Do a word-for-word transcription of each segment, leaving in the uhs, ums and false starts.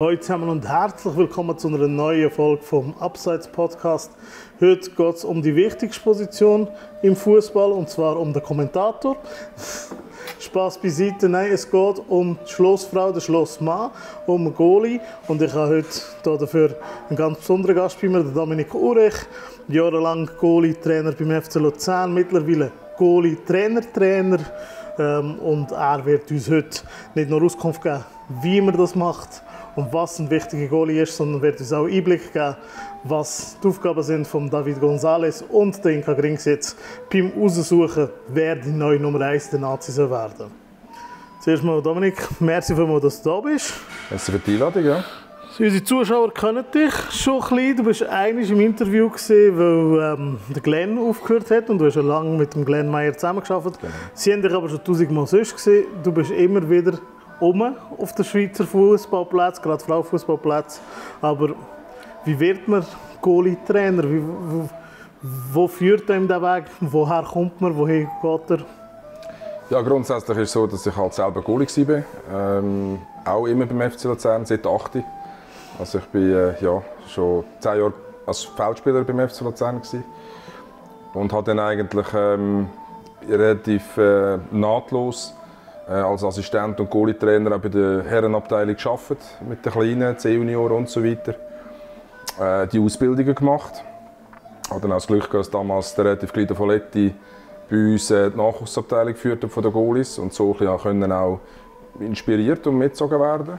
Hallo zusammen und herzlich willkommen zu einer neuen Folge vom Abseits Podcast. Heute geht es um die wichtigste Position im Fußball und zwar um den Kommentator. Spaß beiseite, nein, es geht um die Schlossfrau, den Schlossmann, um den Goalie. Und ich habe heute hier dafür einen ganz besonderen Gast bei mir, den Dominik Urech. Jahrelang Goalie-Trainer beim F C Luzern, mittlerweile Goalie-Trainer-Trainer. Ähm, und er wird uns heute nicht nur Auskunft geben, wie man das macht und was ein wichtiger Goalie ist, sondern wird uns auch Einblick geben, was die Aufgaben sind von David González und der Inka Gringsitz beim Aussuchen, wer die neue Nummer eins der Nazis werden soll. Zuerst mal Dominik, merci vielmals, dass du da bist. Merci für die Einladung, ja. Unsere Zuschauer kennen dich schon ein bisschen. Du warst einmal im Interview, gewesen, weil ähm, der Glenn aufgehört hat und du hast schon lange mit dem Glenn Meyer zusammengearbeitet. Genau. Sie haben dich aber schon tausendmal sonst gesehen. Du bist immer wieder oben auf den Schweizer Fußballplatz, gerade Frauenfußballplatz. Aber wie wird man Goalie-Trainer? Wie, wo, wo führt einem der Weg? Woher kommt man? Woher geht er? Ja, grundsätzlich ist es so, dass ich halt selber Goalie war. Ähm, auch immer beim F C Luzern, seit acht. Also ich bin äh, ja, schon zehn Jahre als Feldspieler beim F C Luzern gewesen. Und habe dann eigentlich ähm, relativ äh, nahtlos äh, als Assistent und Goalie-Trainer auch bei der Herrenabteilung gearbeitet, mit den Kleinen, C-Junioren und so weiter. Äh, die Ausbildungen gemacht. Ich hatte dann auch das Glück, dass damals der relativ kleine Folletti bei uns äh, die Nachwuchsabteilung geführt hat von den Goalies und so ja, können auch inspiriert und mitgezogen werden.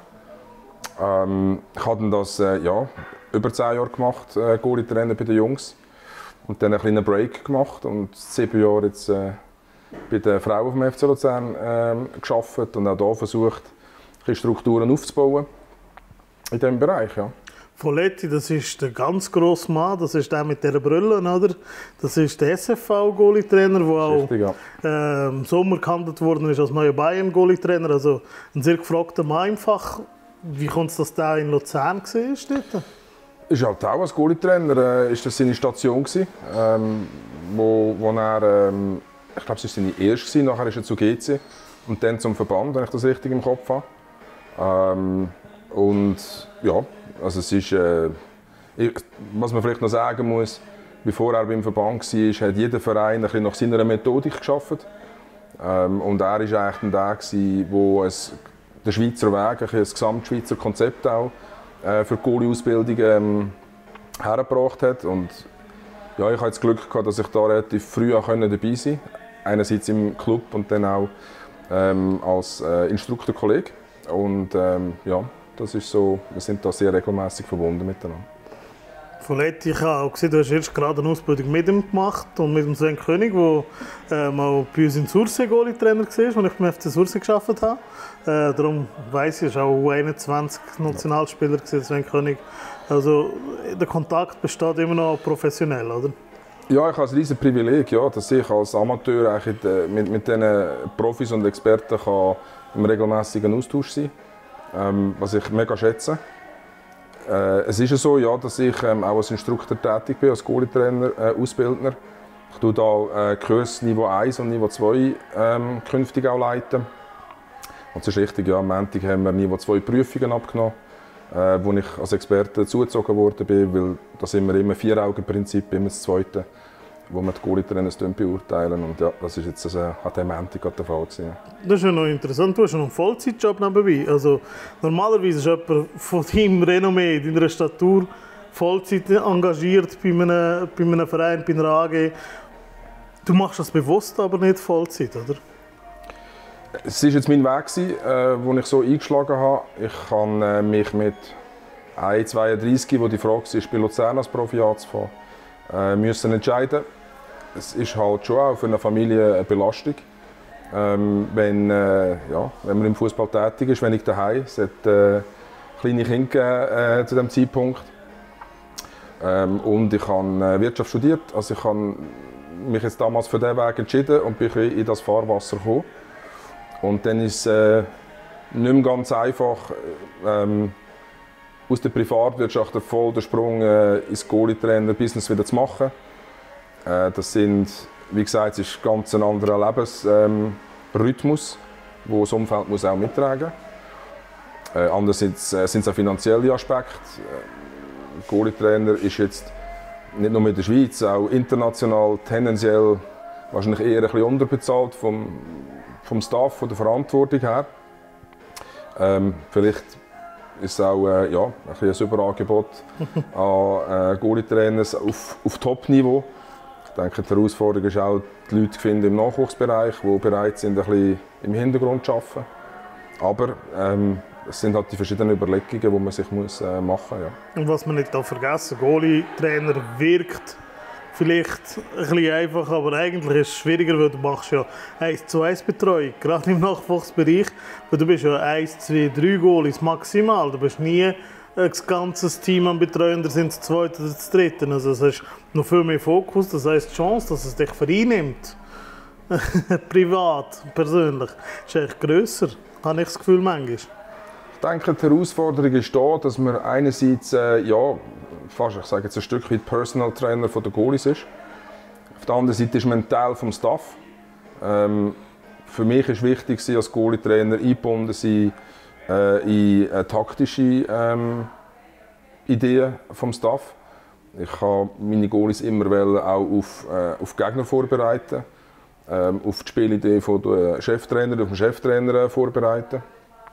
Ähm, ich habe das äh, ja, über zehn Jahre gemacht, äh, Goalie-Trainer bei den Jungs. Und dann einen kleinen Break gemacht und sieben Jahre jetzt äh, bei den Frauen vom F C Luzern äh, gearbeitet und auch hier versucht, ein Strukturen aufzubauen in diesem Bereich. Ja. Folletti, das ist der ganz grosse Mann, das ist der mit dieser Brille, oder? Das ist der S F V-Goalie-Trainer, der auch richtig, ja. äh, im Sommer gehandelt worden ist als neuer Bayern-Goalie-Trainer. Also ein sehr gefragter Mann im Fach. Wie kommt es, dass der in Luzern war? Ist halt auch als Goalie-Trainer äh, ist das seine Station gewesen, ähm, wo, wo er, ähm, ich glaube, es war seine erste, nachher ist er zu G C und dann zum Verband, wenn ich das richtig im Kopf habe. Ähm, und ja, also es ist, äh, ich, was man vielleicht noch sagen muss, bevor er beim Verband war, hat jeder Verein ein bisschen nach seiner Methodik gearbeitet. Ähm, und er war eigentlich dann der, der den Schweizer Weg, ein, ein Gesamtschweizer Konzept auch äh, für die Goalie-Ausbildung ähm, hergebracht hat. Und ja, ich hatte das Glück gehabt, dass ich da relativ früh auch dabei sein konnte. Einerseits im Club und dann auch ähm, als äh, Instruktorkollege. Und ähm, ja, das ist so, wir sind da sehr regelmäßig verbunden miteinander. Folletti, ich habe auch gesehen, du hast erst gerade eine Ausbildung mit ihm gemacht und mit dem Sven König, der äh, mal bei uns in Sursee Goalie-Trainer war, als ich beim F C Sursee gearbeitet habe. Äh, darum weiss ich, er war auch U einundzwanzig Nationalspieler, Sven König. Also der Kontakt besteht immer noch professionell, oder? Ja, ich habe ein riesiges Privileg, ja, dass ich als Amateur eigentlich mit, mit diesen Profis und Experten kann im regelmäßigen Austausch sein kann, ähm, was ich mega schätze. Äh, es ist ja so, ja, dass ich ähm, auch als Instruktor tätig bin, als Goalie-Trainer, äh, Ausbildner. Ich tue da äh, Kurs Niveau eins und Niveau zwei ähm, künftig auch leiten. Und es ist richtig, ja, am Montag haben wir Niveau zwei Prüfungen abgenommen, äh, wo ich als Experte dazugezogen worden bin, weil da sind wir immer Vier-Augen-Prinzip, immer das Zweite, wo wir die Goalie-Trainer beurteilen. Und ja, das ist jetzt also, an diesem Montag der Fall gewesen. Das ist ja noch interessant, du hast noch einen Vollzeitjob nebenbei. Also, normalerweise ist jemand von deinem Renommee, deiner Statur, Vollzeit engagiert bei einem, bei einem Verein, bei einer A G. Du machst das bewusst, aber nicht Vollzeit, oder? Es war jetzt mein Weg, den äh, ich so eingeschlagen habe. Ich habe äh, mich mit eins zweiunddreißig, wo die Frage war, bei Luzern als Profi anzufangen, äh, müssen entscheiden. Es ist halt schon auch für eine Familie eine Belastung, ähm, wenn, äh, ja, wenn man im Fußball tätig ist, wenn ich daheim. Es hat äh, kleine Kinder gegeben, äh, zu diesem Zeitpunkt. Ähm, und ich habe äh, Wirtschaft studiert. Also ich habe mich jetzt damals für diesen Weg entschieden und bin in das Fahrwasser gekommen. Und dann ist es äh, nicht mehr ganz einfach, ähm, aus der Privatwirtschaft voll den Sprung äh, ins Goalie-Trainer-Business wieder zu machen. Äh, das sind, wie gesagt, es ist ganz ein anderer Lebensrhythmus, ähm, den das Umfeld muss auch mittragen muss. Äh, andererseits äh, sind es auch finanzielle Aspekte. Äh, Goalie-Trainer ist jetzt nicht nur in der Schweiz, auch international tendenziell wahrscheinlich eher ein bisschen unterbezahlt vom, vom Staff, von der Verantwortung her. Ähm, vielleicht ist es auch äh, ja, ein, ein Überangebot an äh, Goalie-Trainers auf, auf Top-Niveau. Ich denke, die Herausforderung ist auch, die Leute zu finden im Nachwuchsbereich, die bereit sind, ein bisschen im Hintergrund zu arbeiten. Aber ähm, es sind halt die verschiedenen Überlegungen, die man sich muss, äh, machen muss. Ja. Und was man nicht vergessen darf, Goalie-Trainer wirkt vielleicht ein bisschen einfach, aber eigentlich ist es schwieriger, weil du machst ja eins zu eins Betreuung, gerade im Nachwuchsbereich. Weil du bist ja eins, zwei, drei Goalies maximal. Du bist nie ein ganzes Team am Betreuen, da sind es zwei oder das dritte. Also es ist noch viel mehr Fokus, das heisst die Chance, dass es dich vereinnimmt, privat, persönlich, ist eigentlich grösser, habe ich das Gefühl manchmal. Ich denke, die Herausforderung ist da, dass man einerseits, äh, ja, fast, ich sage jetzt ein Stück weit Personal Trainer der Goalies ist. Auf der anderen Seite ist man ein Teil des Staff. Ähm, für mich ist wichtig, als Goalie-Trainer eingebunden sein äh, in äh, taktische ähm, Ideen des Staff. Ich habe meine Goalies immer auch auf, äh, auf Gegner vorbereiten, ähm, auf die Spielidee der Cheftrainer, auf den Cheftrainer äh, vorbereiten.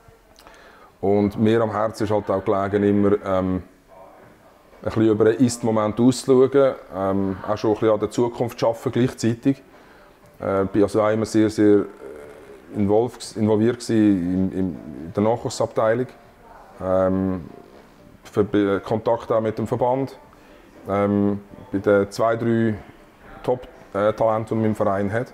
Und mir am Herzen ist halt auch gelegen, immer ähm, ein bisschen über einen Ist-Moment auszuschauen, ähm, auch schon ein bisschen an der Zukunft zu arbeiten gleichzeitig. Ich äh, war also auch immer sehr, sehr involviert in, in der Nachwuchsabteilung. Ähm, für Kontakt auch mit dem Verband. Ähm, bei den zwei, drei Top-Talenten, die mein Verein hat.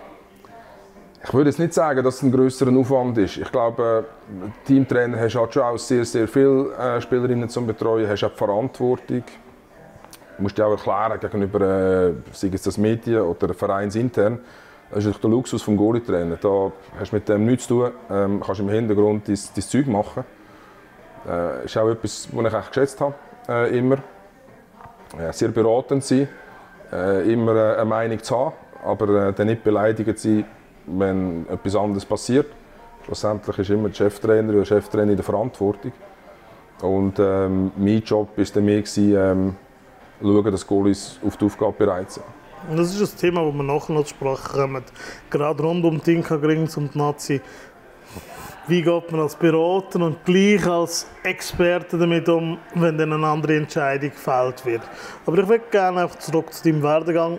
Ich würde jetzt nicht sagen, dass es ein grösserer Aufwand ist. Ich glaube, Teamtrainer hast halt schon auch sehr, sehr viele äh, Spielerinnen zum Betreuen, hast auch die Verantwortung. Du musst dir auch erklären gegenüber, äh, sei es das Medien oder vereinsintern. Das ist der Luxus des Goalie-Trainer. Da hast du mit dem nichts zu tun, ähm, kannst im Hintergrund dein, dein Zeug machen. Das äh, ist auch etwas, was ich echt geschätzt habe, äh, immer. Äh, sehr beratend sein, äh, immer äh, eine Meinung zu haben, aber äh, dann nicht beleidigt sein, wenn etwas anderes passiert. Schlussendlich ist immer der Cheftrainer oder der Cheftrainer in der Verantwortung. Und ähm, mein Job war dann mehr, ähm, schauen, dass Goalies auf die Aufgabe bereit sind. Und das ist ein Thema, das wir nachher noch zu Sprache kommen. Gerade rund um Tinka Grings und die Nazi. Wie geht man als Berater und gleich als Experte damit um, wenn dann eine andere Entscheidung gefällt wird? Aber ich würde gerne einfach zurück zu deinem Werdegang.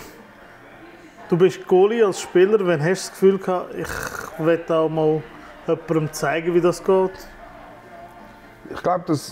Du bist Goalie als Spieler. Wann hast du das Gefühl gehabt, ich will auch mal jemandem zeigen, wie das geht? Ich glaube, dass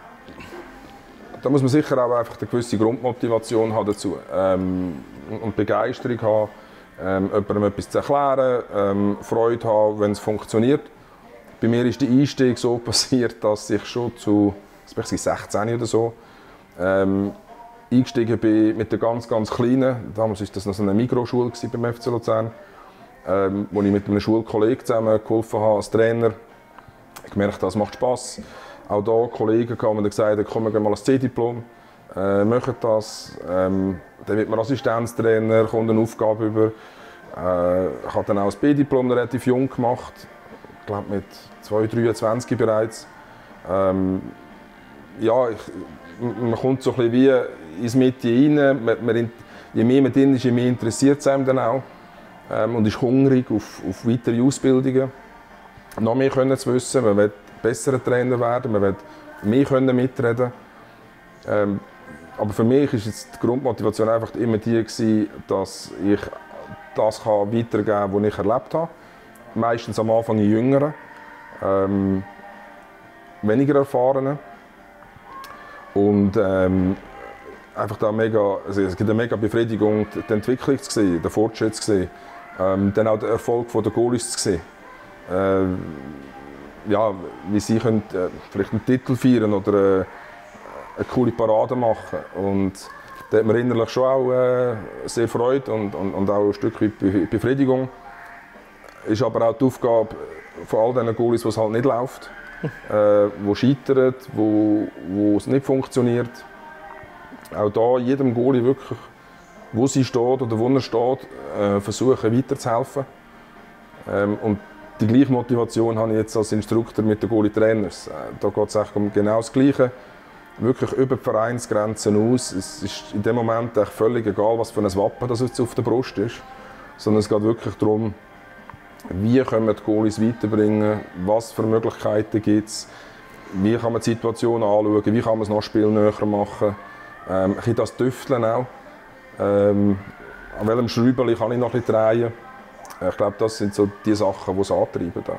da muss man sicher auch einfach eine gewisse Grundmotivation haben dazu ähm, und Begeisterung haben, ähm, jemandem etwas zu erklären, ähm, Freude haben, wenn es funktioniert. Bei mir ist der Einstieg so passiert, dass ich schon zu sechzehn oder so ähm, eingestiegen bin mit der ganz, ganz Kleinen. Damals war das noch so eine Mikroschule beim F C Luzern, ähm, wo ich mit einem Schulkollegen zusammen geholfen habe als Trainer. Ich gemerkt, das macht Spass. Auch hier Kollegen kamen und gesagt, komm, wir gehen mal als C-Diplom, äh, machen das. Ähm, dann wird man Assistenztrainer, kommt eine Aufgabe über. Äh, ich habe dann auch das B-Diplom relativ jung gemacht, ich glaube mit zwei, dreiundzwanzig bereits. Ähm, ja, ich, man kommt so ein bisschen wie ins Metier rein. Man, man, je mehr man drin ist, je mehr interessiert es einem dann auch. Ähm, und ist hungrig auf, auf weitere Ausbildungen. Noch mehr können zu wissen, man will besserer Trainer werden, man will mehr können mitreden. Ähm, aber für mich war die Grundmotivation einfach immer die gewesen, dass ich das kann weitergeben kann, was ich erlebt habe. Meistens am Anfang in Jüngeren, ähm, weniger Erfahrenen. Und ähm, einfach da mega, also es gibt eine mega Befriedigung, die Entwicklung zu sehen, den Fortschritt zu sehen, ähm, dann auch den Erfolg der Goalies zu sehen. Äh, ja, wie sie können, äh, vielleicht einen Titel feiern oder äh, eine coole Parade machen. Und da hat man innerlich schon auch äh, sehr Freude und, und, und auch ein Stück weit Befriedigung. Ist aber auch die Aufgabe von all diesen Goalies, wo es halt nicht läuft, äh, wo scheitern, wo, wo es nicht funktioniert. Auch da jedem Goalie wirklich, wo sie steht oder wo er steht, äh, versuchen weiterzuhelfen. Ähm, und die gleiche Motivation habe ich jetzt als Instruktor mit den Goalie-Trainers. Da geht es um genau das Gleiche. Wirklich über die Vereinsgrenzen aus. Es ist in dem Moment echt völlig egal, was für ein Wappen das jetzt auf der Brust ist. Sondern es geht wirklich darum, wie können wir die Goalies weiterbringen, was für Möglichkeiten gibt es, wie kann man die Situation anschauen, wie kann man es noch spielnäher machen. Ähm, ein bisschen das Tüfteln auch. Ähm, an welchem Schräubchen kann ich noch ein bisschen drehen. Ich glaube, das sind so die Sachen, die es antreiben. Da.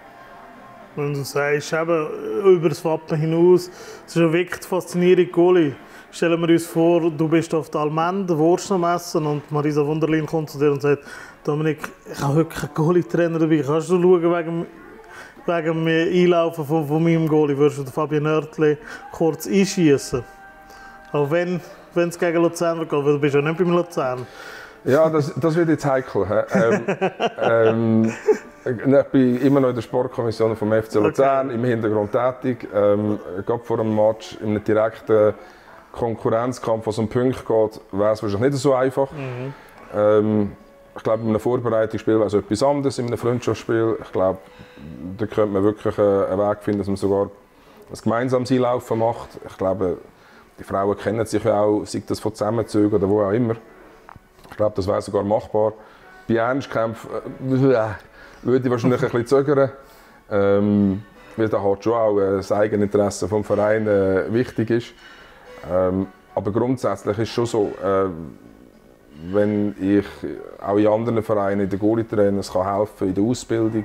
Wenn du sagst, eben, über das Wappen hinaus, es ist ja wirklich faszinierend, Goalie. Stellen wir uns vor, du bist auf der Almende, Wurst am Essen und Marisa Wunderlin kommt zu dir und sagt, Dominik, ich habe heute keinen Goalie-Trainer dabei, kannst du schauen wegen, wegen dem Einlaufen von, von meinem Goalie, würdest du den Fabian Oertli kurz einschießen? Auch wenn, wenn es gegen Luzern geht, weil du bist ja nicht beim Luzern. Ja, das, das wird jetzt heikel. Ähm, ähm, ich bin immer noch in der Sportkommission vom F C Luzern, okay. Im Hintergrund tätig. Ähm, gerade vor einem Match, in einem direkten Konkurrenzkampf, was um Punkte geht, wäre es wahrscheinlich nicht so einfach. Mhm. Ähm, ich glaube, in einem Vorbereitungsspiel wäre es etwas anderes, in einem Freundschaftsspiel. Ich glaube, da könnte man wirklich einen Weg finden, dass man sogar ein gemeinsames Einlaufen macht. Ich glaube, die Frauen kennen sich ja auch, sei das von Zusammenzügen oder wo auch immer. Ich glaube, das wäre sogar machbar. Bei Ernstkämpfen äh, würde ich wahrscheinlich ein bisschen zögern, ähm, weil da halt schon auch äh, das Eigeninteresse des Vereins äh, wichtig ist. Ähm, aber grundsätzlich ist es schon so, äh, wenn ich auch in anderen Vereinen, in den Goalie-Trainers kann helfen in der Ausbildung,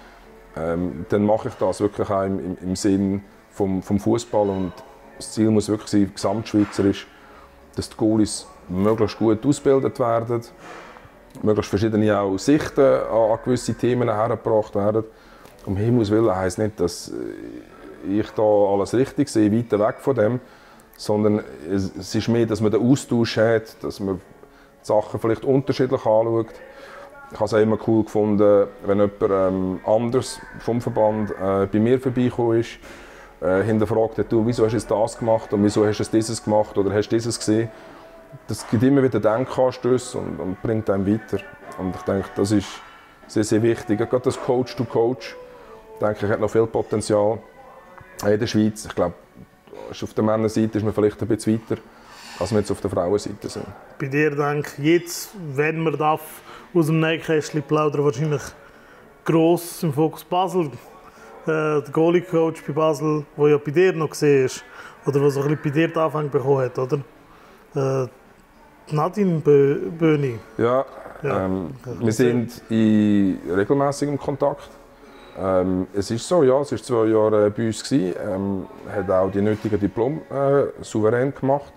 ähm, dann mache ich das wirklich auch im, im, im Sinn vom, vom Fußball. Und das Ziel muss wirklich sein, gesamtschweizerisch, dass die Goalies möglichst gut ausgebildet werden, möglichst verschiedene auch Sichten an gewisse Themen hergebracht werden. Um Himmels Willen heisst nicht, dass ich da alles richtig sehe, weit weg von dem, sondern es ist mehr, dass man den Austausch hat, dass man die Sachen vielleicht unterschiedlich anschaut. Ich habe es auch immer cool gefunden, wenn jemand ähm, anders vom Verband äh, bei mir vorbeigekommen ist, äh, hinterfragt hat, du, wieso hast du jetzt das gemacht und wieso hast du dieses gemacht oder hast du dieses gesehen. Das gibt immer wieder Denkanstöße und, und bringt einem weiter. Und ich denke, das ist sehr, sehr wichtig. Gerade das Coach to Coach, denke ich, hat noch viel Potenzial in der Schweiz. Ich glaube, auf der Männerseite ist man vielleicht ein bisschen weiter, als wir jetzt auf der Frauenseite sind. Bei dir denke ich, jetzt, wenn man darf, aus dem Nähkästchen plaudern, wahrscheinlich gross im Fokus Basel. Äh, der Goalie-Coach bei Basel, der ja bei dir noch gesehen ist, oder der so ein bisschen bei dir den Anfang bekommen hat, oder? Äh, Nadine Böhni. Ja, ja. Ähm, wir sind in regelmäßigem Kontakt. Ähm, es ist so, ja, es war zwei Jahre bei uns gewesen, ähm, hat auch die nötigen Diplom äh, souverän gemacht.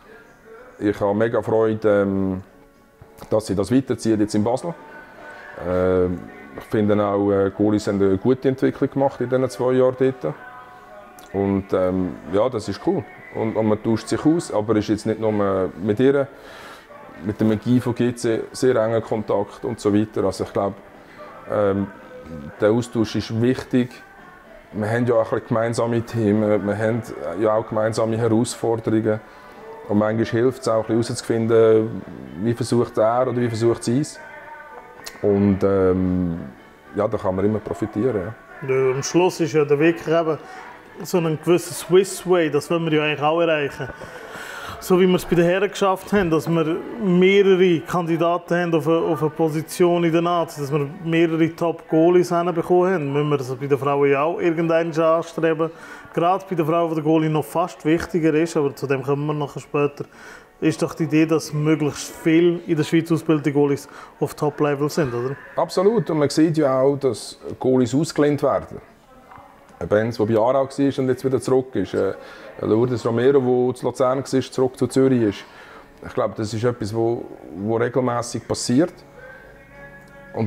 Ich habe mega Freude, ähm, dass sie das weiterziehen jetzt in Basel. Ähm, ich finde auch, äh, Goalies haben eine gute Entwicklung gemacht in diesen zwei Jahren dort. Und ähm, ja, das ist cool. Und, und man tauscht sich aus, aber es ist jetzt nicht nur mit ihr, mit dem G I F O G C sehr engen Kontakt und so weiter. Also ich glaube, ähm, der Austausch ist wichtig. Wir haben ja auch ein bisschen gemeinsame Themen, wir haben ja auch gemeinsame Herausforderungen. Und manchmal hilft es auch herauszufinden, wie versucht er oder wie versucht sie es. Und ähm, ja, da kann man immer profitieren. Ja. Ja, am Schluss ist ja der Weg eben so einen gewissen Swiss Way, das wollen wir ja eigentlich auch erreichen. So wie wir es bei den Herren geschafft haben, dass wir mehrere Kandidaten haben auf eine, auf eine Position in der Nazi, dass wir mehrere Top-Goalies bekommen haben, müssen wir das bei den Frauen ja auch irgendwann anstreben. Gerade bei den Frauen, wo der Goalie noch fast wichtiger ist, aber zu dem kommen wir nachher später, ist doch die Idee, dass möglichst viele in der Schweiz ausgebildete Goalies auf Top-Level sind, oder? Absolut, und man sieht ja auch, dass Goalies ausgelehnt werden. Ein Benz, der bei Aarau war und jetzt wieder zurück ist. Ein Lourdes Romero, der zu Luzern war, zurück zu Zürich ist. Ich glaube, das ist etwas, was regelmässig passiert. Und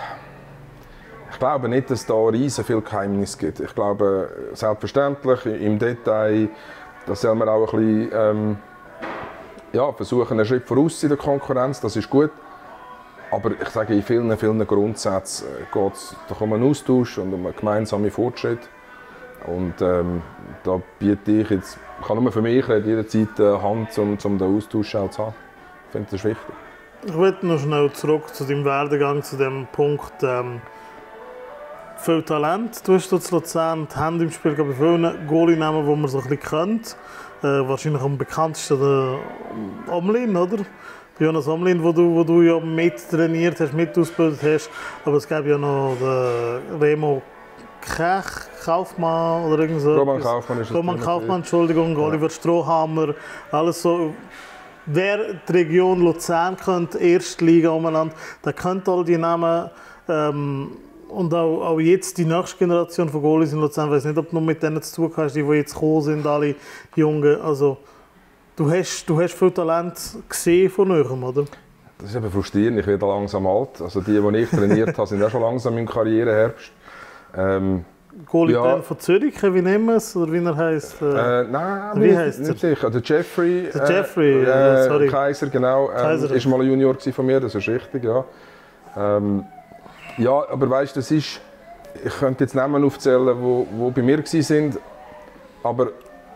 ich glaube nicht, dass es da riesen viel Geheimnis gibt. Ich glaube, selbstverständlich, im Detail, da soll man auch ein bisschen ähm, ja, versuchen, einen Schritt voraus in der Konkurrenz, das ist gut. Aber ich sage, in vielen, vielen Grundsätzen geht es um einen Austausch und um einen gemeinsamen Fortschritt. Und ähm, da biete ich jetzt, ich kann nur für mich reden, jederzeit eine Hand, um, um den Austausch auch zu haben. Ich finde, das ist wichtig. Ich will noch schnell zurück zu deinem Werdegang, zu dem Punkt. Ähm, viel Talent. Du hast dort in Luzern die Hände im Spiel bei vielen Goalie-Namen, die man so ein bisschen kennt. Äh, wahrscheinlich am bekanntesten der Omlin, oder? Jonas Omlin, wo du, wo du ja mit trainiert hast, mit ausgebildet hast. Aber es gab ja noch den Remo Kech, Kaufmann oder irgend so. Roman Kaufmann ist es. Roman Kaufmann, Entschuldigung, Oliver Strohhammer, alles so. Wer die Region Luzern kennt, erste Liga umeinander, der kennt all die Namen. Ähm, und auch, auch jetzt die nächste Generation von Goalies in Luzern, ich weiß nicht, ob du noch mit denen zu tun hast, die, die jetzt gekommen sind, alle Jungen. Also, du hast, du hast viel Talent gesehen von eurem, oder? Das ist eben frustrierend, ich werde langsam alt. Also die, die ich trainiert habe, sind auch schon langsam im Karriereherbst. Ähm, Goalie ja. von Zürich, wie nennen wir es? Oder wie er heisst? Äh, nein, wie nicht, heisst nicht sicher. Der Jeffrey, der Jeffrey äh, äh, sorry. Kaiser, genau, ähm, Kaiser. ist mal ein Junior von mir, das ist richtig, ja. Ähm, ja, aber weißt, das ist, ich könnte jetzt Namen aufzählen, die, die bei mir waren, aber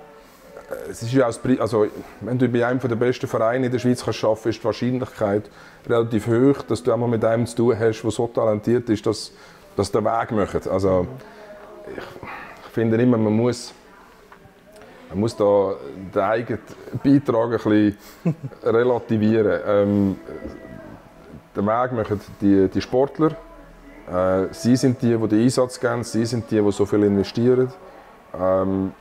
es ist ja auch das, also, wenn du bei einem der besten Vereine in der Schweiz kannst arbeiten, ist die Wahrscheinlichkeit relativ hoch, dass du einmal mit einem zu tun hast, der so talentiert ist, dass, dass der Weg macht. Also, ich, ich finde immer, man muss, man muss da den eigenen Beitrag ein bisschen relativieren. Ähm, den Weg machen die, die Sportler. Äh, sie sind die, die den Einsatz geben, sie sind die, die so viel investieren. Ähm,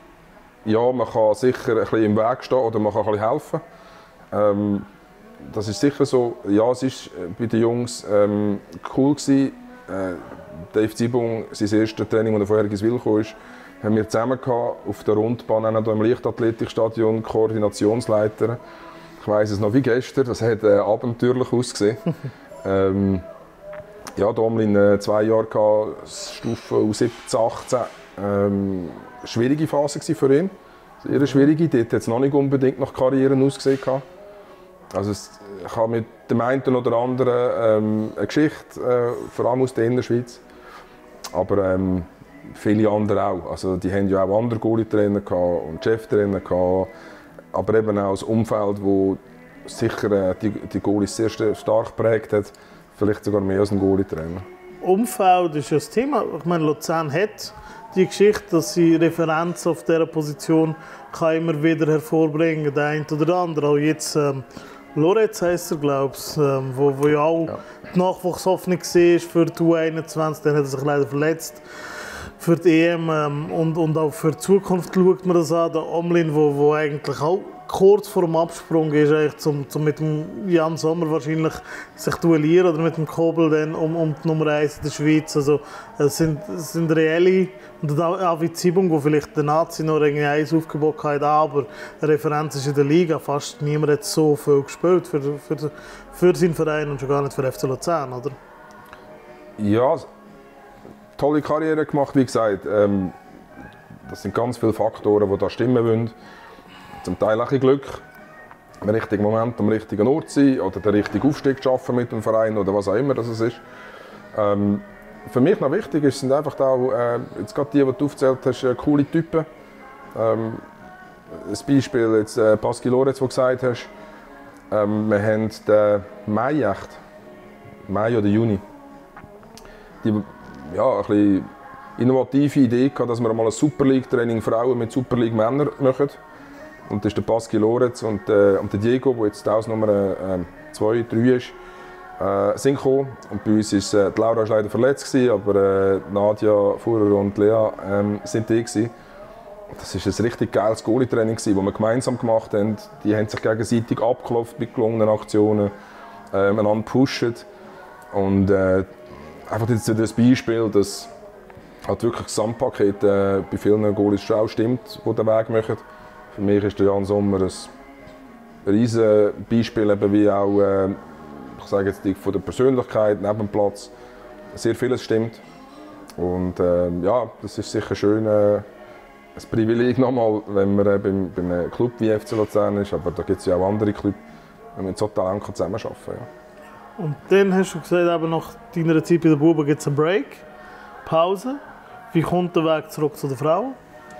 ja, man kann sicher ein bisschen im Weg stehen oder man kann ein bisschen helfen. Ähm, das ist sicher so. Ja, es war bei den Jungs ähm, cool gewesen. Äh, Dave Zibung, sein erstes Training, als er vorher ins Wil kam, haben wir zusammen gehabt, auf der Rundbahn hier im Leichtathletikstadion, Koordinationsleiter. Ich weiss es noch wie gestern, das hat äh, abenteuerlich ausgesehen. ähm, ja, da haben wir zwei Jahre gehabt, Stufe U siebzehn, achtzehn. Ähm, schwierige Phase für ihn. Sehr schwierige. Dort hat es noch nicht unbedingt nach Karrieren ausgesehen. Also es, ich habe mit dem einen oder anderen ähm, eine Geschichte, äh, vor allem aus der Innerschweiz. Aber ähm, viele andere auch. Also die haben ja auch andere Goalie-Trainer und Cheftrainer gehabt. Aber eben auch das Umfeld, das sicher äh, die, die Goalies sehr stark geprägt hat. Vielleicht sogar mehr als ein Goalie-Trainer. Umfeld ist ja das Thema. Ich meine, Luzern hat die Geschichte, dass sie Referenz auf dieser Position kann immer wieder hervorbringen kann, der eine oder der andere. Auch jetzt ähm, Loretz heisst er, glaube ich, ähm, wo, wo ja auch ja. die Nachwuchshoffnung war für die U einundzwanzig, dann hat er sich leider verletzt. Für die E M ähm, und, und auch für die Zukunft schaut man das an. Der Omlin, wo, wo eigentlich auch kurz vor dem Absprung ist, eigentlich zum, zum mit dem Jan Sommer wahrscheinlich sich duellieren oder mit dem Kobel dann um, um die Nummer eins in der Schweiz. Also, es sind, es sind reelle, und auch Avi Zibung, wo vielleicht der Nazi noch irgendwie eins aufgebaut hat, aber eine Referenz ist in der Liga. Fast niemand hat so viel gespielt für, für, für seinen Verein und schon gar nicht für F C Luzern, oder? Ja, tolle Karriere gemacht, wie gesagt. Ähm, das sind ganz viele Faktoren, die da stimmen wollen. Zum Teil auch ein Glück, im richtigen Moment am richtigen Ort sein oder den richtigen Aufstieg schaffen mit dem Verein oder was auch immer das ist. Ähm, für mich noch wichtig ist, sind einfach auch, äh, jetzt gerade die, die du aufgezählt hast, äh, coole Typen. Ähm, ein Beispiel, jetzt äh, Pascal Loretz, den du gesagt hast. Ähm, wir haben den Mai, echt, Mai oder Juni, die ja, ein bisschen innovative Idee gehabt, dass wir mal ein Super League-Training Frauen mit Super League-Männern machen. Und das ist der Pascal Loretz und, äh, und der Diego, der jetzt aus Nummer zwei, drei ist, äh, sind gekommen. Und bei uns ist äh, die Laura ist leider verletzt gewesen, aber äh, Nadia, Fuhrer und Lea ähm, sind die gewesen. Das ist ein richtig geiles Goalie-Training gewesen, das wir gemeinsam gemacht haben. Die haben sich gegenseitig abgeklopft mit gelungenen Aktionen, äh, einander pushen. Und äh, einfach jetzt das Beispiel, dass halt wirklich das Gesamtpaket äh, bei vielen Goalies schon auch stimmt, die den Weg machen. Für mich ist der Jan Sommer ein riesiges Beispiel, eben wie auch äh, ich sage jetzt, die, von der Persönlichkeit neben dem Platz. Sehr vieles stimmt. Und äh, ja, das ist sicher schön, äh, ein Privileg nochmal, wenn man äh, beim, beim Club wie F C Luzern ist. Aber da gibt es ja auch andere Clubs, wenn man mit so Talent zusammenarbeiten kann. Ja. Und dann hast du gesagt, eben nach deiner Zeit bei den Buben gibt es einen Break, Pause. Wie kommt der Weg zurück zu der Frau?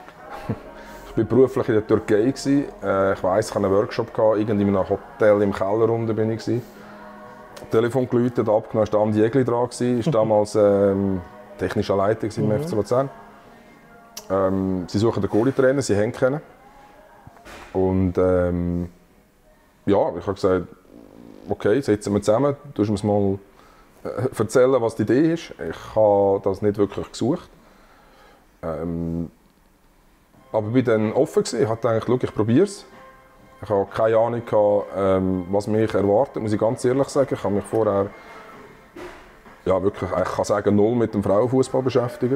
Ich war beruflich in der Türkei. Ich weiss, ich hatte einen Workshop, irgendwie in einem Hotel im Keller unten bin ich. Telefon geläutet, abgenommen, war Andi Egli dran. Er war damals ähm, technischer Leiter im mhm. F C Luzern. Ähm, sie suchen den Goalie-Trainer, sie haben keinen. Und ähm, ja, ich habe gesagt, okay, setzen wir zusammen, du musst mir mal erzählen, was die Idee ist. Ich habe das nicht wirklich gesucht. Ähm, aber ich war dann offen. Ich habe gedacht, schau, ich probiere es. Ich habe keine Ahnung, ähm, was mich erwartet, muss ich ganz ehrlich sagen. Ich habe mich vorher ja, wirklich, ich kann sagen, null mit dem Frauenfußball beschäftigt.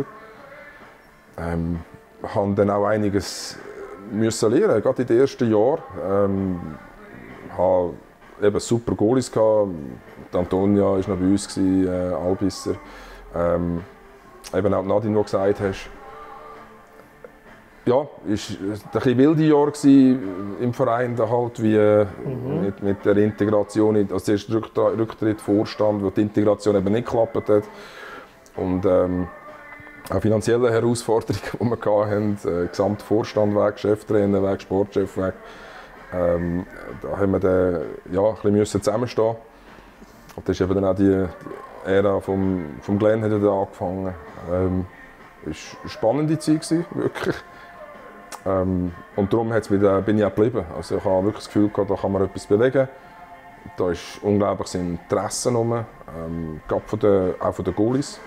Ähm, ich musste dann auch einiges müssen lernen, gerade in den ersten Jahren. Ähm, ich hatte eben super Goalies. Die Antonia war noch bei uns, äh, Albisser. Ähm, eben auch Nadine, die du gesagt hast. Ja, es war ein wilde Jahr im Verein, da halt, wie mhm. mit, mit der Integration. Also zuerst Rücktritt, Rücktritt Vorstand, wo die Integration eben nicht geklappt hat. Und ähm, auch finanzielle Herausforderungen, die wir hatten, äh, gesamter Vorstand weg, Cheftrainer weg, Sportchef weg. Ähm, da haben wir dann, ja, ein bisschen zusammenstehen. Und das ist eben dann auch die, die Ära vom, vom Glenn hat dann angefangen. Ähm, es war eine spannende Zeit, wirklich. Ähm, und darum bin ich auch geblieben. Also ich habe wirklich das Gefühl gehabt, da kann man etwas bewegen. Da ist unglaubliches Interesse rum, ähm, gerade von den, auch von den Goalies.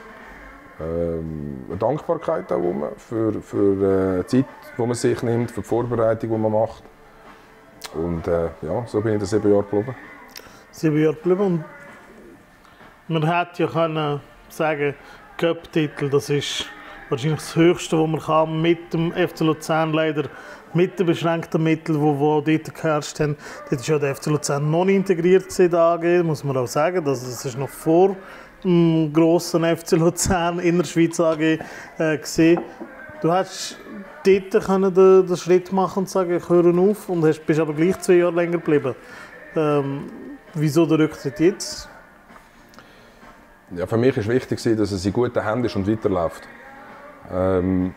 Ähm, eine Dankbarkeit auch rum für, für die Zeit, die man sich nimmt, für die Vorbereitung, die man macht. Und äh, ja, so bin ich da sieben Jahre geblieben. Sieben Jahre geblieben. Und man hätte ja können sagen, Cup-Titel, das ist wahrscheinlich das Höchste, was man kann mit dem F C Luzern, leider mit den beschränkten Mitteln, die, die dort geherrscht haben. Dort war ja der F C Luzern noch nicht integriert in der A G, muss man auch sagen. Das ist noch vor dem grossen F C Luzern in der Schweiz A G äh, gesehen. Du hättest dort können den, den Schritt machen und sagen, ich höre auf, und hast, bist aber gleich zwei Jahre länger geblieben. Ähm, wieso der Rücktritt jetzt? Ja, für mich war wichtig, dass es in guten Händen ist und weiterläuft. Ähm,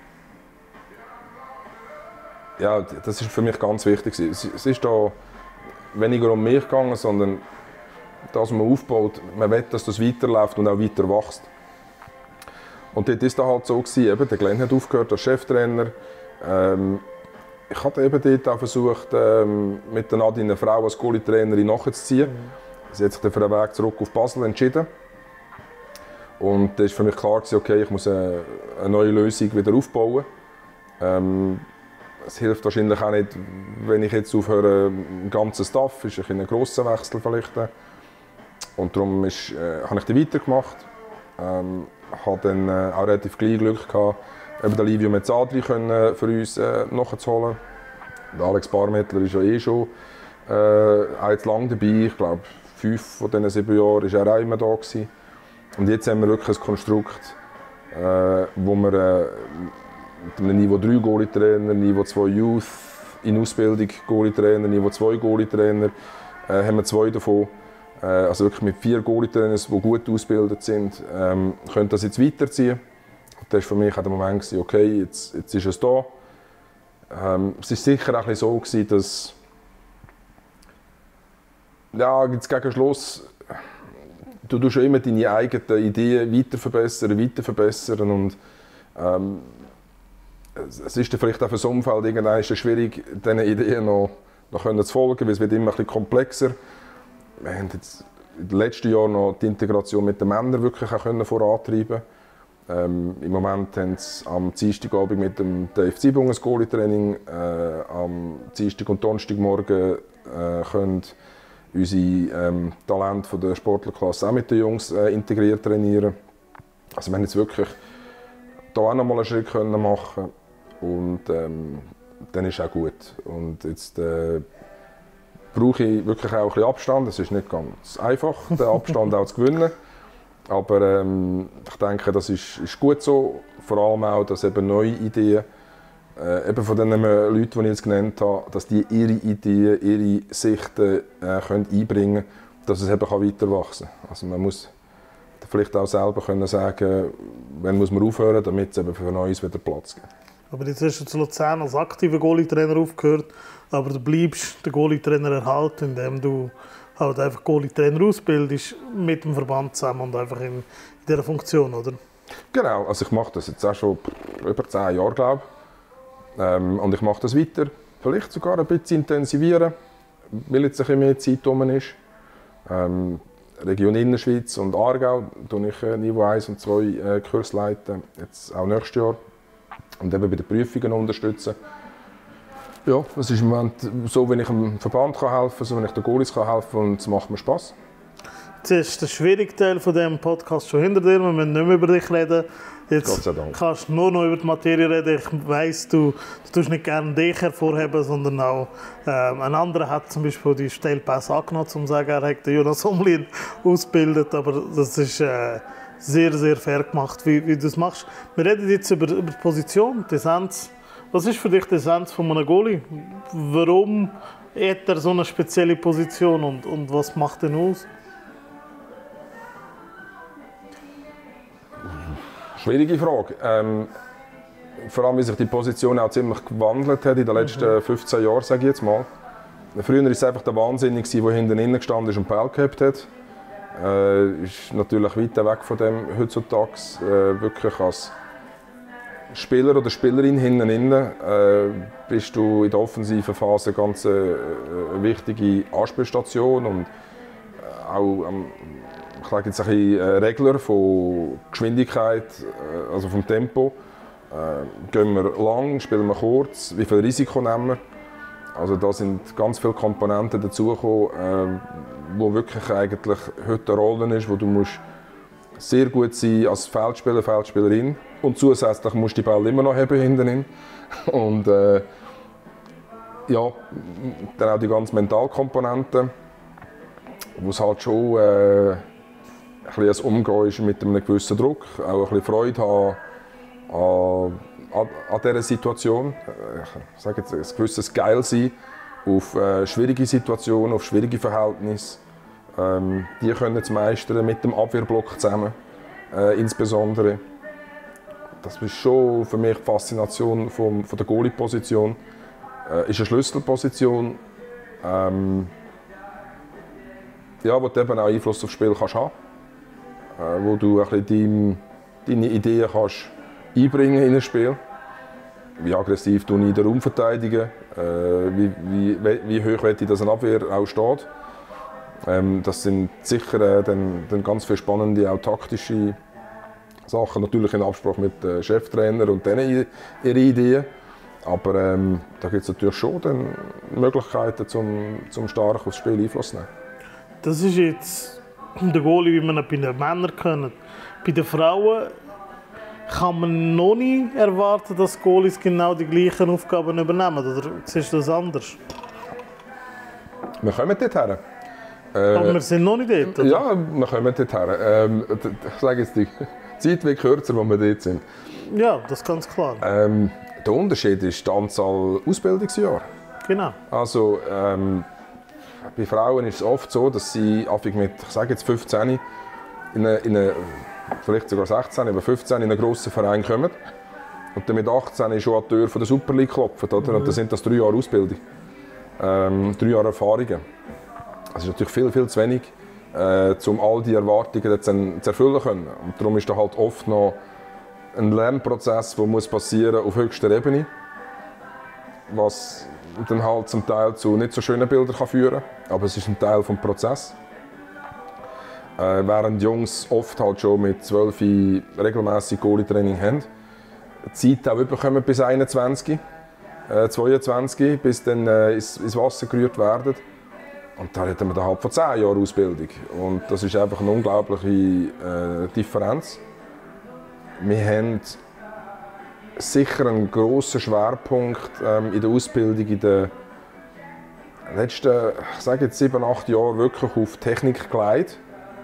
ja, das ist für mich ganz wichtig. Es, es ist da weniger um mich gegangen, sondern das, was man aufbaut, man will, dass das weiterläuft und auch weiter wächst. Und dort war es halt so, eben, der Glenn hat aufgehört als Cheftrainer. Ähm, ich habe eben dort auch versucht, ähm, mit der Nadine eine Frau als Goalie-Trainerin nachzuziehen. Mhm. Sie hat sich dann für den Weg zurück auf Basel entschieden. Und da war für mich klar, okay, ich muss eine, eine neue Lösung wieder aufbauen. Ähm, es hilft wahrscheinlich auch nicht, wenn ich jetzt aufhöre, im ganzen Staff, ist ein grosser Wechsel vielleicht. Und darum ist, äh, habe ich dann weitergemacht. Ähm, habe dann äh, auch relativ gleich Glück gehabt, eben den Livio Mezzadri können für uns äh, nachzuholen. Der Alex Barmettler ist ja eh schon äh, auch jetzt lang dabei. Ich glaube, fünf von diesen sieben Jahren war er auch immer da gewesen. Und jetzt haben wir wirklich ein Konstrukt, äh, wo wir äh, mit einem Niveau drei Goalie-Trainer, Niveau zwei Youth in Ausbildung Goalie-Trainer, Niveau zwei Goalie-Trainer, äh, haben wir zwei davon. Äh, also wirklich mit vier Goalie-Trainern, die gut ausgebildet sind, ähm, können das jetzt weiterziehen. Und das war für mich auch der Moment, okay, jetzt, jetzt ist es da. Ähm, es war sicher auch so, gewesen, dass ja, jetzt gegen Schluss du tust immer deine eigenen Ideen weiter verbessern, weiter verbessern und ähm, es ist dann vielleicht auch für das Umfeld irgendwann schwierig, diesen Ideen noch, noch zu folgen, weil es wird immer ein bisschen komplexer. Wir haben jetzt in den letzten Jahren noch die Integration mit den Männern wirklich auch können vorantreiben. Ähm, Im Moment haben sie am Dienstagabend mit dem Dave Zibung ein Goalie-Training, äh, am Dienstag und Donnerstagmorgen äh, können unsere ähm, Talente von der Sportlerklasse auch mit den Jungs äh, integriert trainieren. Also wir haben jetzt wirklich hier auch noch mal einen Schritt können machen und ähm, dann ist es auch gut. Und jetzt äh, brauche ich wirklich auch ein bisschen Abstand. Es ist nicht ganz einfach, den Abstand auch zu gewinnen. Aber ähm, ich denke, das ist, ist gut so. Vor allem auch, dass eben neue Ideen Äh, eben von den Leuten, die ich jetzt genannt habe, dass die ihre Ideen, ihre Sichten äh, können einbringen können, dass es eben weiter wachsen kann. Also man muss vielleicht auch selber können sagen, wann muss man aufhören, damit es eben für Neues wieder Platz gibt. Aber jetzt hast du zu Luzern als aktiver Goalie-Trainer aufgehört, aber du bleibst den Goalie-Trainer erhalten, indem du halt einfach Goalie-Trainer ausbildest mit dem Verband zusammen und einfach in, in dieser Funktion, oder? Genau, also ich mache das jetzt auch schon über zehn Jahre, glaube ich. Ähm, und ich mache das weiter, vielleicht sogar ein bisschen intensivieren, weil jetzt ein bisschen mehr Zeit rum ist. Ähm, Region Innerschweiz und Aargau leite ich äh, Niveau eins und zwei äh, Kurse leiten, jetzt auch nächstes Jahr. Und eben bei den Prüfungen unterstützen. Ja, das ist im Moment so, wenn ich dem Verband kann helfen kann, so wenn ich den Goalies kann helfen kann, und es macht mir Spass. Jetzt ist der schwierige Teil von diesem Podcast schon hinter dir, wir müssen nicht mehr über dich reden. Jetzt kannst du nur noch über die Materie reden. Ich weiss, du, du tust nicht gerne dich hervorheben, sondern auch ähm, ein anderer hat zum Beispiel die Stellpass angenommen, um zu sagen, er hat den Jonas Omlin ausgebildet, aber das ist äh, sehr, sehr fair gemacht, wie, wie du das machst. Wir reden jetzt über, über die Position, die Essenz. Was ist für dich die Essenz von einem Goalie? Warum hat er so eine spezielle Position und, und was macht ihn aus? Schwierige Frage. Ähm, vor allem, wie sich die Position auch ziemlich gewandelt hat in den letzten fünfzehn Jahren, sage ich jetzt mal. Früher war es einfach der Wahnsinnige, der hinten innen gestanden ist und Ball gehabt hat. Äh, ist natürlich weit weg von dem heutzutage. Äh, wirklich als Spieler oder Spielerin hinten innen äh, bist du in der offensiven Phase eine ganz äh, wichtige Anspielstation und äh, auch ähm, ich sage jetzt ein bisschen Regler von Geschwindigkeit, also vom Tempo. Äh, gehen wir lang, spielen wir kurz, wie viel Risiko nehmen wir? Also da sind ganz viele Komponenten dazugekommen, äh, wo wirklich eigentlich heute eine Rolle ist, wo du musst sehr gut sein als Feldspieler, Feldspielerin und zusätzlich musst du die Ball immer noch haben hinten. Und äh, ja, dann auch die ganze Mentalkomponente, wo es halt schon äh, ein bisschen Umgehen ist mit einem gewissen Druck, auch ein bisschen Freude haben an, an, an dieser Situation. Ich sage jetzt, ein gewisses Geilsein auf äh, schwierige Situationen, auf schwierige Verhältnisse. Ähm, die können zu meistern mit dem Abwehrblock zusammen, äh, insbesondere. Das ist schon für mich die Faszination vom, von der Goalie-Position. Äh, ist eine Schlüsselposition, ähm, ja, wo du eben auch Einfluss aufs Spiel kannst haben. Äh, wo du ein bisschen dein, deine Ideen kannst einbringen in ein Spiel. Wie aggressiv du in den Raum verteidigen, äh, wie, wie, wie hoch ich, dass eine Abwehr auch steht. Ähm, das sind sicher äh, dann, dann ganz viele spannende, auch taktische Sachen. Natürlich in Absprache mit den Cheftrainer und denen ihre Ideen. Aber ähm, da gibt es natürlich schon dann Möglichkeiten, zum, zum stark aufs Spiel Einfluss zu nehmen. Das ist jetzt der Goalie, wie man ihn bei den Männern kennt. Bei den Frauen kann man noch nicht erwarten, dass Goalies genau die gleichen Aufgaben übernehmen. Oder siehst du das anders? Wir kommen dort her. Äh, Aber wir sind noch nicht dort, oder? Ja, wir kommen dort her. Ähm, ich sage jetzt, die Zeit wird kürzer, wo wir dort sind. Ja, das ist ganz klar. Ähm, der Unterschied ist die Anzahl Ausbildungsjahre. Genau. Also, ähm, bei Frauen ist es oft so, dass sie mit, ich sage jetzt fünfzehn, in eine, in eine, vielleicht sogar sechzehn, aber fünfzehn in einen grossen Verein kommen und dann mit achtzehn schon an die Tür von der Super League klopfen. Oder? Mhm. Und dann sind das drei Jahre Ausbildung, ähm, drei Jahre Erfahrungen. Das ist natürlich viel, viel zu wenig, äh, um all die Erwartungen zu, zu erfüllen können. Und darum ist da halt oft noch ein Lernprozess, der muss passieren auf höchster Ebene, was dann halt zum Teil zu nicht so schönen Bildern kann führen kann, aber es ist ein Teil des Prozesses. Äh, während Jungs oft halt schon mit zwölf regelmäßig Goalie-Training haben, die Zeit auch überkommen bis einundzwanzig, äh, zweiundzwanzig, bis dann äh, ins, ins Wasser gerührt werden. Und da reden wir dann halt von zehn Jahren Ausbildung. Und das ist einfach eine unglaubliche äh, Differenz. Wir haben sicher einen grossen Schwerpunkt ähm, in der Ausbildung in den letzten, ich sage jetzt sieben, acht Jahren wirklich auf Technik gelegt,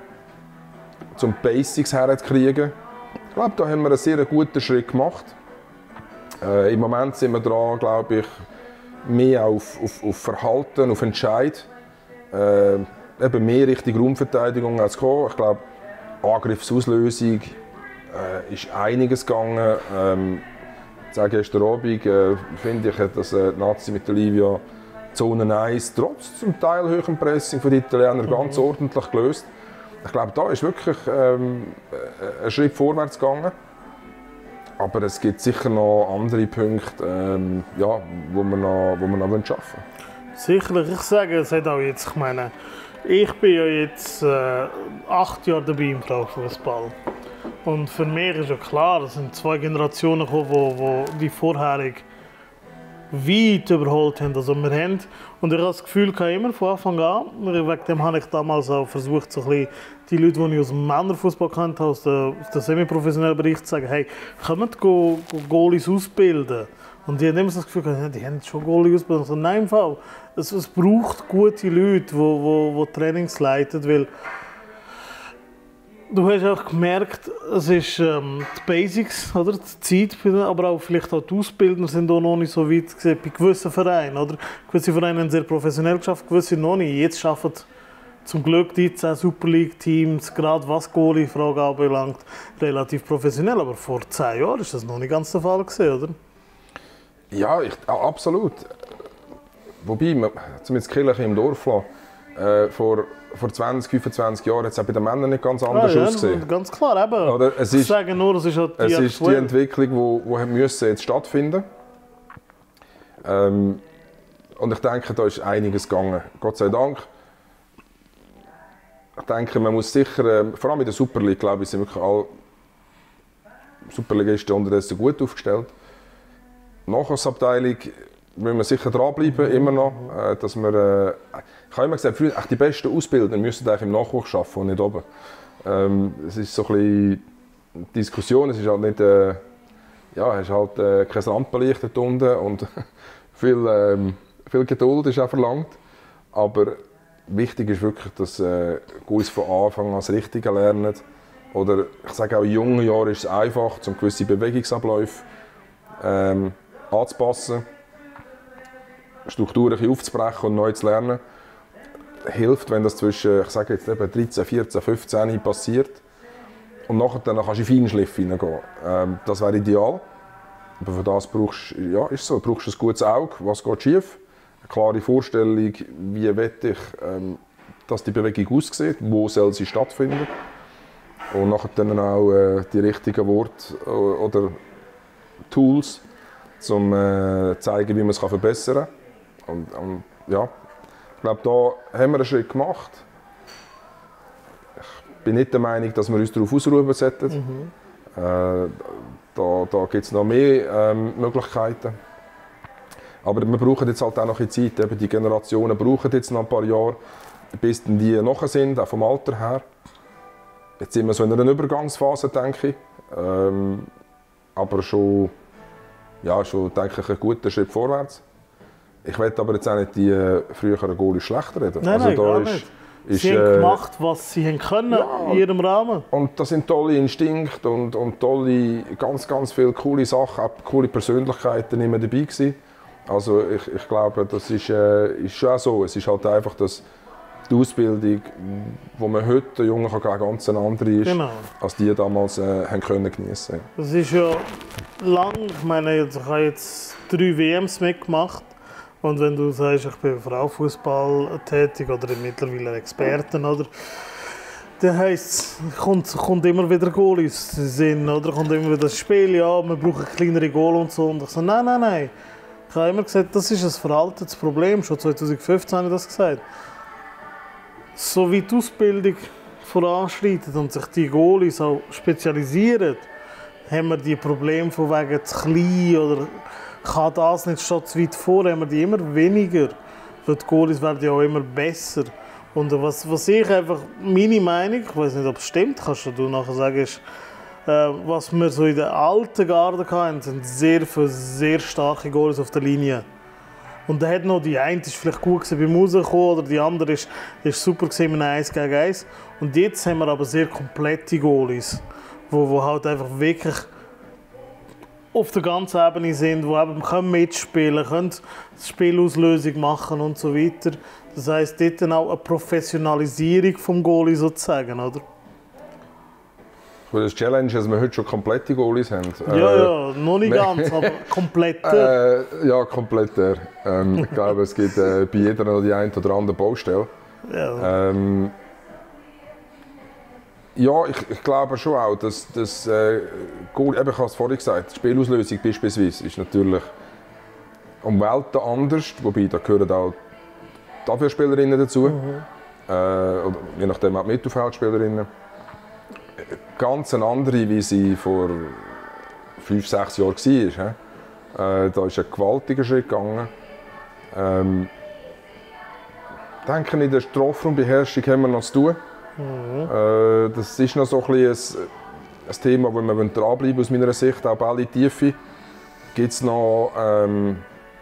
um die Basics herzukriegen. Ich glaube, da haben wir einen sehr guten Schritt gemacht. Äh, Im Moment sind wir dran, glaube ich, mehr auf, auf, auf Verhalten, auf Entscheid, äh, eben mehr Richtung Raumverteidigung als kommen. Ich glaube, Angriffsauslösung äh, ist einiges gegangen. Ähm, sage gestern Abend, äh, finde ich, hat das äh, die Nazi mit der Livia Zone eins trotz zum Teil höherem Pressing von den Italienern mhm. ganz ordentlich gelöst. ich glaube, da ist wirklich ähm, ein Schritt vorwärts gegangen. Aber es gibt sicher noch andere Punkte, ähm, ja, wo wir noch, wo wir noch arbeiten wollen. Sicherlich, ich sage, es hat auch jetzt, ich meine, ich bin ja jetzt äh, acht Jahre dabei im Frauenfußball. Und für mich ist ja klar, es sind zwei Generationen gekommen, wo, wo die vorherig weit überholt haben. Also wir haben, und ich habe das Gefühl immer von Anfang an, wegen dem habe ich damals auch versucht, so ein bisschen die Leute, die ich aus dem Männerfußball kannte, aus dem semi-professionellen Bereich, zu sagen, hey, kommt go, go Goalies ausbilden. Und die haben immer so das Gefühl, ja, die haben schon Goalie ausbilden. Also nein, im Fall, es, es braucht gute Leute, die, die, die Trainings leiten, weil du hast auch gemerkt, es ist ähm, die Basics, oder? Die Zeit, aber auch vielleicht auch die Ausbildner sind auch noch nicht so weit gesehen bei gewissen Vereinen. Oder? Gewisse Vereine haben sehr professionell geschafft, gewisse noch nicht. Jetzt arbeiten zum Glück die zehn Super League-Teams, gerade was Goalie-Frage anbelangt, relativ professionell. Aber vor zehn Jahren war das noch nicht ganz der Fall gewesen, oder? Ja, ich, absolut. Wobei, zumindest Kirche im Dorf lassen, äh, vor Vor zwanzig, fünfundzwanzig Jahren hat es auch bei den Männern nicht ganz anders ah, ja, ausgesehen. Ganz klar, eben. Oder es ist, ich sage nur, es ist halt die, es ist die Entwicklung, die, die müssen jetzt stattfinden musste. Ähm, und ich denke, da ist einiges gegangen. Gott sei Dank. Ich denke, man muss sicher, äh, vor allem in der Super League, glaube ich, sind wirklich alle Superligisten unterdessen gut aufgestellt. Die Nachwuchsabteilung müssen wir sicher dranbleiben, immer noch. Äh, dass wir, äh, ich habe immer gesagt, früher, die besten Ausbilder müssen eigentlich im Nachwuchs arbeiten und nicht oben. Ähm, es ist so ein bisschen Diskussion, es ist halt nicht, äh, ja, es ist halt äh, kein Rampenlicht dort unten und viel, ähm, viel Geduld ist auch verlangt. Aber wichtig ist wirklich, dass äh, Goalies von Anfang an das Richtige lernen. Oder ich sage auch in jungen Jahren ist es einfach, um gewisse Bewegungsabläufe ähm, anzupassen. Strukturen aufzubrechen und neu zu lernen, hilft, wenn das zwischen, ich sage jetzt eben dreizehn, vierzehn, fünfzehn passiert. Und nachher dann kannst du in Feinschliff hineingehen. Ähm, das wäre ideal. Aber für das brauchst du, ja, ist so, brauchst du ein gutes Auge, was geht schief, eine klare Vorstellung, wie will ich, ähm, dass die Bewegung aussieht, wo soll sie stattfinden. Und nachher dann auch äh, die richtigen Worte oder Tools, um äh, zu zeigen, wie man es verbessern kann. Und, und, ja, ich glaube, da haben wir einen Schritt gemacht. Ich bin nicht der Meinung, dass wir uns darauf ausruhen sollten. Mhm. Äh, da da gibt es noch mehr ähm, Möglichkeiten. Aber wir brauchen jetzt halt auch noch ein Zeit. Eben die Generationen brauchen jetzt noch ein paar Jahre, bis die nachher sind, auch vom Alter her. Jetzt sind wir so in einer Übergangsphase, denke ich. Ähm, aber schon, ja, schon denke ich, ein guter Schritt vorwärts. Ich will aber jetzt auch nicht die äh, früheren Goalies schlechter reden. Nein, also, nein, da gar ist, nicht. Ist, sie äh, haben gemacht, was sie haben können, ja, in ihrem Rahmen. Und das sind tolle Instinkte und, und tolle, ganz, ganz viele coole Sachen, auch coole Persönlichkeiten immer dabei gewesen. Also ich, ich glaube, das ist, äh, ist schon auch so. Es ist halt einfach, dass die Ausbildung, die man heute den Jungen kann, ganz eine andere ist, genau, als die damals äh, haben können geniessen. Das ist ja lang. Ich meine, ich habe jetzt drei W Ms mitgemacht. Und wenn du sagst, ich bin Frauenfußball tätig oder mittlerweile Experten, oder, dann heisst es, kommt, kommt immer wieder Goalies Sinn, oder kommt immer wieder das Spiel, ja, wir brauchen kleinere Goal und so. Und ich so, nein, nein, nein. Ich habe immer gesagt, das ist ein Verhaltensproblem, schon zwanzig fünfzehn habe ich das gesagt. So wie die Ausbildung voranschreitet und sich die Goalies auch spezialisieren, haben wir die Probleme von wegen zu klein oder kann das nicht schon zu weit vor, haben wir die immer weniger. Weil die Goalies werden ja auch immer besser. Und was, was ich einfach, meine Meinung, ich weiß nicht, ob es stimmt, kannst du nachher sagen, ist, äh, was wir so in der alten Garde hatten, sind sehr viele, sehr starke Goalies auf der Linie. Und da hat noch die eine ist vielleicht gut beim Rauskommen oder die andere ist, ist super gewesen mit eins gegen eins. Und jetzt haben wir aber sehr komplette Goalies, wo, wo halt einfach wirklich auf der ganzen Ebene sind, die eben können mitspielen können, Spielauslösung machen und so weiter. Das heisst, dort dann auch eine Professionalisierung des Goalie sozusagen, oder? Das Challenge ist, dass wir heute schon komplette Goalies haben. Ja, äh, ja, noch nicht ganz, aber komplette. Äh, ja, kompletter. Ähm, ich glaube, es gibt äh, bei jeder noch die eine oder andere Baustelle. Ja. Ähm, Ja, ich, ich glaube schon auch, dass das äh, Goal, eben, ich habe es vorhin gesagt, die Spielauslösung beispielsweise ist natürlich um Welten anders, wobei da gehören auch die Abwehrspielerinnen dazu, mhm. äh, oder je nachdem auch die Mittelfeldspielerinnen. Ganz eine andere, wie sie vor fünf, sechs Jahren war. Äh, da ist ein gewaltiger Schritt gegangen. Ähm, ich denke, in der Strafraumbeherrschung haben wir noch zu tun. Mhm. Äh, das ist noch so ein, ein, ein Thema, wo wir dranbleiben aus meiner Sicht. Auch Bälle in die Tiefe gibt es noch ähm,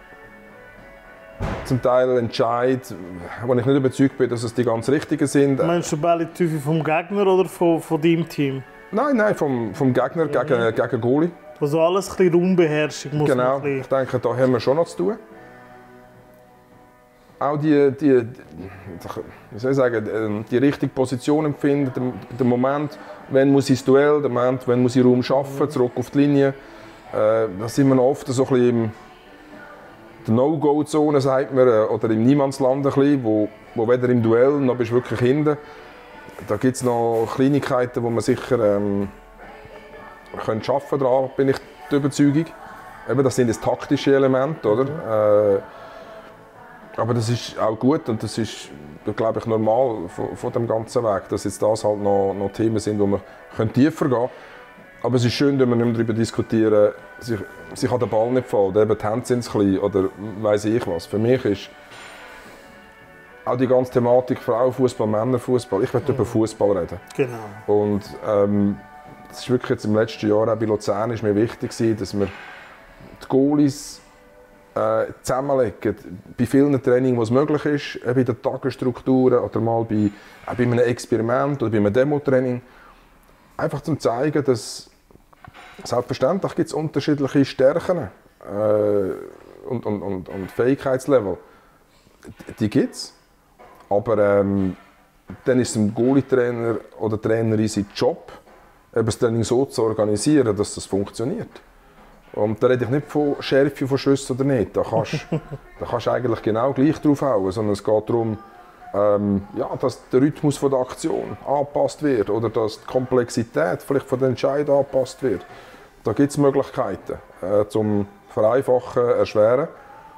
zum Teil Entscheid, wo ich nicht überzeugt bin, dass es die ganz richtigen sind. Meinst du Bälle in die Tiefe vom Gegner oder von, von deinem Team? Nein, nein, vom, vom Gegner mhm. gegen, gegen Goalie. Also alles ein bisschen Raumbeherrschung muss genau, man ein ich denke, da haben wir schon noch zu tun. Auch die, die, wie soll ich sagen, die richtige Position empfinden, der, der Moment, wann muss ich das Duell, der Moment, wann muss ich Raum schaffen, mhm. zurück auf die Linie. Äh, da sind wir noch oft so ein bisschen in der No-Go-Zone, sagt man, oder im Niemandsland, ein bisschen, wo, wo weder im Duell noch bist du wirklich hinten. Da gibt es noch Kleinigkeiten, die man sicher ähm, können schaffen daran, bin ich der Überzeugung. Eben, das sind das taktische Elemente, oder? Mhm. Äh, aber das ist auch gut und das ist, glaube ich, normal von, von dem ganzen Weg, dass jetzt das halt noch, noch Themen sind, wo man tiefer gehen können. Aber es ist schön, wenn wir nicht mehr darüber diskutieren, sich, sich an den Ball nicht fallen, oder eben die Hände sind zu klein oder weiss ich was. Für mich ist auch die ganze Thematik Frauenfußball, Männerfußball. Ich möchte mhm. über Fußball reden. Genau. Und ähm, das ist wirklich jetzt im letzten Jahr auch bei Luzern ist mir wichtig gewesen, dass wir die Goalies äh, zusammenlegen. Bei vielen Trainings, was möglich ist, bei den Tagesstrukturen oder mal bei, auch bei einem Experiment oder bei einem Demo-Training. Einfach zum zeigen, dass selbstverständlich gibt es unterschiedliche Stärken äh, und, und, und, und Fähigkeitslevel. Die gibt es. Aber ähm, dann ist es dem Goalie-Trainer oder Trainerin sein Job, das Training so zu organisieren, dass das funktioniert. Und da rede ich nicht von Schärfe von Schüssen oder nicht. Da kannst da kannst du eigentlich genau gleich drauf hauen, sondern es geht darum, ähm, ja, dass der Rhythmus von der Aktion angepasst wird oder dass die Komplexität vielleicht von den Entscheid angepasst wird. Da gibt es Möglichkeiten äh, zum Vereinfachen, Erschweren.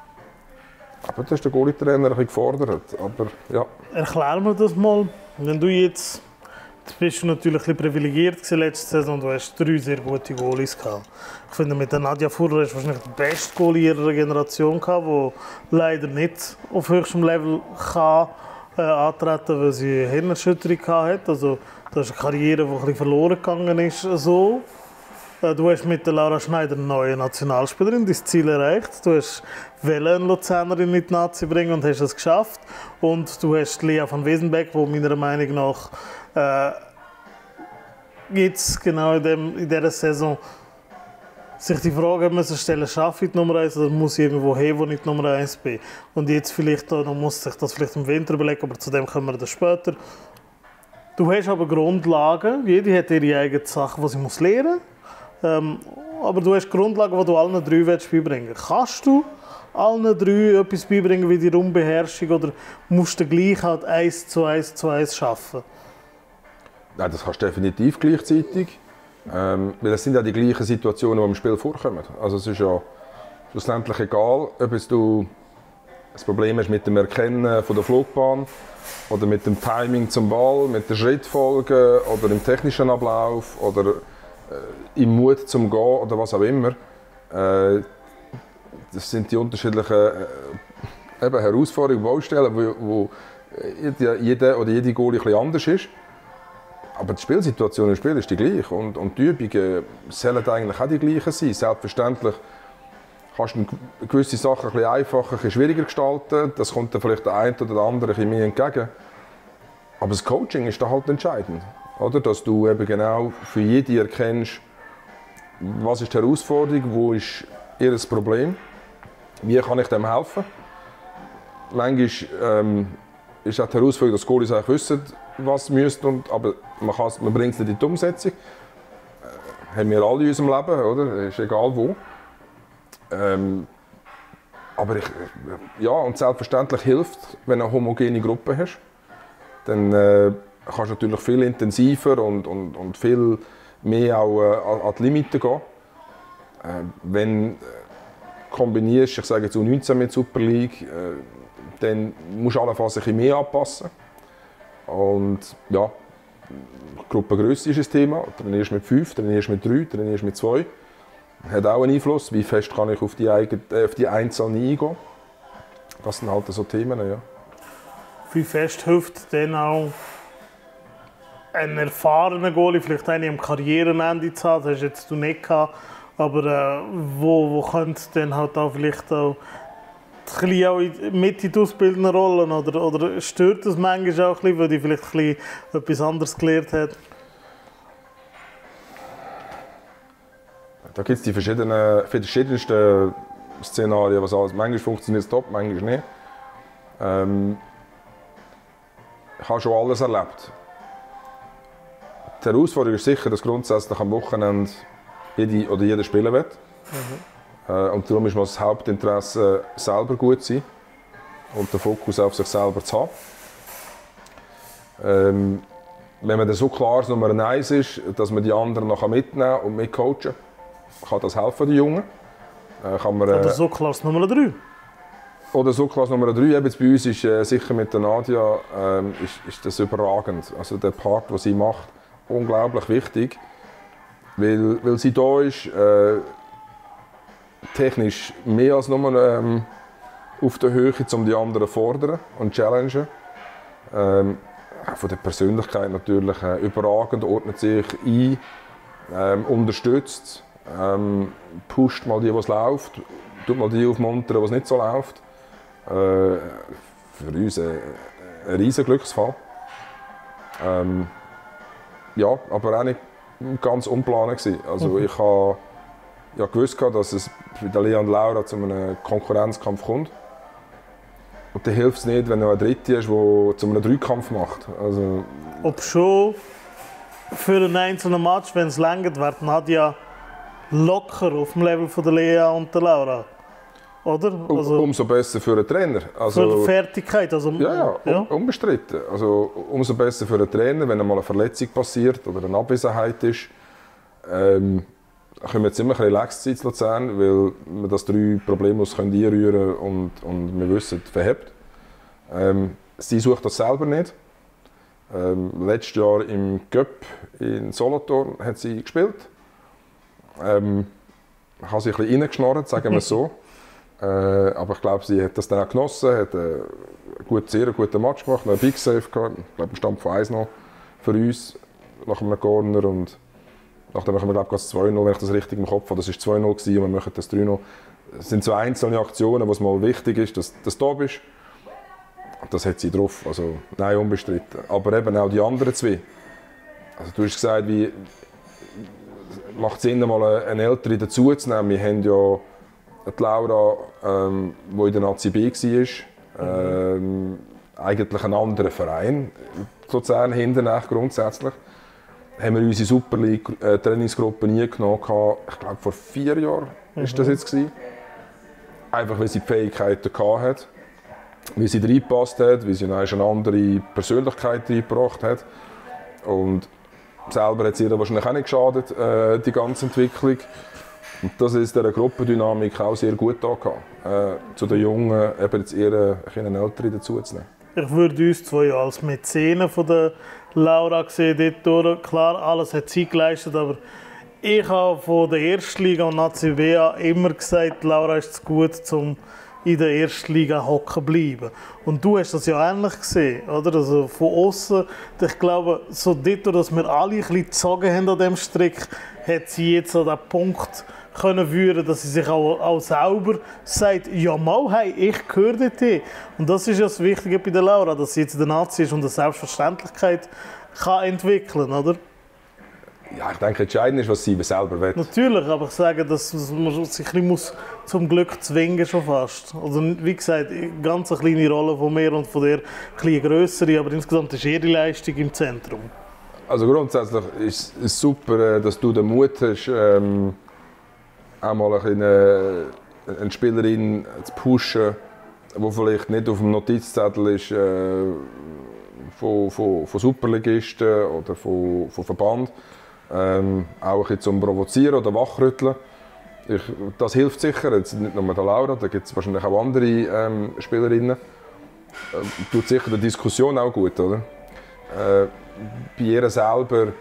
Aber das ist der Goalie-Trainer ein bisschen gefordert. Aber, ja. Erklär mir das mal. Wenn du jetzt, jetzt bist du natürlich ein bisschen privilegiert letzte Saison, du hast drei sehr gute Goalies gehabt. Ich finde, mit der Nadja Furrer hast du wahrscheinlich die beste Goalie ihrer Generation gehabt, die leider nicht auf höchstem Level kann, äh, antreten, weil sie eine Hirnerschütterung hatte. Also, das ist eine Karriere, die ein bisschen verloren gegangen ist. So. Du hast mit der Laura Schneider eine neue Nationalspielerin dein Ziel erreicht. Du hast eine Luzernerin in die Nazi bringen und hast es geschafft. Und du hast Lea van Wesenbeck, die meiner Meinung nach äh, jetzt genau in, dem, in dieser Saison sich die Frage müssen stellen, schaffe ich die Nummer eins oder muss ich irgendwo hin, wo ich die Nummer eins bin. Und jetzt vielleicht, noch muss sich das vielleicht im Winter überlegen, aber zu dem kommen wir dann später. Du hast aber Grundlagen, jede hat ihre eigenen Sachen, die sie muss lernen muss. Ähm, aber du hast Grundlagen, die du allen drei beibringen willst. Kannst du allen drei etwas beibringen wie die Raumbeherrschung oder musst du gleich halt eins zu eins zu eins schaffen? Nein, das kannst du definitiv gleichzeitig. Ähm, weil es sind ja die gleichen Situationen, die im Spiel vorkommen. Also es ist ja schlussendlich egal, ob es du ein Problem hast mit dem Erkennen von der Flugbahn oder mit dem Timing zum Ball, mit der Schrittfolge oder im technischen Ablauf oder im Mut zum Gehen oder was auch immer. Äh, das sind die unterschiedlichen äh, eben Herausforderungen, Baustellen, wo, wo jeder oder jede Goalie ein bisschen anders ist. Aber die Spielsituation im Spiel ist die gleiche und, und die Übungen sollen eigentlich auch die gleichen sein. Selbstverständlich kannst du gewisse Sachen ein bisschen einfacher, ein bisschen schwieriger gestalten. Das kommt dann vielleicht der eine oder der andere ein bisschen mehr entgegen. Aber das Coaching ist da halt entscheidend. Oder? Dass du eben genau für jede erkennst, was ist die Herausforderung, wo ist ihr Problem, wie kann ich dem helfen. Manchmal ähm, ist auch die Herausforderung, dass die Goalies eigentlich wissen, was sie müssen, und, aber man, man bringt es nicht in die Umsetzung. Äh, haben wir alle in unserem Leben, oder? Ist egal wo. Ähm, aber ich, ja, und selbstverständlich hilft, wenn du eine homogene Gruppe hast. Dann, äh, kannst du natürlich viel intensiver und, und, und viel mehr auch äh, an die Limite gehen. Äh, wenn du kombinierst, ich sage jetzt U neunzehn mit Super League, äh, dann musst du allenfalls ein bisschen mehr anpassen. Und ja, Gruppengröße ist ein Thema. Trainierst mit fünf, trainierst mit drei, trainierst mit zwei. Hat auch einen Einfluss, wie fest kann ich auf die, eigene, äh, auf die Einzelnen eingehen. Das sind halt so Themen, ja. Wie fest hilft denn auch ein erfahrener Goalie, vielleicht einen am Karrierenende zu haben, das hast jetzt du nicht gehabt, aber äh, wo, wo könnte dann halt auch vielleicht auch, ein auch mit in die ausbildenden Rollen, oder, oder stört das manchmal auch ein bisschen, weil die vielleicht ein bisschen etwas anderes gelernt hat? Da gibt es die verschiedenen, verschiedensten Szenarien, was alles. Manchmal funktioniert es top, manchmal nicht. Ähm, ich habe schon alles erlebt. Die Herausforderung ist sicher, dass grundsätzlich am Wochenende jede oder jeder spielen will. Mhm. Äh, und darum ist mir das Hauptinteresse, selber gut zu sein und den Fokus auf sich selber zu haben. Ähm, wenn man dann so klar Nummer eins ist, dass man die anderen noch mitnehmen und mitcoachen kann, das helfen den Jungen. Äh, kann man, äh, oder so Klasse Nummer drei. Oder so Klasse Nummer drei. Eben bei uns ist äh, sicher mit der Nadia ähm, ist, ist das überragend. Also der Part, den sie macht, unglaublich wichtig, weil, weil sie da ist, äh, technisch mehr als nur ähm, auf der Höhe, um die anderen zu fordern und zu challengen. Ähm, von der Persönlichkeit natürlich äh, überragend, ordnet sich ein, ähm, unterstützt, ähm, pusht mal die, was läuft, tut mal die aufmuntern, was nicht so läuft. Äh, für uns ein, ein riesen Glücksfall. Ähm, ja, aber auch nicht ganz unplanend gewesen. Also mhm. ich habe ja gewusst, dass es bei der Lea und Laura zu einem Konkurrenzkampf kommt. Und dann hilft es nicht, wenn du eine Dritte hast, die zu einem Dreikampf macht. Also, ob schon für einen einzelnen Match, wenn es reicht, wäre Nadia locker auf dem Level von der Lea und der Laura. Oder? Also, umso besser für einen Trainer. Also, für die Fertigkeit. Also, ja, ja, ja, unbestritten. Also, umso besser für einen Trainer, wenn einmal eine Verletzung passiert oder eine Abwesenheit ist. Ähm, können wir ziemlich relaxed sein in Luzern, weil wir das drei problemlos einrühren und, und wir wissen, verhebt. Ähm, sie sucht das selber nicht. Ähm, letztes Jahr im Cup in Solothurn hat sie gespielt. Ähm, ich habe sie ein bisschen reingeschnorrt, sagen wir es so. Äh, aber ich glaube, sie hat das dann auch genossen, hat einen gut, sehr guten Match gemacht, einen Big Save gehabt. Ich glaube, Stand von eins noch für uns nach einem Corner. Und nachdem machen wir, glaube ich, zwei null, wenn ich das richtig im Kopf habe. Das war zwei null und wir machen das drei null. Es sind so einzelne Aktionen, wo es mal wichtig ist, dass, dass du da bist. Das hat sie drauf, also nein, unbestritten. Aber eben auch die anderen zwei. Also du hast gesagt, wie macht es Sinn, mal eine Ältere dazuzunehmen. Wir haben ja die Laura, ähm, die in der A C B war, ähm, eigentlich einen anderen Verein, Luzern hinten grundsätzlich. Haben wir unsere Super League äh, Trainingsgruppe nie genommen. Ich glaube, vor vier Jahren war mhm. das jetzt gewesen. Einfach, weil sie die Fähigkeiten hatte, wie sie reingepasst hat, wie sie eine andere Persönlichkeit reingebracht hat. Und selber hat es ihr wahrscheinlich auch nicht geschadet, äh, die ganze Entwicklung. Und das ist der Gruppendynamik auch sehr gut da äh, zu den Jungen, eben jetzt eher eine Ältere dazuzunehmen. Ich würde uns zwei als Mäzene von der Laura sehen, dort. Klar, alles hat sie geleistet, aber ich habe von der Erstliga und A C B immer gesagt, Laura ist zu gut, um in der Erstliga hocken bleiben. Und du hast das ja ähnlich gesehen, oder? Also von außen, ich glaube, so dort, dass wir alle ein bisschen gezogen haben an diesem Strick, hat sie jetzt an den Punkt können führen, dass sie sich auch, auch selber sagt, ja mal, hey, ich gehöre dorthin. Und das ist ja das Wichtige bei der Laura, dass sie jetzt in der Nazi ist und eine Selbstverständlichkeit kann entwickeln, oder? Ja, ich denke, entscheidend ist, was sie selber will. Natürlich, aber ich sage, dass man sich ein bisschen zum Glück zwingen schon fast. Also wie gesagt, ganz eine kleine Rolle von mir und von der eine grössere, aber insgesamt ist ihre Leistung im Zentrum. Also grundsätzlich ist es super, dass du den Mut hast, ähm, auch mal eine, eine Spielerin zu pushen, die vielleicht nicht auf dem Notizzettel ist, äh, von, von, von Superligisten oder von, von Verband. Ähm, auch ein bisschen zum Provozieren oder Wachrütteln. Ich, das hilft sicher, jetzt nicht nur der Laura, da gibt es wahrscheinlich auch andere ähm, Spielerinnen. Ähm, tut sicher die Diskussion auch gut, oder? Äh, bei ihr selber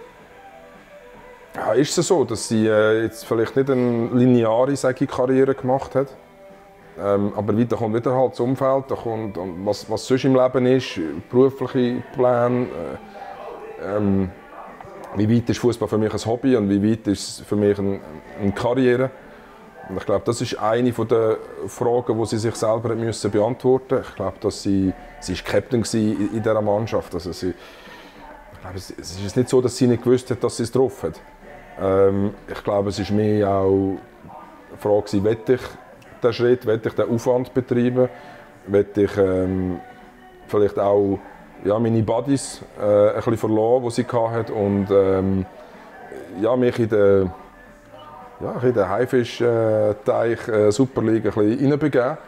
ja, ist es so, dass sie äh, jetzt vielleicht nicht eine lineare sage ich, Karriere gemacht hat. Ähm, aber weiter kommt wieder halt das Umfeld, da kommt, was, was sonst im Leben ist, berufliche Pläne. Äh, ähm, wie weit ist Fußball für mich ein Hobby und wie weit ist es für mich eine, eine Karriere? Und ich glaube, das ist eine der Fragen, die sie sich selber müssen beantworten mussten. Ich glaube, dass sie, sie ist Captain in, in dieser Mannschaft. Also sie, ich glaube, es, es ist nicht so, dass sie nicht gewusst hat, dass sie es drauf hat. Ähm, ich glaube, es ist mehr auch eine Frage, will ich den Schritt, will ich den Aufwand betreiben, will ich ähm, vielleicht auch ja, meine Buddies äh, ein bisschen verloren, die sie hatte und ähm, ja, mich in den, ja, in den Haifisch-Teich äh, Superliga ein bisschen hineinbegeben.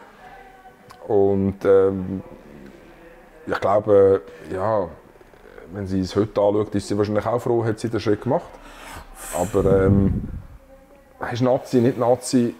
Und ähm, ich glaube, ja, wenn sie es heute anschaut, ist sie wahrscheinlich auch froh, hat sie den Schritt gemacht. Aber ähm, ist Nazi, nicht Nazi.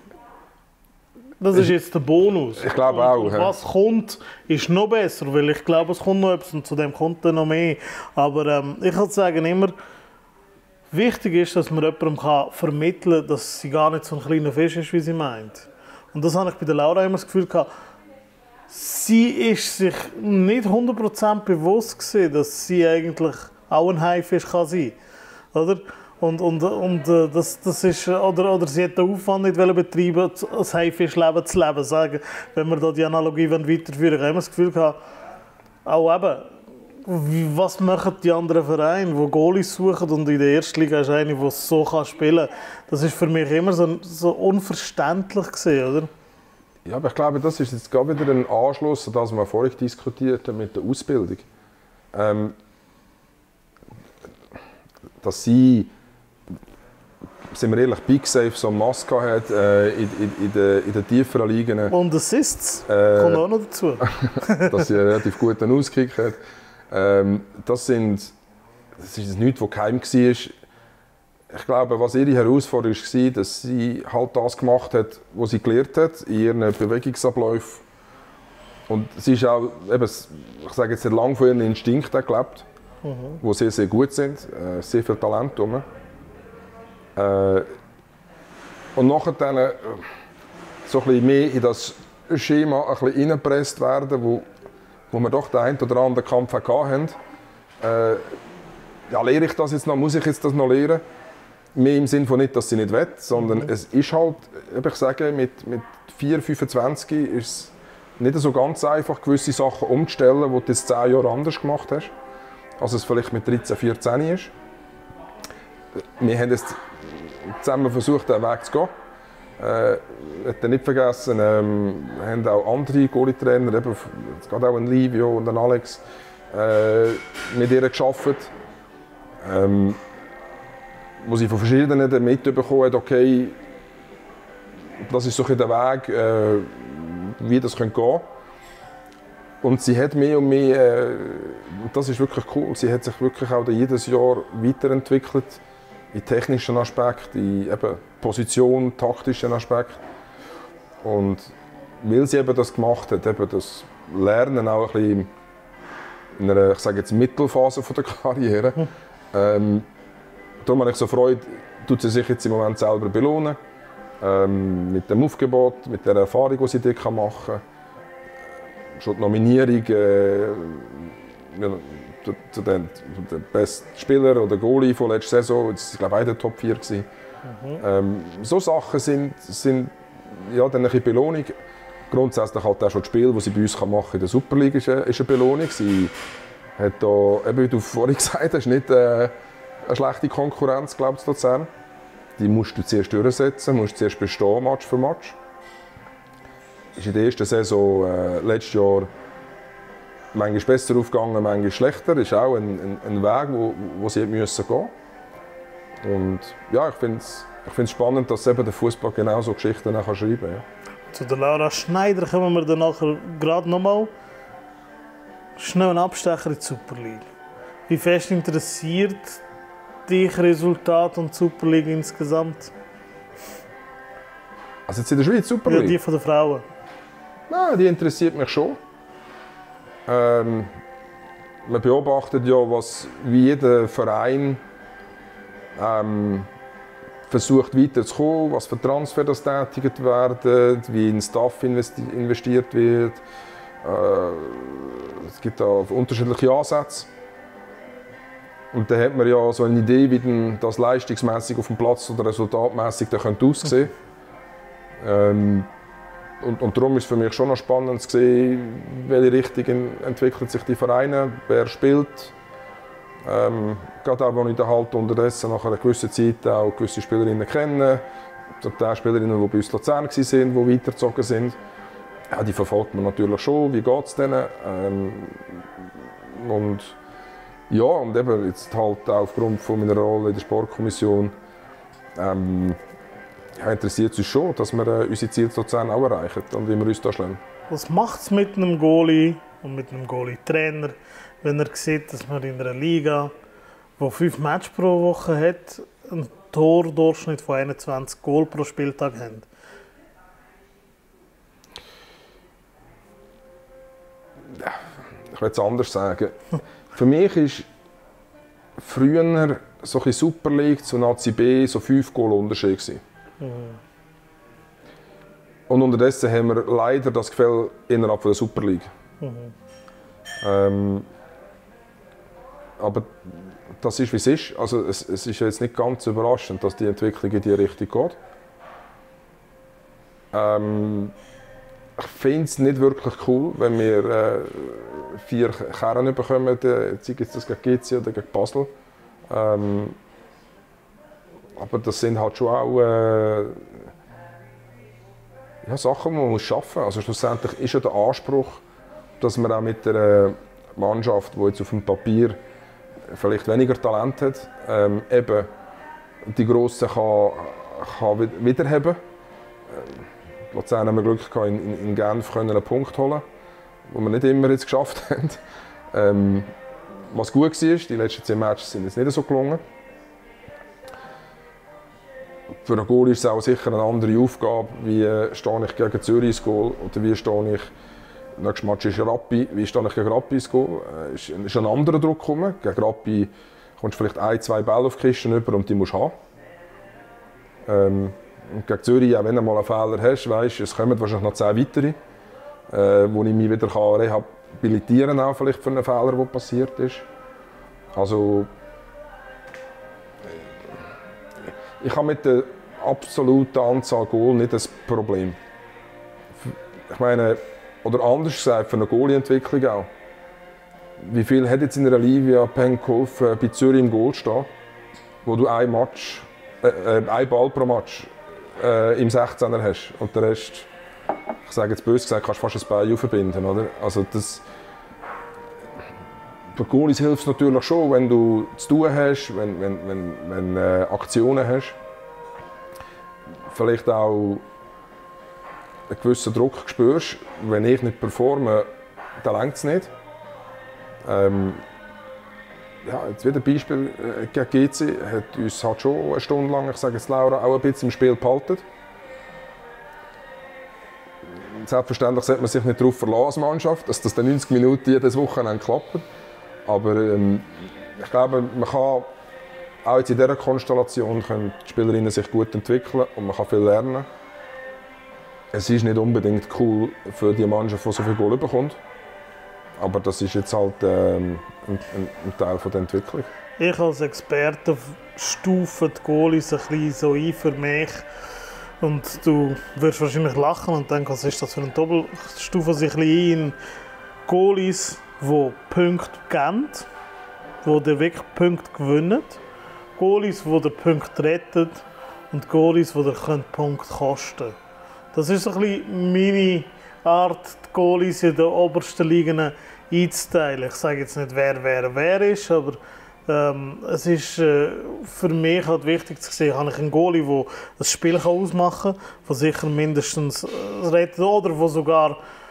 Das ist jetzt der Bonus. Ich glaube auch. Und was kommt, ist noch besser, weil ich glaube, es kommt noch etwas und zu dem kommt dann noch mehr. Aber ähm, ich würde sagen immer, wichtig ist, dass man jemandem kann vermitteln kann, dass sie gar nicht so ein kleiner Fisch ist, wie sie meint. Und das habe ich bei der Laura immer das Gefühl gehabt, sie ist sich nicht hundert Prozent bewusst gewesen, dass sie eigentlich auch ein Haifisch kann sein kann. Oder? Und, und, und das, das ist, oder, oder sie hat den Aufwand nicht betreiben, das Haifischleben zu leben. Sagen, wenn wir da die Analogie weiterführen, haben wir das Gefühl gehabt, auch eben, was machen die anderen Vereine, die Goalies suchen und in der ersten Liga ist einer, der so spielen kann. Das ist für mich immer so, so unverständlich gewesen, oder? Ja, aber ich glaube, das ist jetzt gerade wieder ein Anschluss an das, was wir vorhin diskutiert haben mit der Ausbildung. Ähm, dass sie, sind wir ehrlich, Big Safe so eine Maske hat äh, in, in, in, den, in den tieferen Ligen. Und Assists äh, kommt auch noch dazu. Dass sie einen relativ guten Auskick hat. Ähm, das, sind, das ist nichts, was geheim war. Ich glaube, was ihre Herausforderung war, dass sie halt das gemacht hat, was sie gelernt hat, in ihren Bewegungsabläufen. Und sie ist auch, eben, ich sage jetzt, lange von ihren Instinkten gelebt, mhm. die sehr, sehr gut sind, äh, sehr viel Talent drum. Äh, und nachher dann äh, so ein bisschen mehr in das Schema ein bisschen reingepresst werden, wo, wo wir doch den einen oder anderen Kampf hatten. Äh, ja, lehre ich das jetzt noch, muss ich jetzt das noch lernen? Mehr im Sinne von nicht, dass sie nicht will, sondern mhm. es ist halt, ich sage, mit, mit vier, fünfundzwanzig ist es nicht so ganz einfach, gewisse Sachen umzustellen, die du jetzt zehn Jahre anders gemacht hast, als es vielleicht mit dreizehn, vierzehn ist. Wir haben jetzt zusammen versucht, diesen Weg zu gehen. Äh, ich habe nicht vergessen, ähm, wir haben auch andere Goalie-Trainer, eben, es geht auch ein Livio und ein Alex, äh, mit ihr gearbeitet. Ähm, wo sie von verschiedenen mitbekommen hat, okay, das ist so der Weg, äh, wie das gehen könnte. Und sie hat mehr und mehr, äh, das ist wirklich cool, sie hat sich wirklich auch jedes Jahr weiterentwickelt, in technischen Aspekten, in eben Position, taktischen Aspekten. Und weil sie eben das gemacht hat, eben das Lernen auch ein bisschen in einer, ich sage jetzt, Mittelphase von der Karriere, hm. ähm, darum habe ich so Freude, tut sie sich jetzt im Moment selber belohnen. Ähm, mit dem Aufgebot, mit der Erfahrung, die sie dort machen kann. Schon die Nominierung äh, zu, zu den, zu den besten Spieler oder Goalie von letzter Saison, das war glaube ich auch der Top vier. Mhm. Ähm, so Sachen sind, sind ja, dann eine Belohnung. Grundsätzlich halt auch schon das Spiel, das sie bei uns machen kann in der Superliga, ist eine, ist eine Belohnung. Sie hat da, eben, wie du vorhin gesagt hast, nicht äh, eine schlechte Konkurrenz, glaube ich, Luzern. Die musst du zuerst durchsetzen, musst zuerst bestehen, Match für Match. Ist in der ersten Saison äh, letztes Jahr manchmal besser aufgegangen, manchmal schlechter. Das ist auch ein, ein, ein Weg, wo, wo sie gehen müssen. Und ja, ich finde es ich find's spannend, dass eben der Fußball genau so Geschichten auch schreiben kann. Ja. Zu der Laura Schneider kommen wir dann nachher gerade nochmal. Schnell ein Abstecher in die Super League. Wie fest interessiert dich Resultat und die Super League insgesamt? Also jetzt in der Schweiz Super League? Ja, die von den Frauen. Nein, die interessiert mich schon. Ähm, man beobachtet ja, was, wie jeder Verein ähm, versucht weiterzukommen, was für Transfers tätigt werden, wie in Staff investi investiert wird. Äh, es gibt da unterschiedliche Ansätze. Und dann hat man ja so eine Idee, wie denn das leistungsmässig auf dem Platz oder resultatmässig aussehen könnte. Ähm, und, und darum ist es für mich schon noch spannend zu sehen, welche Richtung entwickelt sich die Vereine, wer spielt. Ähm, gerade auch, als ich halt unterdessen nach einer gewissen Zeit auch gewisse Spielerinnen kenne, die Spielerinnen, die bei uns in Luzern waren, die weitergezogen sind, ja, die verfolgt man natürlich schon, wie geht es denen. Ähm, und ja, und eben jetzt halt auch aufgrund von meiner Rolle in der Sportkommission ähm, ja, interessiert es uns schon, dass wir äh, unsere Ziele in Luzern auch erreichen und wie wir uns da schlagen. Was macht es mit einem Goalie und mit einem Goalie-Trainer, wenn er sieht, dass man in einer Liga, die fünf Matches pro Woche hat, einen Tordurchschnitt von einundzwanzig Goal pro Spieltag haben? Ja, ich will es anders sagen. Für mich ist früher so ein Super League zu Nazi B so fünf Goal Unterschied gewesen. Mhm. Und unterdessen haben wir leider das Gefühl innerhalb der Super League. Mhm. Ähm, aber das ist, wie es ist. Also es, es ist jetzt nicht ganz überraschend, dass die Entwicklung in diese Richtung geht. Ähm, ich finde es nicht wirklich cool, wenn wir äh, vier Kernen bekommen, sei es das gegen G C oder gegen Basel. Ähm, aber das sind halt schon auch äh, ja, Sachen, die man muss schaffen muss. Also schlussendlich ist ja der Anspruch, dass man auch mit einer Mannschaft, die jetzt auf dem Papier vielleicht weniger Talent hat, ähm, eben die Grossen kann, kann wiederheben. In Luzern haben wir Glück gehabt, in, in Genf einen Punkt holen, den wir nicht immer jetzt geschafft haben. Ähm, was gut war, die letzten zehn Matches sind jetzt nicht so gelungen. Für einen Goal ist es auch sicher eine andere Aufgabe, wie äh, stehe ich gegen Zürich ins Goal oder wie stehe ich, nächstes Match ist Rappi, wie stehe ich gegen Rappi ins Goal. Äh, ist, ist ein anderer Druck gekommen. Gegen Rappi kommst du vielleicht ein, zwei Bälle auf die Kiste rüber und die musst du haben. Ähm, und gegen Zürich, auch wenn du mal einen Fehler hast, weißt, es kommen wahrscheinlich noch zehn weitere, äh, wo ich mich wieder kann rehabilitieren kann, auch vielleicht für einen Fehler, der passiert ist. Also, ich habe mit der absoluten Anzahl Goal nicht das Problem. Ich meine, oder anders gesagt, für eine Goalie-Entwicklung auch. Wie viel hat jetzt in der Livia Peng geholfen, bei Zürich im Goal stehen, wo du ein Match, äh, äh, ein Ball pro Match äh, im sechzehner hast und der Rest, ich sage jetzt böse gesagt, kannst du fast ein Bein aufbinden, oder? Also das, für Goalies hilft es natürlich schon, wenn du zu tun hast, wenn, wenn, wenn, wenn äh, Aktionen hast. Vielleicht auch einen gewissen Druck spürst. Wenn ich nicht performe, dann reicht es nicht. Ähm, ja, jetzt wieder ein Beispiel äh, gegen G C hat uns halt schon eine Stunde lang, ich sage jetzt Laura, auch ein bisschen im Spiel behalten. Selbstverständlich sollte man sich nicht darauf verlassen als Mannschaft, dass das dann neunzig Minuten jedes Wochenende klappt. Aber ähm, ich glaube, man kann auch jetzt in dieser Konstellation können die Spielerinnen sich gut entwickeln und man kann viel lernen. Es ist nicht unbedingt cool für die Mannschaft, die so viel Goal bekommt. Aber das ist jetzt halt ähm, ein, ein, ein Teil von der Entwicklung. Ich als Experte stufe die Goalies ein bisschen so ein für mich. Und du wirst wahrscheinlich lachen und denken, was ist das für ein Doppel? Ich stufe sich ein bisschen in Goalies, die Punkte geben, die den wirklich Punkte gewinnen. Goalies, die den Punkt retten und Goalies, die den Punkt kosten können. Das ist ein bisschen meine Art, die Goalies in den obersten Ligen einzuteilen. Ich sage jetzt nicht, wer wer wer ist, aber ähm, es ist äh, für mich halt wichtig zu sehen, habe ich einen Goalie, der das Spiel ausmachen kann, der sicher mindestens äh, rettet oder der sogar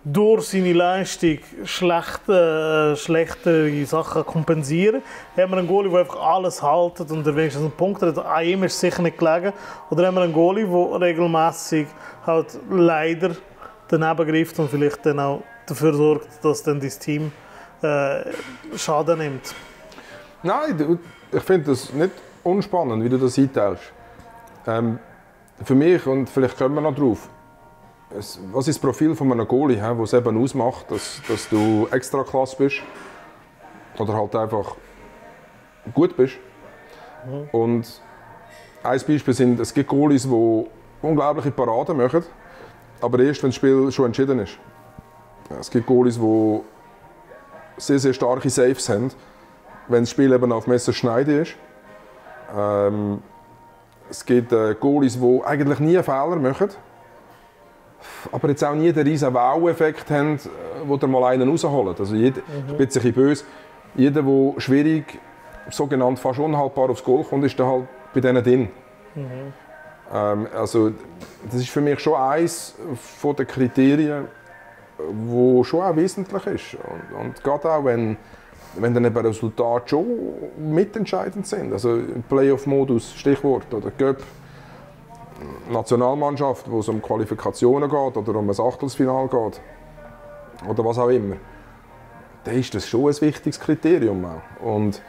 durch seine Leistung schlechte, äh, schlechte Sachen kompensieren. Haben wir einen Goalie, der einfach alles haltet und der wenigstens einen Punkt hat, an ihm ist es sicher nicht gelegen. Oder haben wir einen Goalie, der regelmäßig halt leider daneben greift und vielleicht dann auch dafür sorgt, dass dann das Team äh, Schaden nimmt. Nein, ich finde das nicht unspannend, wie du das einteilst. Ähm, für mich, und vielleicht kommen wir noch drauf, es, was ist das Profil von einem Goalie, das es eben ausmacht, dass, dass du extra klasse bist oder halt einfach gut bist. Mhm. Und ein Beispiel sind, es gibt Goalies, die unglaubliche Paraden machen, aber erst, wenn das Spiel schon entschieden ist. Es gibt Goalies, die sehr, sehr starke Saves haben, wenn das Spiel eben auf Messerschneide ist. Ähm, es gibt äh, Goalies, die eigentlich nie Fehler machen, aber jetzt auch nie den riesen Wow-Effekt haben, wo der mal einen rausholt. Also jeder, mhm. Ich bin jetzt ein bisschen böse, jeder, der schwierig, sogenannt fast unhaltbar aufs Goal kommt, ist dann halt bei denen drin. Mhm. Ähm, also, das ist für mich schon eines der Kriterien, wo schon auch wesentlich ist. Und, und gerade auch, wenn, wenn dann eben Resultate schon mitentscheidend sind. Also Playoff-Modus, Stichwort, oder Cup, Nationalmannschaft, wo es um Qualifikationen geht oder um ein Achtelfinale geht. Oder was auch immer. Dann ist das schon ein wichtiges Kriterium. Auch. Und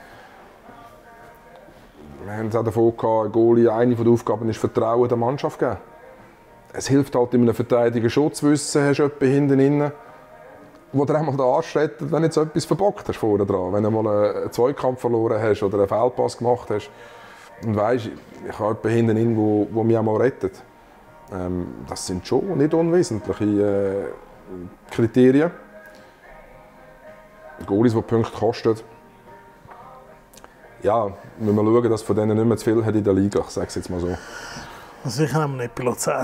wir haben es auch davon gehabt, Goalie, eine der Aufgaben ist Vertrauen der Mannschaft geben. Es hilft halt in einem Verteidiger schon zu wissen, hast du jemanden hinten drin, wo dir einmal den Arsch rettet, wenn du jetzt etwas verbockt hast vorne dran. Wenn du mal einen Zweikampf verloren hast oder einen Fehlpass gemacht hast. Und weisst, ich habe jemanden hinten drin, wo, wo mich einmal rettet. Ähm, das sind schon nicht unwesentliche äh, Kriterien. Goalies, die Punkte kosten. Ja, müssen wir schauen, dass von denen nicht mehr zu viel hat in der Liga, ich sage es jetzt mal so. Also ich habe nicht bei Luzern.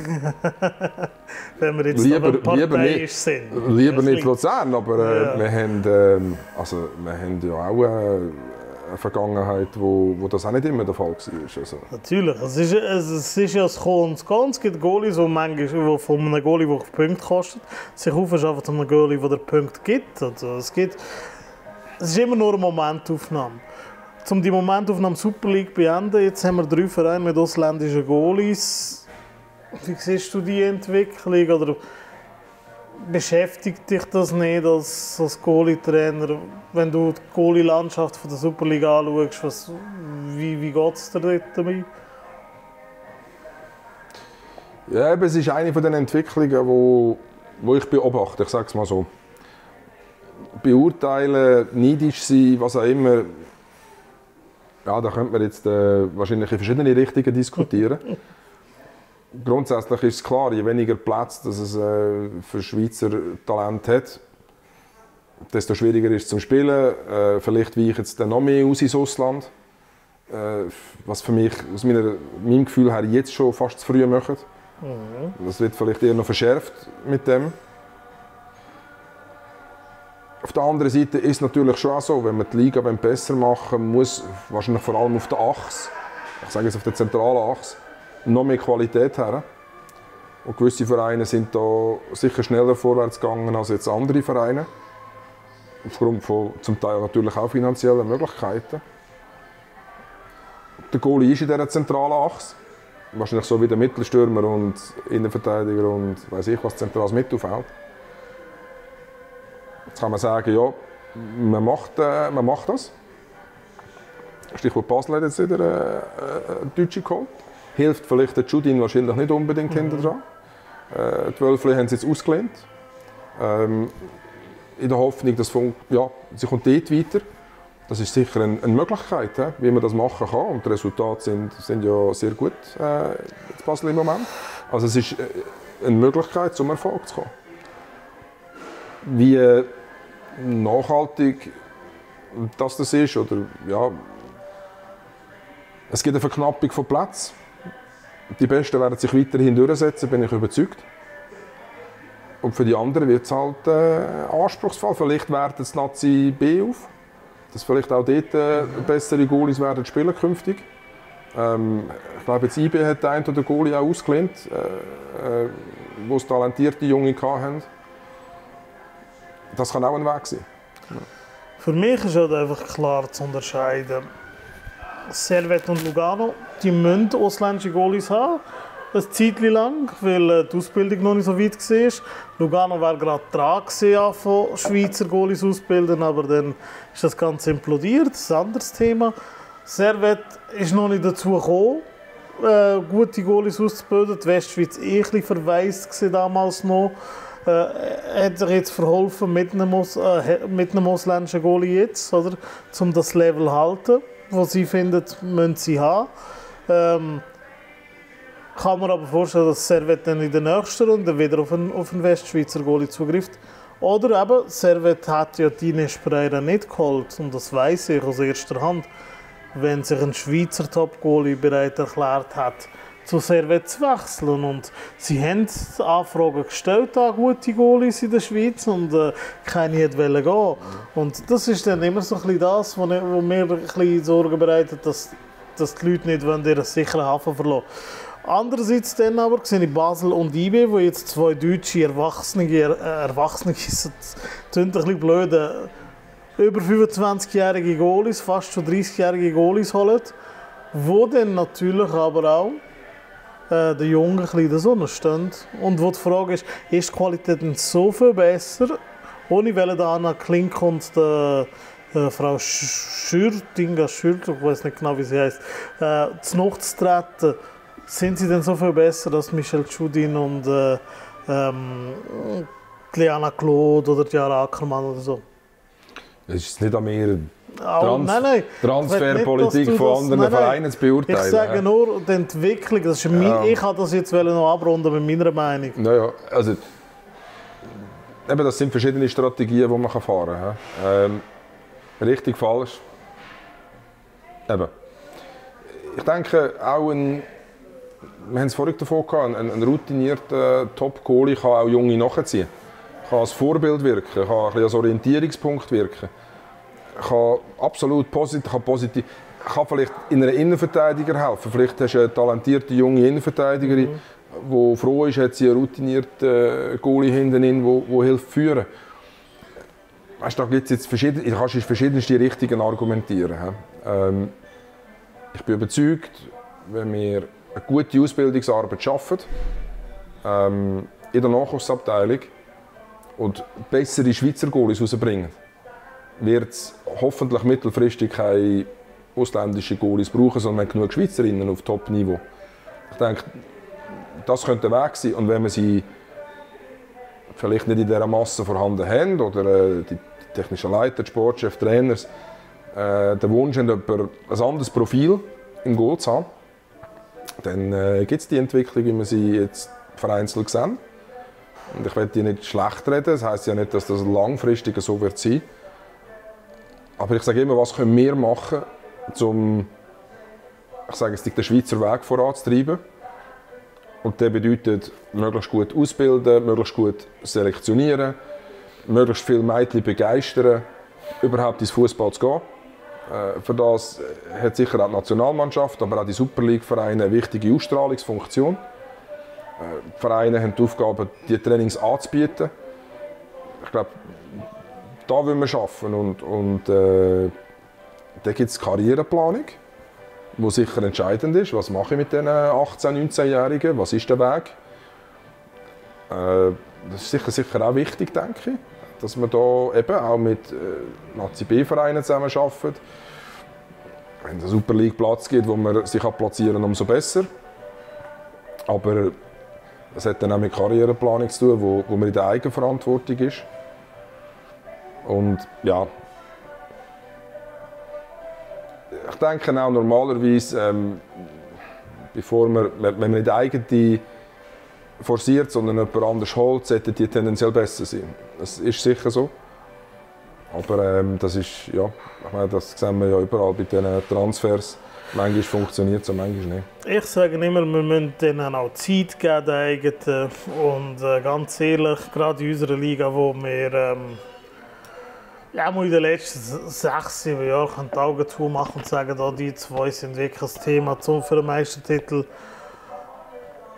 Wenn wir jetzt lieber, lieber nicht, sind. Lieber nicht Luzern, aber äh, ja. wir, haben, äh, also, wir haben ja auch äh, eine Vergangenheit, wo, wo das auch nicht immer der Fall war. Also. Natürlich, es ist, es ist ja das Kommen und das Gehen. Es gibt Goalies, die manchmal von einem Goalie, der Punkte kostet, sich aufschaffen zu einem Goalie, der Punkte gibt. Also es, gibt es ist immer nur eine Momentaufnahme. Um die Momentaufnahme Super League zu beenden, jetzt haben wir drei Vereine mit ausländischen Goalies. Wie siehst du die Entwicklung? Oder beschäftigt dich das nicht als, als Goalie-Trainer? Wenn du die Goalie-Landschaft der Super League anschaust, was, wie, wie geht es dir dabei? Ja, es ist eine von den Entwicklungen, wo, wo ich beobachte. Ich sage es mal so. Beurteilen, neidisch sein, was auch immer. Ja, da könnte man jetzt äh, wahrscheinlich in verschiedene Richtungen diskutieren. Grundsätzlich ist es klar, je weniger Platz dass es äh, für Schweizer Talent hat, desto schwieriger ist es zum Spielen. Äh, vielleicht weichen es dann noch mehr aus ins Ausland. Äh, was für mich, aus meiner, meinem Gefühl her, jetzt schon fast zu früh machen. Mhm. Das wird vielleicht eher noch verschärft mit dem. Auf der anderen Seite ist es natürlich schon auch so, wenn man die Liga besser machen muss, wahrscheinlich vor allem auf der Achse, ich sage jetzt auf der zentralen Achse, noch mehr Qualität her. Und gewisse Vereine sind da sicher schneller vorwärts gegangen als jetzt andere Vereine. Aufgrund von zum Teil natürlich auch finanziellen Möglichkeiten. Der Goalie ist in dieser zentralen Achse. Wahrscheinlich so wie der Mittelstürmer und Innenverteidiger und weiss ich was zentrales Mittelfeld. Jetzt kann man sagen, ja, man macht, äh, man macht das. Stichwort Basel hat jetzt wieder äh, eine Deutsche geholt. Hilft vielleicht der Judin wahrscheinlich nicht unbedingt mhm. hinten dran. Äh, die Wölfli haben sie jetzt ausgelehnt. Ähm, in der Hoffnung, dass ja, sie kommt dort weiter. Das ist sicher eine, eine Möglichkeit, he, wie man das machen kann. Und die Resultate sind, sind ja sehr gut äh, in Basel im Moment. Also es ist äh, eine Möglichkeit, zum Erfolg zu kommen. Wie äh, nachhaltig das, das ist, oder ja, es gibt eine Verknappung von Plätzen. Die Besten werden sich weiterhin durchsetzen, bin ich überzeugt. Und für die anderen wird es halt äh, anspruchsvoll. Vielleicht wertet es Nazi B auf, dass vielleicht auch dort äh, bessere Goalies werden spielen künftig. Ähm, ich glaube, jetzt I B hat einen oder Goalie auch ausgelehnt, äh, äh, wo es talentierte Junge hatten. das kann auch ein Weg sein. Ja. Für mich ist halt einfach klar zu unterscheiden. Servette und Lugano, die müssen ausländische Goalies haben. Ein Zeitchen lang, weil die Ausbildung noch nicht so weit war. Lugano war gerade dran, von Schweizer Goalies auszubilden, aber dann ist das Ganze implodiert. Das ist ein anderes Thema. Servette ist noch nicht dazu gekommen, äh, gute Goalies auszubilden. Die Westschweiz war eh ein bisschen verwaist damals noch. Äh, hat sich jetzt verholfen mit einem, äh, mit einem ausländischen Goalie jetzt, oder? Um das Level zu halten, das sie finden, müssen sie haben. Ähm, kann man aber vorstellen, dass Servette dann in der nächsten Runde wieder auf einen, auf einen Westschweizer Goalie zugreift. Oder eben, Servette hat ja Dinesh Pereira nicht geholt, und das weiss ich aus erster Hand. Wenn sich ein Schweizer Top-Goalie bereit erklärt hat, zu Servette zu wechseln. Und sie haben Anfragen gestellt an gute Goalies in der Schweiz und äh, keine wollte gehen. Und das ist dann immer so ein bisschen das, was mir ein bisschen Sorgen bereitet, dass, dass die Leute nicht ihren sicheren Hafen verlassen. Andererseits dann aber sehe ich Basel und I B, wo jetzt zwei deutsche Erwachsene, äh, Erwachsene das klingt ein bisschen blöd, äh, über fünfundzwanzigjährige Goalies, fast schon dreißigjährige Goalies holen, wo dann natürlich aber auch äh, der Jungen ein bisschen in der Sonne stehen. Und wo die Frage ist, ist die Qualität denn so viel besser, ohne weil da Anna Klink und der äh, Frau Schürtinga, Schürt, ich weiß nicht genau wie sie heißt, äh, zu Nacht zu treten, sind sie denn so viel besser als Michel Tschudin und äh, ähm, Liana Claude oder Jara Ackermann oder so? Es ist nicht an mir, Oh, Trans nein, nein. Transferpolitik nicht, von das, anderen nein, nein. Vereinen zu beurteilen. Ich sage nur die Entwicklung. Das ist mein, ja. Ich habe das jetzt noch abrunden mit meiner Meinung. Naja, also, eben, das sind verschiedene Strategien, die man fahren kann. Ähm, richtig, falsch. Eben. Ich denke, auch ein, wir haben es vorhin davon gehabt, ein, ein routinierter Top-Goalie kann auch Junge nachziehen. Kann als Vorbild wirken, kann ein bisschen als Orientierungspunkt wirken. Kann absolut positiv, kann positiv, kann vielleicht in einer Innenverteidiger helfen. Vielleicht hast du eine talentierte junge Innenverteidigerin, die mhm. froh ist, hat sie einen routinierten Goalie hinten, der hilft führen. Weißt, da gibt's jetzt verschiedene, du kannst in verschiedenste Richtungen argumentieren. Ähm, ich bin überzeugt, wenn wir eine gute Ausbildungsarbeit schaffen, ähm, in der Nachwuchsabteilung und bessere Schweizer Goalies rausbringen, wird es hoffentlich mittelfristig keine ausländischen Goalies brauchen, sondern genug Schweizerinnen auf Top-Niveau. Ich denke, das könnte der Weg sein. Und wenn wir sie vielleicht nicht in dieser Masse vorhanden haben, oder äh, die technischen Leiter, die Sportchef, Trainers, äh, den Wunsch haben, ein anderes Profil im Goal zu haben, dann äh, gibt es die Entwicklung, wie wir sie jetzt vereinzelt sehen. Und ich will die nicht schlecht reden, das heisst ja nicht, dass das langfristig so wird sein. Aber ich sage immer, was können wir machen, um, ich sage es, den Schweizer Weg voranzutreiben. Und das bedeutet, möglichst gut ausbilden, möglichst gut selektionieren, möglichst viele Mädchen begeistern, überhaupt ins Fußball zu gehen. Äh, für das hat sicher auch die Nationalmannschaft, aber auch die Super League-Vereine eine wichtige Ausstrahlungsfunktion. Äh, die Vereine haben die Aufgabe, die Trainings anzubieten. Ich glaube, da wollen wir arbeiten. Und, und äh, da gibt es Karriereplanung, die sicher entscheidend ist. Was mache ich mit diesen achtzehn-, neunzehnjährigen? Was ist der Weg? Äh, das ist sicher, sicher auch wichtig, denke ich. Dass man da eben auch mit äh, Nazi B-Vereinen zusammenarbeitet. Wenn es eine Super League Platz gibt, wo man sich platzieren kann, umso besser. Aber es hat dann auch mit Karriereplanung zu tun, wo, wo man in der Eigenverantwortung ist. Und ja, ich denke auch normalerweise, ähm, bevor man, wenn man nicht eigene forciert, sondern jemand anders holt, sollten die tendenziell besser sein. Das ist sicher so. Aber ähm, das ist, ja, ich meine, das sehen wir ja überall bei diesen Transfers. Manchmal funktioniert es, und manchmal nicht. Ich sage immer, wir müssen denen auch Zeit geben, den eigenen. Und äh, ganz ehrlich, gerade in unserer Liga, wo wir ähm, ja, in den letzten sechs, sieben Jahren die Augen zumachen und sagen, oh, die zwei sind wirklich das Thema für den Meistertitel.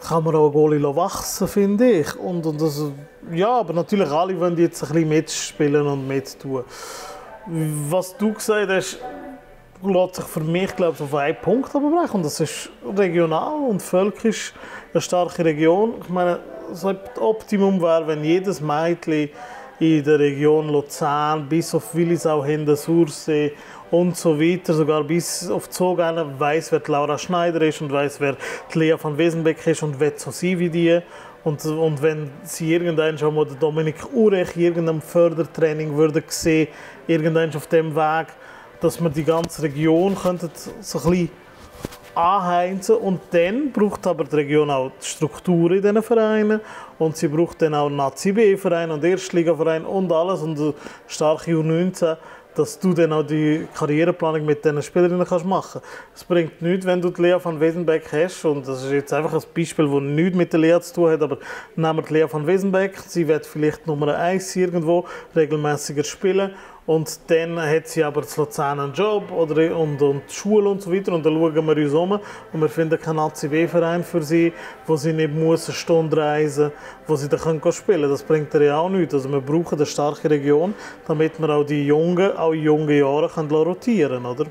kann man auch einen Goalie wachsen, finde ich. Und, und das, ja, aber natürlich alle wollen jetzt ein bisschen mitspielen und mittun. Was du gesagt hast, lässt sich für mich, glaube ich, auf einen Punkt abbrechen. Und das ist regional und völkisch eine starke Region. Ich meine, das Optimum wäre, wenn jedes Mädchen in der Region Luzern bis auf Willisau, Hinde, Sursee und so weiter, sogar bis auf Zug weiss, wer die Laura Schneider ist und weiss, wer die Lea van Wesenbeck ist und will so sein wie die. Und, und wenn sie irgendwann schon mal den Dominik Urech in irgendeinem Fördertraining würde sehen, irgendwann auf dem Weg, dass wir die ganze Region könnten so ein bisschen anheizen. Und dann braucht aber die Region auch die Struktur in diesen Vereinen und sie braucht dann auch Nazi-B-Verein und Erstligaverein und alles und eine starke U neunzehn, dass du dann auch die Karriereplanung mit diesen Spielerinnen kannst machen kannst. Es bringt nichts, wenn du die Lea van Wesenbeck hast, und das ist jetzt einfach ein Beispiel, das nichts mit der Lea zu tun hat, aber nehmen wir die Lea van Wesenbeck, sie wird vielleicht Nummer eins irgendwo regelmäßiger spielen und dann hat sie aber zu Luzern einen Job oder, und, und die Schule und so weiter und dann schauen wir uns um und wir finden keinen A C B-Verein für sie, wo sie nicht muss eine Stunde reisen, wo sie dann können spielen können. Das bringt ihr ja auch nichts. Also wir brauchen eine starke Region, damit wir auch die Jungen, auch in jungen Jahren können rotieren, oder?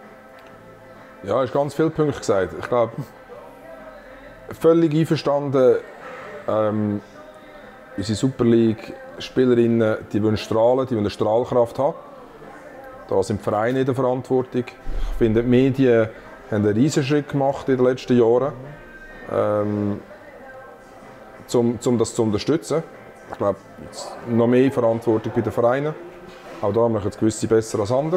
Ja, du hast ganz viele Punkte gesagt. Ich glaube, völlig einverstanden, ähm, unsere Super League-Spielerinnen, die wollen strahlen, die wollen eine Strahlkraft haben. Da sind die Vereine in der Verantwortung. Ich finde, die Medien haben einen riesen Schritt gemacht in den letzten Jahren, ähm, um, um das zu unterstützen. Ich glaube, noch mehr Verantwortung bei den Vereinen. Auch da machen es gewisse besser als andere.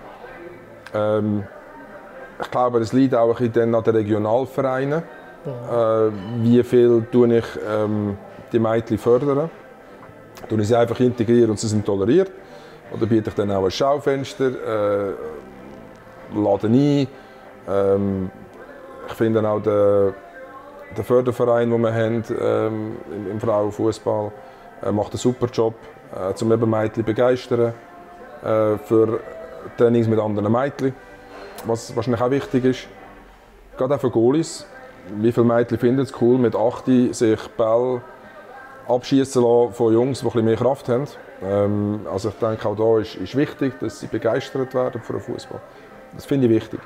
Ähm, ich glaube, es liegt auch ein bisschen an den Regionalvereinen. Ja. Äh, wie viel tue ich ähm, die Mädchen fördern? Tue ich sie einfach integrieren und sie sind toleriert? Oder biete ich dann auch ein Schaufenster, äh, lade ein? Ähm, ich finde auch den, den Förderverein, den wir haben ähm, im, im Frauenfußball, äh, macht einen super Job, äh, um eben Mädchen zu begeistern äh, für Trainings mit anderen Mädchen. Was wahrscheinlich auch wichtig ist, gerade auch für Goalies. Wie viele Mädchen finden es cool, mit acht sich Ball abschießen lassen von Jungs, die ein bisschen mehr Kraft haben. Ähm, also ich denke, auch da ist, ist wichtig, dass sie begeistert werden für den Fußball. Das finde ich wichtig.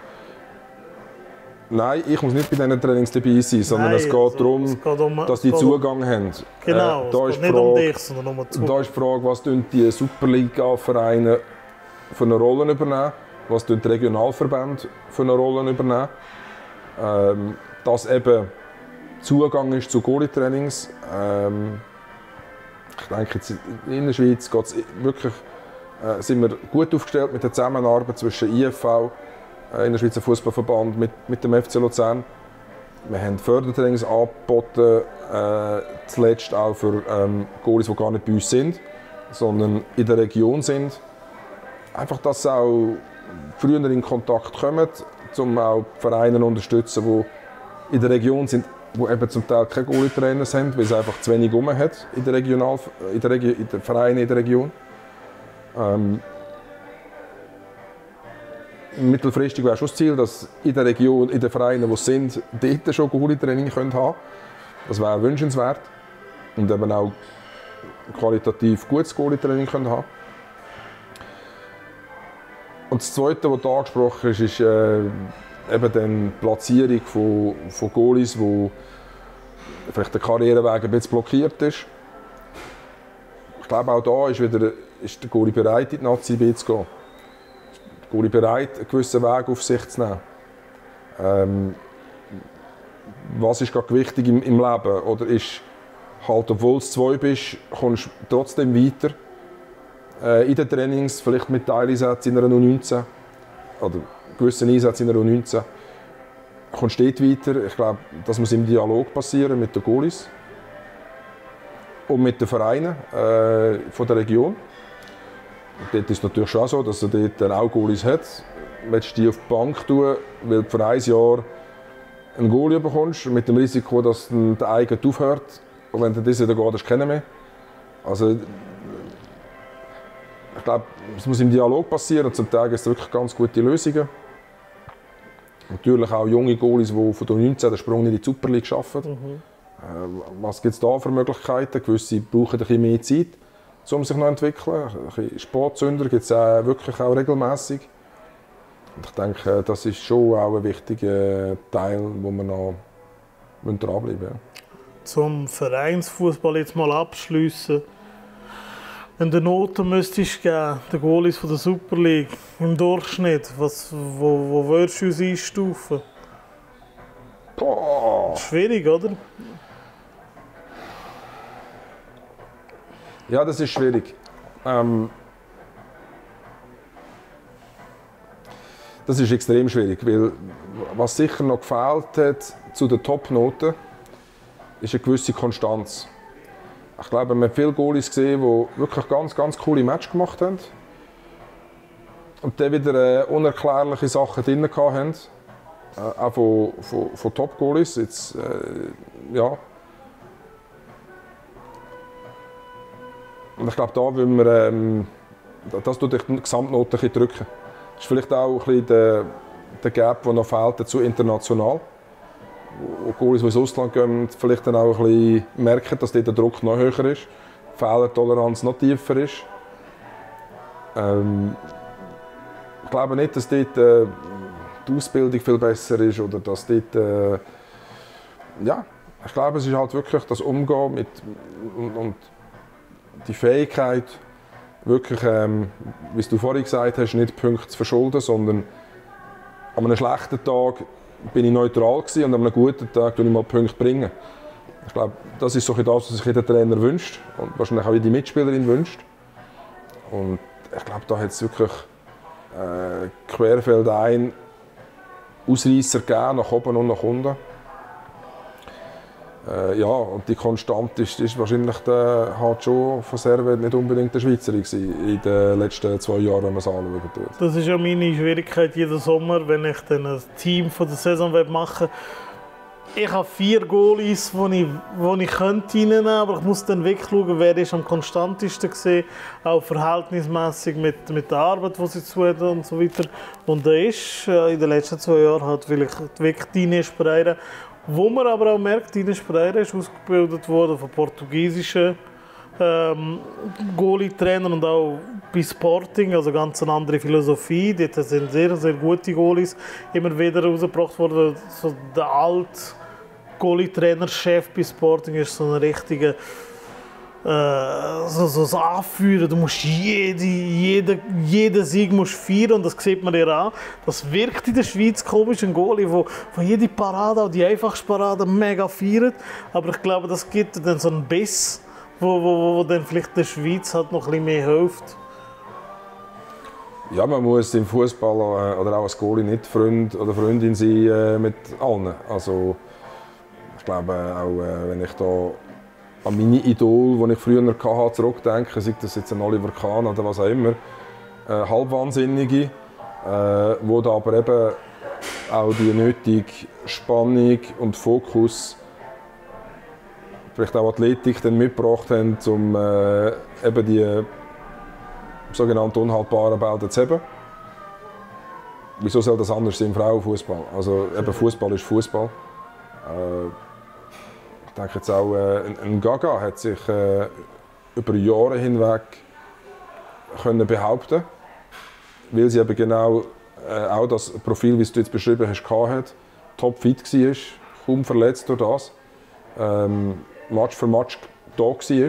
Nein, ich muss nicht bei diesen Trainings dabei sein, sondern Nein, es geht also, darum, es geht um, dass die Zugang haben. Genau, äh, da es geht nicht Frage, um dich, sondern um Zugang. Da ist die Frage, was die Superliga-Vereine für eine Rolle übernehmen, was die Regionalverbände für eine Rolle übernehmen. Ähm, dass eben Zugang ist zu Goalie-Trainings. Ähm, ich denke, jetzt in der Schweiz geht's wirklich, äh, sind wir gut aufgestellt mit der Zusammenarbeit zwischen I F V, äh, in der Schweizer Fußballverband, mit, mit dem F C Luzern. Wir haben Fördertrainings angeboten, äh, zuletzt auch für ähm, Goalies, die gar nicht bei uns sind, sondern in der Region sind. Einfach, dass sie auch früher in Kontakt kommen, um auch Vereine zu unterstützen, die in der Region sind, die eben zum Teil keine Goalie-Trainer sind, weil es einfach zu wenig rum hat in den Regional, in der Regi in der Vereinen in der Region. Ähm, mittelfristig wäre schon das Ziel, dass in der Region, in den Vereinen, die sind, dort schon Goalie-Training haben können. Das wäre wünschenswert. Und eben auch qualitativ gutes Goalie-Training können haben. Und das Zweite, was hier angesprochen ist, ist äh, eben die Platzierung von, von Goalies, wo vielleicht der Karriereweg ein bisschen blockiert ist. Ich glaube, auch da ist, wieder, ist der Goalie bereit, in die Nazi B zu gehen. Der Goalie bereit, einen gewissen Weg auf sich zu nehmen. Ähm, was ist gerade wichtig im, im Leben? Oder ist halt, obwohl du zwei bist, kommst du trotzdem weiter äh, in den Trainings, vielleicht mit Teileinsätzen in einer U neunzehn oder gewissen Einsätzen in einer U neunzehn. Kommst du dort weiter? Ich glaube, das muss im Dialog passieren mit den Goalies und mit den Vereinen äh, von der Region. Und dort ist es natürlich schon so, dass du dort dann auch Goalies hat. Willst du die auf die Bank tun, weil du für ein Jahr einen Goalie bekommst, mit dem Risiko, dass dann der eigene aufhört. Und wenn du das wieder geht, hast du keinen mehr. Also, ich glaube, es muss im Dialog passieren. Und zum Teil gibt es wirklich ganz gute Lösungen. Natürlich auch junge Goalies, die von der U neunzehn den Sprung in die Super League schaffen. Mhm. Was gibt es da für Möglichkeiten? Gewisse brauchen ein bisschen mehr Zeit, um sich noch zu entwickeln. Ein bisschen Sportsünder gibt es auch wirklich auch regelmässig. Und ich denke, das ist schon auch ein wichtiger Teil, wo wir noch dranbleiben müssen. Zum Vereinsfußball jetzt mal abschliessen. Wenn du Noten müsstest geben, den Goalies von der Super League im Durchschnitt, was, wo, wo würdest du uns einstufen? Boah. Schwierig, oder? Ja, das ist schwierig. Ähm, das ist extrem schwierig, weil was sicher noch gefehlt hat zu den Top-Noten, ist eine gewisse Konstanz. Ich glaube, wir haben viele Goalies gesehen, die wirklich ganz, ganz coole Matches gemacht haben. Und dann wieder äh, unerklärliche Sachen drin hatten. Äh, auch von, von, von Top-Goalies. Jetzt, äh, ja. Und ich glaube, da wollen wir, ähm, das tut die Gesamtnote ein bisschen drücken. Das ist vielleicht auch ein bisschen der, der Gap, der noch fehlt dazu international. Wo Goalies, die ins Ausland gehen, vielleicht dann auch ein bisschen merken, dass dort der Druck noch höher ist, die Fehlertoleranz noch tiefer ist. Ähm, ich glaube nicht, dass dort äh, die Ausbildung viel besser ist oder dass dort, äh, ja, ich glaube, es ist halt wirklich das Umgehen mit und, und die Fähigkeit, wirklich, ähm, wie du vorhin gesagt hast, nicht Punkte zu verschulden, sondern an einem schlechten Tag bin ich neutral gewesen und an einem guten Tag bringe ich mal Punkte bringen. Ich glaube, das ist so das, was sich jeder Trainer wünscht und wahrscheinlich auch die Mitspielerin wünscht. Und ich glaube, da hat es wirklich äh, querfeldein Ausreißer gegeben, nach oben und nach unten. Äh, ja, und die Konstante ist, ist wahrscheinlich der, halt schon von Servet nicht unbedingt der Schweizer gewesen in den letzten zwei Jahren, wenn man es anschauen tut. Das ist ja meine Schwierigkeit jeden Sommer, wenn ich dann ein Team von der Saison machen will. Ich habe vier Goalies, die ich, die ich könnte reinnehmen könnte, aber ich muss dann wirklich schauen, wer ist am konstantesten gesehen, auch verhältnismäßig mit, mit der Arbeit, die sie zu haben und so weiter. Und da ist äh, in den letzten zwei Jahren halt vielleicht wirklich Inés Pereira. Wo man aber auch merkt, Inés Pereira ist ausgebildet worden von portugiesischen ähm, Goalie-Trainern und auch bei Sporting, also ganz eine andere Philosophie. Dort sind sehr, sehr gute Goalies immer wieder rausgebracht worden. So der alte Goalie-Trainer-Chef bei Sporting ist so ein richtiger äh, so, so das Anführen. Du musst jede, jede, jeden Sieg musst feiern und das sieht man ja an. Das wirkt in der Schweiz komisch, ein Goalie, wo, wo jede Parade, auch die einfachste Parade, mega feiert. Aber ich glaube, das gibt dann so einen Biss, wo, wo, wo dann vielleicht der Schweiz halt noch ein bisschen mehr hilft. Ja, man muss im Fußball äh, oder auch als Goalie nicht Freund oder Freundin sein äh, mit allen. Also, ich glaube auch, äh, wenn ich da an meine Idole, die ich früher hatte, zurückdenke, sei das jetzt ein Oliver Kahn oder was auch immer, äh, Halbwahnsinnige, äh, wo da aber eben auch die nötige Spannung und Fokus, vielleicht auch Athletik dann mitgebracht haben, um äh, eben die sogenannten unhaltbaren Bälle zu haben. Wieso soll das anders sein im Frauenfußball? Also eben Fußball ist Fußball. Äh, Ich denke jetzt auch, äh, ein Gaga hat sich äh, über Jahre hinweg können behaupten, weil sie eben genau äh, auch das Profil, wie du jetzt beschrieben hast, hatte, topfit war, kaum verletzt durch das, ähm, Match für Match da war.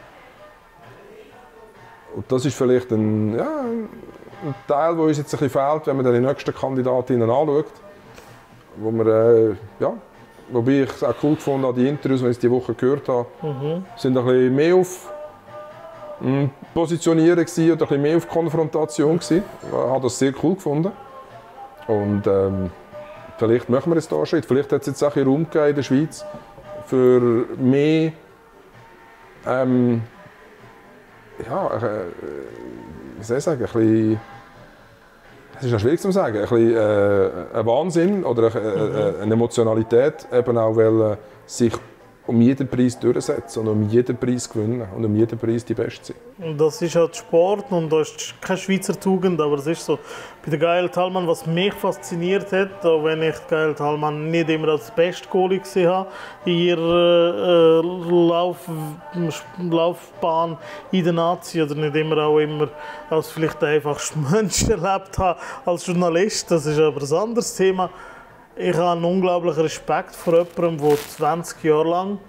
Und das ist vielleicht ein, ja, ein Teil, der uns jetzt ein bisschen fehlt, wenn man dann die nächsten Kandidatinnen anschaut, wo wir, äh, ja, wobei ich es auch cool gefunden habe, die Interviews, die ich diese Woche gehört habe, mhm. sind ein bisschen mehr auf mh, Positionieren gewesen, oder ein bisschen mehr auf Konfrontation gewesen. Ich habe das sehr cool gefunden. Und ähm, vielleicht machen wir jetzt da einen Schritt. Vielleicht hat es jetzt auch einen Raum gegeben in der Schweiz für mehr, ähm, ja, äh, wie soll ich sagen, ein bisschen, es ist ja schwierig zu sagen, ein bisschen äh, ein Wahnsinn oder eine, eine Emotionalität, eben auch weil, äh, sich um jeden Preis durchsetzen und um jeden Preis gewinnen und um jeden Preis die Beste sein. Das ist halt Sport und das ist keine Schweizer Tugend, aber es ist so. Bei der Gael Thalmann, was mich fasziniert hat, auch wenn ich Gael Thalmann nicht immer als beste Goalie gesehen habe, in ihrer äh, Lauf, Laufbahn in der Nazi oder nicht immer auch immer als vielleicht der einfachste Mensch erlebt habe als Journalist, das ist aber ein anderes Thema. Ich habe einen unglaublichen Respekt vor jemandem, der zwanzig Jahre lang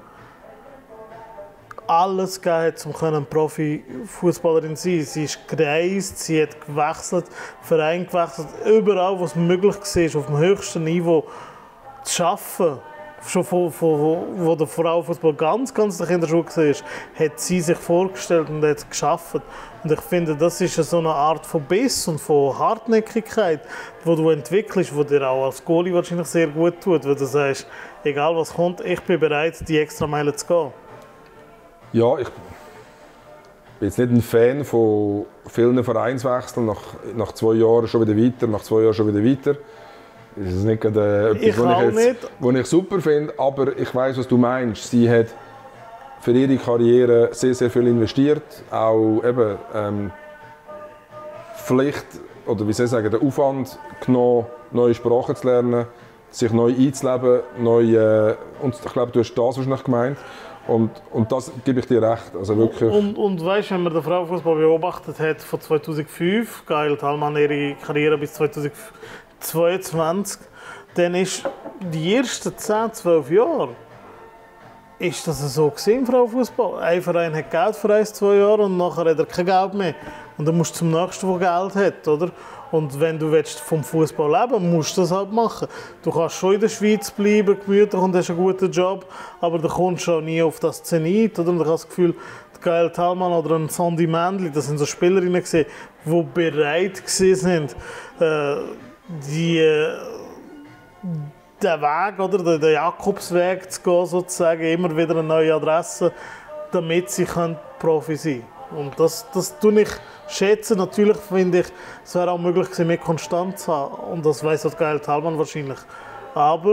alles gegeben hat, um Profi-Fußballerin zu sein. Sie ist gereist, sie hat gewechselt, Verein gewechselt, überall, wo es möglich war, auf dem höchsten Niveau zu arbeiten. Schon von, von, wo der Frauenfußball ganz, ganz in der Schule war, hat sie sich vorgestellt und hat geschafft. Und ich finde, das ist so eine Art von Biss und von Hartnäckigkeit, die du entwickelst, die dir auch als Goalie wahrscheinlich sehr gut tut, weil du sagst, egal was kommt, ich bin bereit, die extra Meile zu gehen. Ja, ich bin jetzt nicht ein Fan von vielen Vereinswechseln, nach, nach zwei Jahren schon wieder weiter, nach zwei Jahren schon wieder weiter. Das ist nicht gerade etwas, ich was ich, jetzt, was ich super finde, aber ich weiß, was du meinst. Sie hat für ihre Karriere sehr, sehr viel investiert, auch eben ähm, Pflicht, oder wie soll ich sagen, den Aufwand genommen, neue Sprachen zu lernen, sich neu einzuleben, neu, äh, und ich glaube, du hast das wahrscheinlich gemeint. Und, und das gebe ich dir recht. Also wirklich. Und, und weißt, wenn man den Frauenfußball beobachtet hat, von zweitausendfünf, Gael Thalmann ihre Karriere bis zweitausendzweiundzwanzig, dann ist die ersten zehn, zwölf Jahre ist das so im Frauenfußball. Ein Verein hat Geld für ein, zwei Jahre und nachher hat er kein Geld mehr. Und dann musst du zum nächsten, der Geld hat, oder? Und wenn du vom Fußball leben willst, musst du das halt machen. Du kannst schon in der Schweiz bleiben, gemütlich und hast einen guten Job, aber du kommst auch nie auf das Zenit. Oder? Und ich habe das Gefühl, Gael Thalmann oder ein Sandy Mändli, das sind so Spielerinnen gewesen, die bereit waren, äh, die, äh, den Weg, oder, den Jakobsweg zu gehen, sozusagen, immer wieder eine neue Adresse, damit sie Profi sein können. Und das, das tue ich schätzen. Natürlich finde ich, es wäre auch möglich gewesen, mehr Konstanz zu haben. Und das weiss auch Gael Thalmann wahrscheinlich. Aber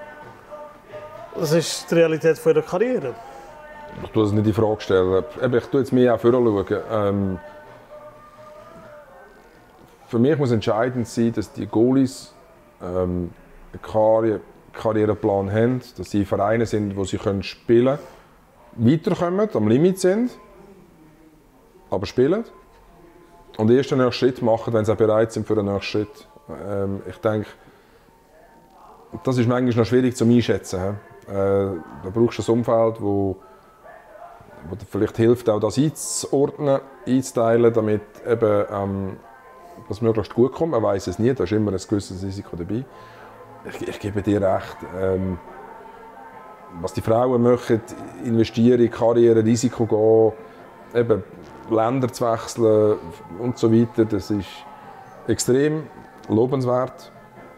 es ist die Realität von ihrer Karriere. Ich tue es nicht in Frage stellen. Ich tue jetzt mehr auch vorschauen. Ähm, für mich muss entscheidend sein, dass die Goalies ähm, einen Karri- Karriereplan haben, dass sie Vereine sind, wo sie können spielen können, weiterkommen, am Limit sind, aber spielen. Und erst den nächsten Schritt machen, wenn sie auch bereit sind für den nächsten Schritt. Ähm, ich denke, das ist manchmal noch schwierig zu einschätzen. Äh, da brauchst du ein Umfeld, wo, wo dir vielleicht hilft, auch das einzuordnen, einzuteilen, damit eben, ähm, das möglichst gut kommt. Man weiß es nie, da ist immer ein gewisses Risiko dabei. Ich, ich gebe dir recht. Ähm, was die Frauen machen, investieren in Karriere, Risiko gehen, eben Länder zu wechseln und so weiter, das ist extrem lobenswert.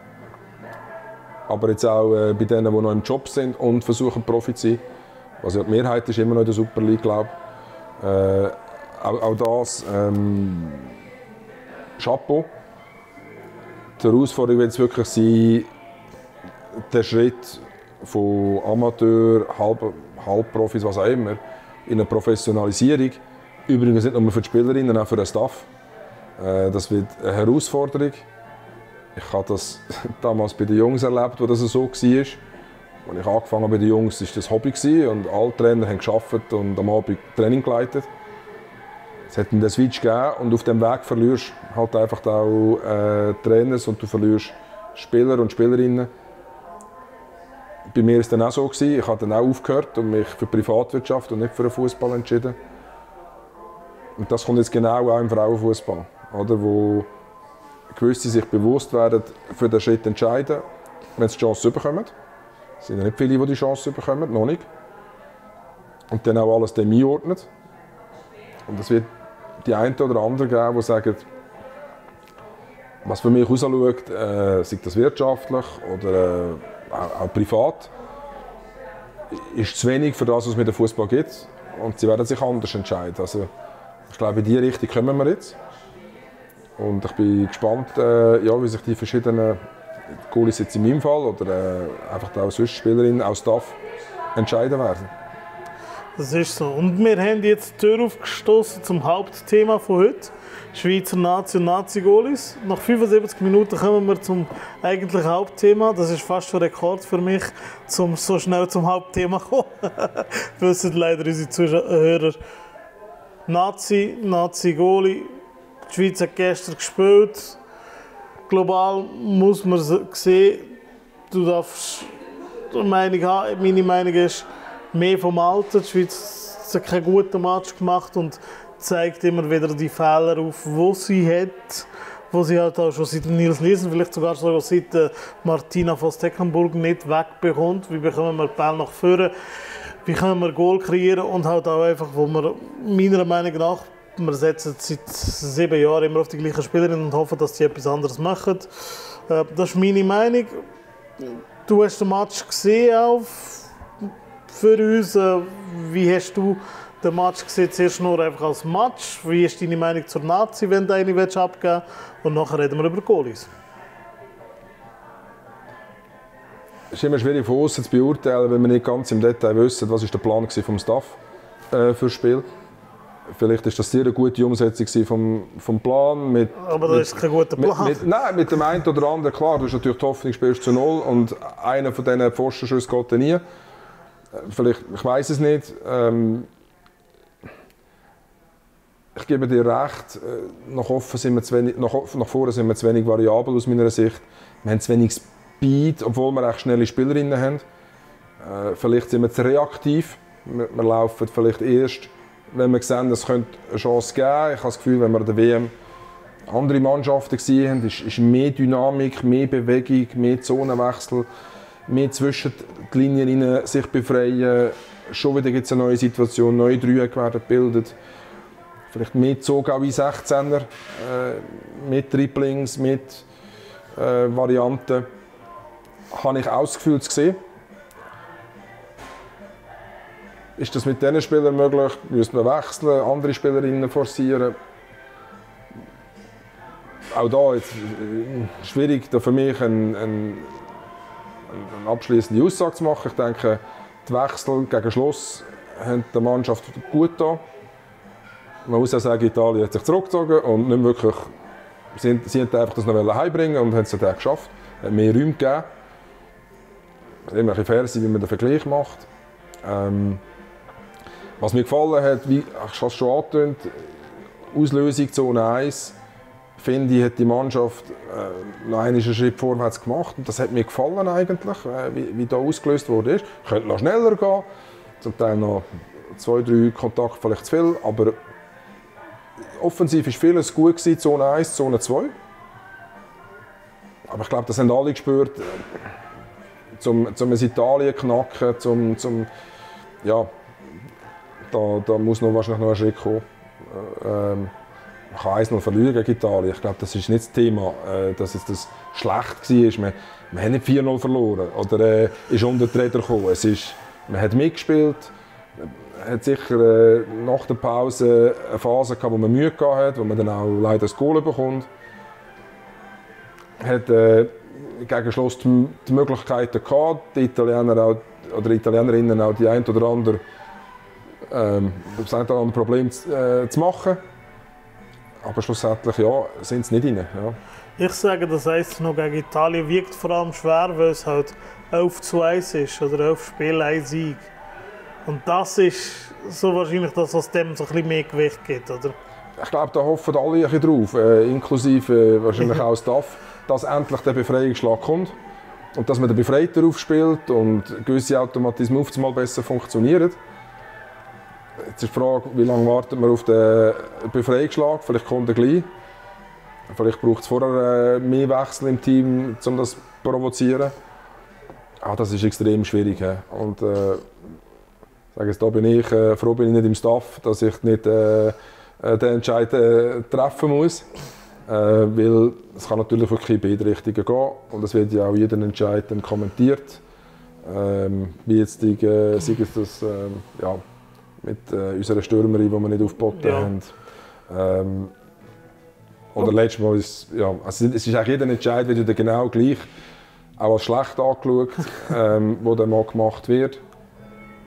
Aber jetzt auch äh, bei denen, die noch im Job sind und versuchen Profi zu sein, also die Mehrheit ist immer noch in der Super League, glaube ich. Äh, auch, auch das, ähm, Chapeau. Die Herausforderung wird es wirklich sein, der Schritt von Amateur, Halb, Halbprofis, was auch immer, in eine Professionalisierung. Übrigens nicht nur für die Spielerinnen, sondern auch für den Staff. Äh, das wird eine Herausforderung. Ich habe das damals bei den Jungs erlebt, wo das so war. Als ich angefangen habe bei den Jungs, war das Hobby und alle Trainer haben gearbeitet und am Abend Training geleitet. Es hat einen Switch gegeben und auf dem Weg verlierst du halt einfach auch äh, Trainers und du verlierst Spieler und Spielerinnen. Bei mir war es dann auch so. Ich habe dann auch aufgehört und mich für die Privatwirtschaft und nicht für den Fußball entschieden. Und das kommt jetzt genau auch im Frauenfußball, oder, wo gewisse sich bewusst werden, für den Schritt entscheiden, wenn sie die Chance bekommen. Es sind ja nicht viele, die die Chance bekommen, noch nicht. Und dann auch alles dem einordnen. Und es wird die einen oder anderen geben, die sagen, was für mich rausschaut, äh, sei das wirtschaftlich oder äh, auch, auch privat, ist zu wenig für das, was es mit dem Fußball gibt. Und sie werden sich anders entscheiden. Also, ich glaube, in diese Richtung kommen wir jetzt. Und ich bin gespannt, äh, ja, wie sich die verschiedenen Goalies jetzt in meinem Fall oder äh, einfach auch sonst Spielerinnen, auch Staff, entscheiden werden. Das ist so. Und wir haben jetzt die Tür aufgestoßen zum Hauptthema von heute. Schweizer Nazi und Nazi-Goalies. Nach fünfundsiebzig Minuten kommen wir zum eigentlichen Hauptthema. Das ist fast schon ein Rekord für mich, um so schnell zum Hauptthema zu kommen. Wissen leider unsere Zuhörer. Nazi, Nazi-Goalie. Die Schweiz hat gestern gespielt. Global muss man sehen, du darfst eine Meinung haben. Meine Meinung ist, mehr vom Alter. Die Schweiz hat keinen guten Match gemacht und zeigt immer wieder die Fehler auf, die sie hat. Wo sie halt auch schon seit Nils Nielsen, vielleicht sogar schon seit äh, Martina von Stecklenburg nicht wegbekommt. Wie bekommen wir den Ball nach vorne? Wie können wir Goal kreieren? Und halt auch einfach, wo wir meiner Meinung nach, wir setzen seit sieben Jahren immer auf die gleichen Spielerinnen und hoffen, dass sie etwas anderes machen. Äh, das ist meine Meinung. Du hast den Match gesehen auch für uns. Wie hast du den Match gesehen? Zuerst nur einfach als Match. Wie ist deine Meinung zur Nazi, wenn du eine abgeben willst? Und nachher reden wir über Goalies. Es ist immer schwierig von außen zu beurteilen, wenn wir nicht ganz im Detail wissen, was der Plan vom Staff äh, für das Spiel. Vielleicht war das sehr eine gute Umsetzung vom, vom Plan. Mit, Aber das mit, ist kein guter Plan. Mit, mit, nein, mit dem einen oder anderen, klar, du hast natürlich die Hoffnung, spielst zu null und einer von diesen Pfostenschüssen geht dann nie. Vielleicht, ich weiß es nicht. Ähm, ich gebe dir recht, nach, offen sind wir zu wenig, nach, nach vorne sind wir zu wenig variabel aus meiner Sicht. Wir haben zu wenig Speed, obwohl wir echt schnelle Spielerinnen haben. Äh, vielleicht sind wir zu reaktiv. Wir, wir laufen vielleicht erst, wenn wir sehen, es könnte eine Chance geben. Ich habe das Gefühl, wenn wir an der W M andere Mannschaften gesehen haben, ist, ist mehr Dynamik, mehr Bewegung, mehr Zonenwechsel, mehr zwischen die Linien sich befreien. Schon wieder gibt es eine neue Situation, neue Dreiecke werden gebildet. Vielleicht mehr Zug auch in sechzehner, äh, mit Dribblings, mit äh, Varianten. Habe ich auch das Gefühl zu sehen. Ist das mit diesen Spielern möglich? Müssen wir wechseln, andere Spielerinnen forcieren? Auch da ist es schwierig, da für mich eine, eine, eine abschließende Aussage zu machen. Ich denke, die Wechsel gegen Schluss haben der Mannschaft gut getan. Man muss auch sagen, Italien hat sich zurückgezogen und nicht wirklich, sie, sie wollten einfach das noch heimbringen und haben es dann geschafft. Es hat mehr Räume gegeben. Immer ein bisschen fair sein, wie man den Vergleich macht. Ähm, was mir gefallen hat, wie ich es schon angetönt, Auslösung Zone eins, finde ich, hat die Mannschaft äh, noch einen Schritt vorwärts gemacht. Und das hat mir gefallen eigentlich, äh, wie, wie da ausgelöst wurde. Könnte noch schneller gehen, zum Teil noch zwei, drei Kontakte vielleicht zu viel, aber offensiv war vieles gut gewesen, Zone eins, Zone zwei. Aber ich glaube, das haben alle gespürt, zum, zum Italien knacken, zum, zum ja, da, da muss noch wahrscheinlich noch ein Schritt kommen. Ähm, man kann eins null verlieren gegen Italien. Ich glaube, das ist nicht das Thema, äh, dass es das schlecht war. Wir, wir haben nicht vier null verloren oder äh, ist unter die Räder gekommen. Es ist, man hat mitgespielt. Man hat sicher äh, nach der Pause eine Phase gehabt, wo man Mühe hatte, wo man dann auch leider das Goal bekommt. Man hat äh, gegen Schluss die, die Möglichkeiten gehabt, die Italiener auch, oder die Italienerinnen auch die ein oder andere ähm, das ein oder andere Problem zu, äh, zu machen. Aber schlussendlich ja, sind sie nicht rein. Ja. Ich sage, das eins noch gegen Italien wiegt vor allem schwer, weil es halt elf zu eins ist oder elf Spiele, ein Sieg. Und das ist so wahrscheinlich das, was dem so ein bisschen mehr Gewicht gibt, oder? Ich glaube, da hoffen alle ein bisschen drauf, äh, inklusive äh, wahrscheinlich auch Staff, dass endlich der Befreiungsschlag kommt und dass man den Befreiter aufspielt und gewisse Automatismen auf einmal besser funktionieren. Jetzt ist die Frage, wie lange wartet man auf den Befreiungsschlag? Vielleicht kommt er gleich. Vielleicht braucht es vorher mehr Wechsel im Team, um das zu provozieren. Ah, das ist extrem schwierig. He. Und, äh, sage jetzt, da bin ich äh, froh, bin ich nicht im Staff, dass ich nicht äh, den Entscheid äh, treffen muss. Äh, weil es kann natürlich wirklich in beide Richtungen gehen. Und es wird ja auch jeder Entscheid dann kommentiert. Ähm, wie jetzt die, äh, sei es das, äh, ja, mit äh, unserer Stürmerin, die wir nicht aufgeboten ja. haben. Ähm, oder oh. letztes Mal ist ja, also es ist eigentlich jeder Entscheid wird genau gleich, auch als schlecht angeschaut, ähm, wo dann mal gemacht wird.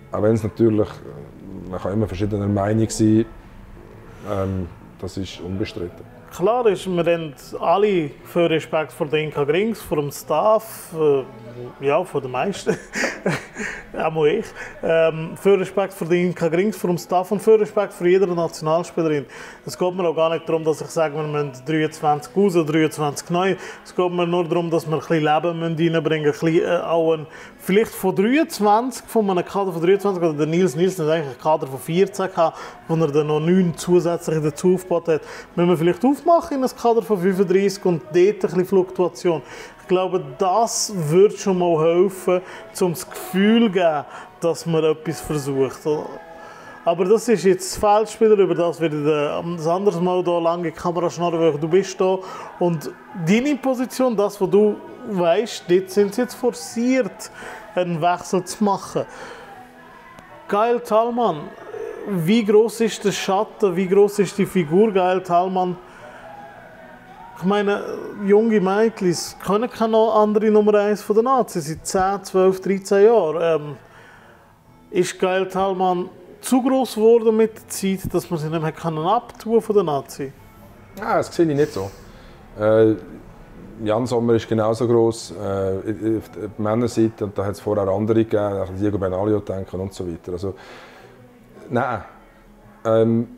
Auch wenn es natürlich, man kann immer verschiedener Meinung sein, ähm, das ist unbestritten. Klar ist, wir haben alle viel Respekt vor den Inka Grings, vor dem Staff, äh, ja, vor den meisten, auch ich. Ähm, viel Respekt vor den Inka Grings, vor dem Staff und viel Respekt vor jeder Nationalspielerin. Es geht mir auch gar nicht darum, dass ich sage, wir müssen dreiundzwanzig raus oder dreiundzwanzig neu. Es geht mir nur darum, dass wir ein bisschen Leben reinbringen müssen, ein bisschen, äh, auch ein, vielleicht von dreiundzwanzig, von einem Kader von dreiundzwanzig, oder der Nils Nielsen hat eigentlich einen Kader von vierzehn gehabt, wo er dann noch neun zusätzlich dazu aufgebaut hat. Müssen wir vielleicht aufmachen in ein Kader von fünfunddreißig und dort ein bisschen Fluktuation. Ich glaube, das würde schon mal helfen, um das Gefühl zu geben, dass man etwas versucht. Aber das ist jetzt das Feldspieler, über das werde ich ein anderes Mal hier lange Kamera schnarren, weil du bist da. Und deine Position, das, was du weißt, dort sind sie jetzt forciert, einen Wechsel zu machen. Gael Thalmann, wie groß ist der Schatten, wie groß ist die Figur Gael Thalmann? Ich meine, junge Mädchen können keine andere Nummer eins von der Nazi seit zehn, zwölf, dreizehn Jahren. Ähm, ist Gael Thalmann zu gross geworden mit der Zeit, dass man sie nicht mehr abtun von der Nazi? Ja, das sehe ich nicht so. Äh, Jan Sommer ist genauso gross. Äh, auf der Männerseite, und da hat es vorher andere gegeben, Diego Benaglio denken und so weiter. Also, nein. Ähm,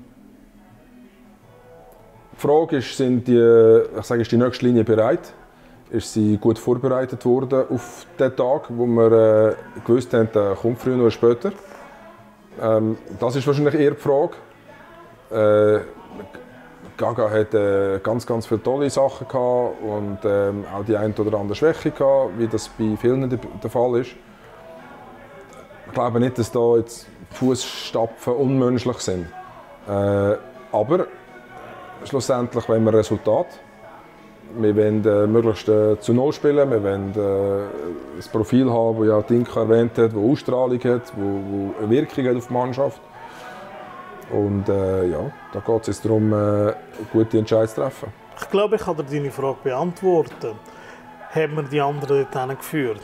die Frage ist, sind die, ich sage, ist die nächste Linie bereit? Ist sie gut vorbereitet worden auf den Tag, wo wir äh, gewusst haben, der kommt früher oder später? Ähm, das ist wahrscheinlich eher die Frage. Äh, Gaga hat äh, ganz, ganz viele tolle Sachen gehabt und ähm, auch die eine oder andere Schwäche gehabt, wie das bei vielen der, der Fall ist. Ich glaube nicht, dass da jetzt Fußstapfen unmenschlich sind. Äh, aber schlussendlich wollen wir Resultat. Wir wollen äh, möglichst äh, zu Null spielen. Wir wollen äh, ein Profil haben, das ja Dinka erwähnt hat, das Ausstrahlung hat, das eine Wirkung hat auf die Mannschaft. Und äh, ja, da geht es jetzt darum, äh, gute Entscheidungen zu treffen. Ich glaube, ich kann dir deine Frage beantworten. Haben wir die anderen dorthin geführt?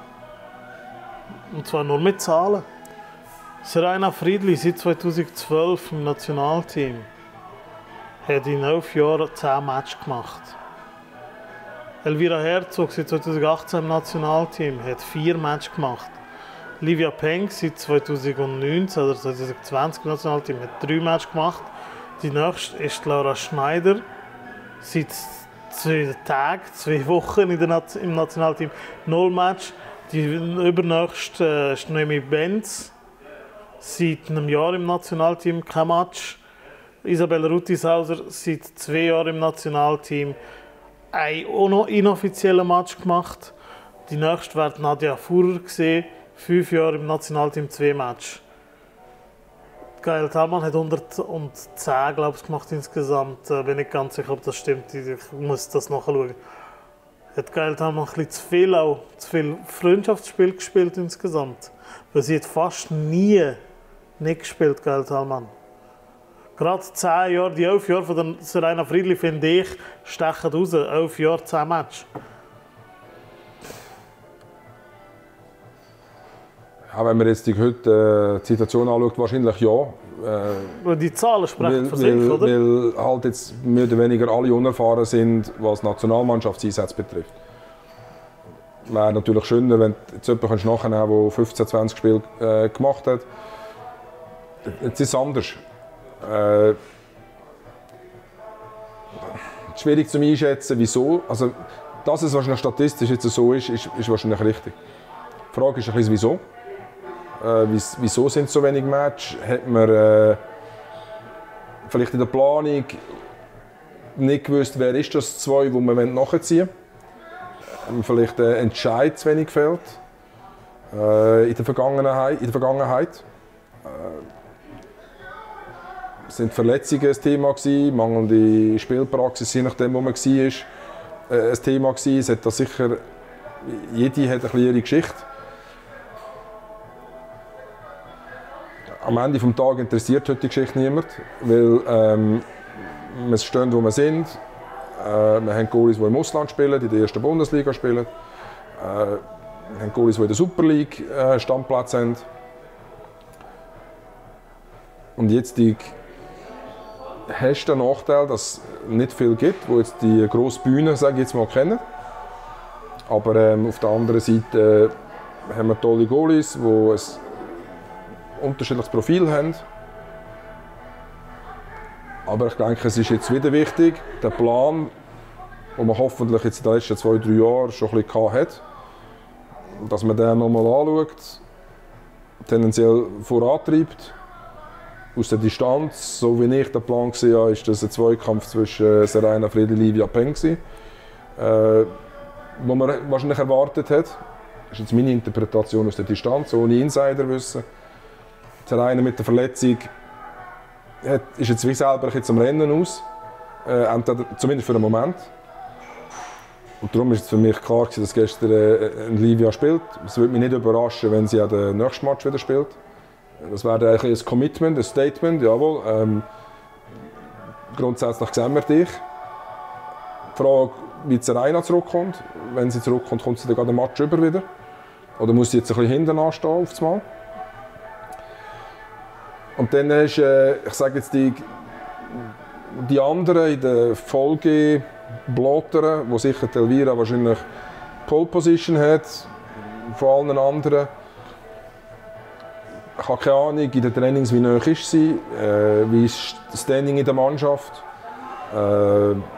Und zwar nur mit Zahlen. Serena Friedli seit zweitausendzwölf im Nationalteam hat in elf Jahren zehn Matches gemacht. Elvira Herzog seit zweitausendachtzehn im Nationalteam hat vier Matches gemacht. Livia Peng seit zweitausendneunzehn oder zweitausendzwanzig im Nationalteam hat drei Matches gemacht. Die nächste ist Laura Schneider. Seit zwei Tagen, zwei Wochen in der, im Nationalteam null Match. Die übernächste äh, ist Noemi Benz. Seit einem Jahr im Nationalteam kein Match. Isabel Rutisauser seit zwei Jahren im Nationalteam ein inoffizieller Match gemacht. Die nächste wird Nadja Fuhrer gesehen, fünf Jahre im Nationalteam, zwei Matches. Gael Thalmann hat hundertzehn, glaube ich, gemacht insgesamt. Ich bin nicht ganz sicher, ob das stimmt. Ich muss das nachschauen. Hat Gael Thalmann ein bisschen zu viel, auch zu viel Freundschaftsspiel gespielt insgesamt. Weil sie hat fast nie nicht gespielt, Gael Thalmann. Gerade zehn Jahre, die elf Jahre von der Serena Friedli, finde ich, stechen raus. elf Jahre, zehn Matches. Ja, wenn man jetzt die heutige äh, Situation anschaut, wahrscheinlich ja. Äh, die Zahlen sprechen für sich, weil, oder? Weil halt jetzt mehr oder weniger alle unerfahren sind, was Nationalmannschaftseinsätze betrifft. Es wäre natürlich schöner, wenn du jetzt jemanden nachnehmen kannst, der fünfzehn, zwanzig Spiele äh, gemacht hat. Jetzt ist es anders. Äh, schwierig zu einschätzen, wieso. Also, dass es wahrscheinlich statistisch jetzt so ist, ist, ist wahrscheinlich richtig. Die Frage ist ein bisschen, wieso. Äh, wieso sind so wenig Matches? Hat man äh, vielleicht in der Planung nicht gewusst, wer ist das zwei, wo man nachziehen will? Vielleicht der Entscheid zu wenig fehlt äh, in der Vergangenheit. In der Vergangenheit. Äh, sind Verletzungen ein Thema gewesen, mangelnde Spielpraxis, je nachdem, wo man war, äh, ein Thema gewesen. Es hat da sicher, jede hat ein bisschen ihre Geschichte. Am Ende des Tages interessiert heute die Geschichte niemand, weil ähm, wir stehen, wo wir sind. Äh, wir haben Goalies, die im Ausland spielen, in der ersten Bundesliga spielen. Äh, wir haben Goalies, die in der Super League äh, Standplätze haben. Und jetzt die, hast du den Nachteil, dass es nicht viel gibt, wo jetzt die grosse Bühne, sage ich jetzt mal, kennen. Aber ähm, auf der anderen Seite äh, haben wir tolle Goalies, die ein unterschiedliches Profil haben. Aber ich denke, es ist jetzt wieder wichtig, der Plan, den man hoffentlich jetzt in den letzten zwei, drei Jahren schon ein bisschen hat, dass man den nochmal anschaut, tendenziell vorantreibt, aus der Distanz. So wie ich den Plan gesehen habe, ist das ein Zweikampf zwischen Serena Friedli und Livia Peng, äh, wo man wahrscheinlich erwartet hat. Das ist jetzt meine Interpretation aus der Distanz, ohne Insiderwissen. Serena mit der Verletzung hat, ist jetzt wie selber jetzt am Rennen aus, äh, zumindest für einen Moment. Und darum ist es für mich klar, dass gestern äh, Livia spielt. Es würde mich nicht überraschen, wenn sie auch den nächsten Match wieder spielt. Das wäre eigentlich ein Commitment, ein Statement, jawohl. Ähm, grundsätzlich sehen wir dich. Die Frage, wie Serena zurückkommt. Wenn sie zurückkommt, kommt sie dann gerade den Match über wieder. Oder muss sie jetzt ein bisschen hinten anstehen auf das Mal. Und dann ist, äh, ich sage jetzt die, die anderen in der Folge Blotteren, wo sicher Elvira wahrscheinlich Pole Position hat, von allen anderen. Ich habe keine Ahnung in den Trainings, wie nahe ist sie, äh, wie ist das Standing in der Mannschaft. Äh, die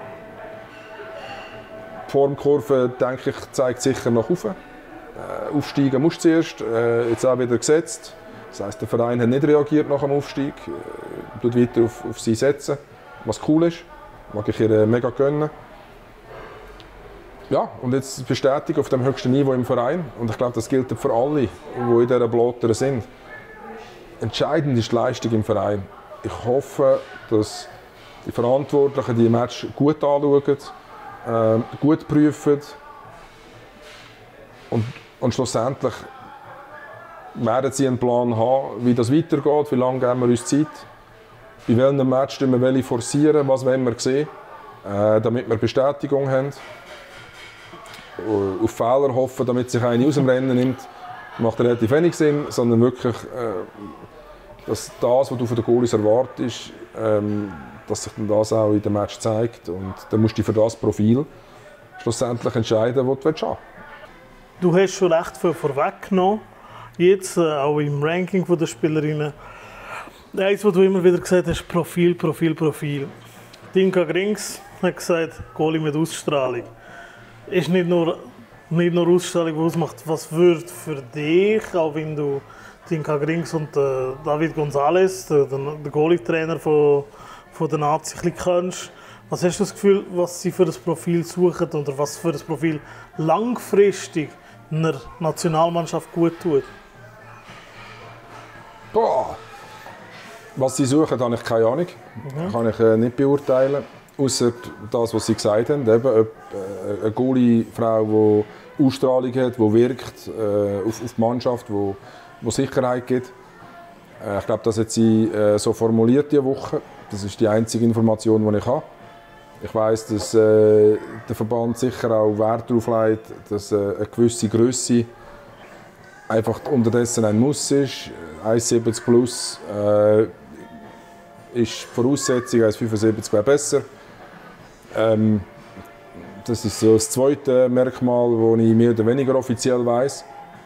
Formkurve, denke ich, zeigt sicher nach oben. Äh, aufsteigen musst du zuerst, äh, jetzt auch wieder gesetzt. Das heisst, der Verein hat nicht reagiert nach dem Aufstieg, äh, tut weiter auf, auf sie setzen, was cool ist, mag ich ihr mega gönnen. Ja, und jetzt Bestätigung auf dem höchsten Niveau im Verein. Und ich glaube, das gilt für alle, die in dieser Blotter sind. Entscheidend ist die Leistung im Verein. Ich hoffe, dass die Verantwortlichen die Match gut anschauen, äh, gut prüfen und, und schlussendlich werden sie einen Plan haben, wie das weitergeht, wie lange geben wir uns Zeit, bei welchem Match wir welche forcieren, was wollen wir sehen, äh, damit wir Bestätigung haben. Auf Fehler hoffen, damit sich einer aus dem Rennen nimmt, macht relativ wenig Sinn, sondern wirklich, äh, dass das, was du von den Goalies erwartest, ähm, dass sich dann das auch in dem Match zeigt. Und dann musst du für das Profil schlussendlich entscheiden, was du haben willst. Du hast schon recht viel vorweggenommen, jetzt äh, auch im Ranking der Spielerinnen. Eins, was du immer wieder gesagt hast, Profil, Profil, Profil. Tinka Grings hat gesagt, Goalie mit Ausstrahlung. Ist nicht nur, nicht nur Ausstrahlung, die ausmacht, was würde für dich, auch wenn du Tinka Grings und äh, David Gonzalez, der, der Goalie-Trainer von, von der Nazi, ein bisschen kennst, was hast du das Gefühl, was sie für ein Profil suchen oder was für ein Profil langfristig einer Nationalmannschaft gut tut? Boah. Was sie suchen, habe ich keine Ahnung. Mhm. Kann ich äh, nicht beurteilen. Außer das, was sie gesagt haben. Eben, ob, äh, eine Goalie-Frau, die Ausstrahlung hat, die wirkt äh, auf, auf die Mannschaft, die, die Sicherheit gibt. Äh, ich glaube, das hat sie äh, so formuliert diese Woche. Das ist die einzige Information, die ich habe. Ich weiss, dass äh, der Verband sicher auch Wert darauf legt, dass äh, eine gewisse Grösse einfach unterdessen ein Muss ist. eins Komma siebzig plus äh, ist Voraussetzung, eins Komma fünfundsiebzig wäre besser. Ähm, das ist so das zweite Merkmal, das ich mehr oder weniger offiziell weiss.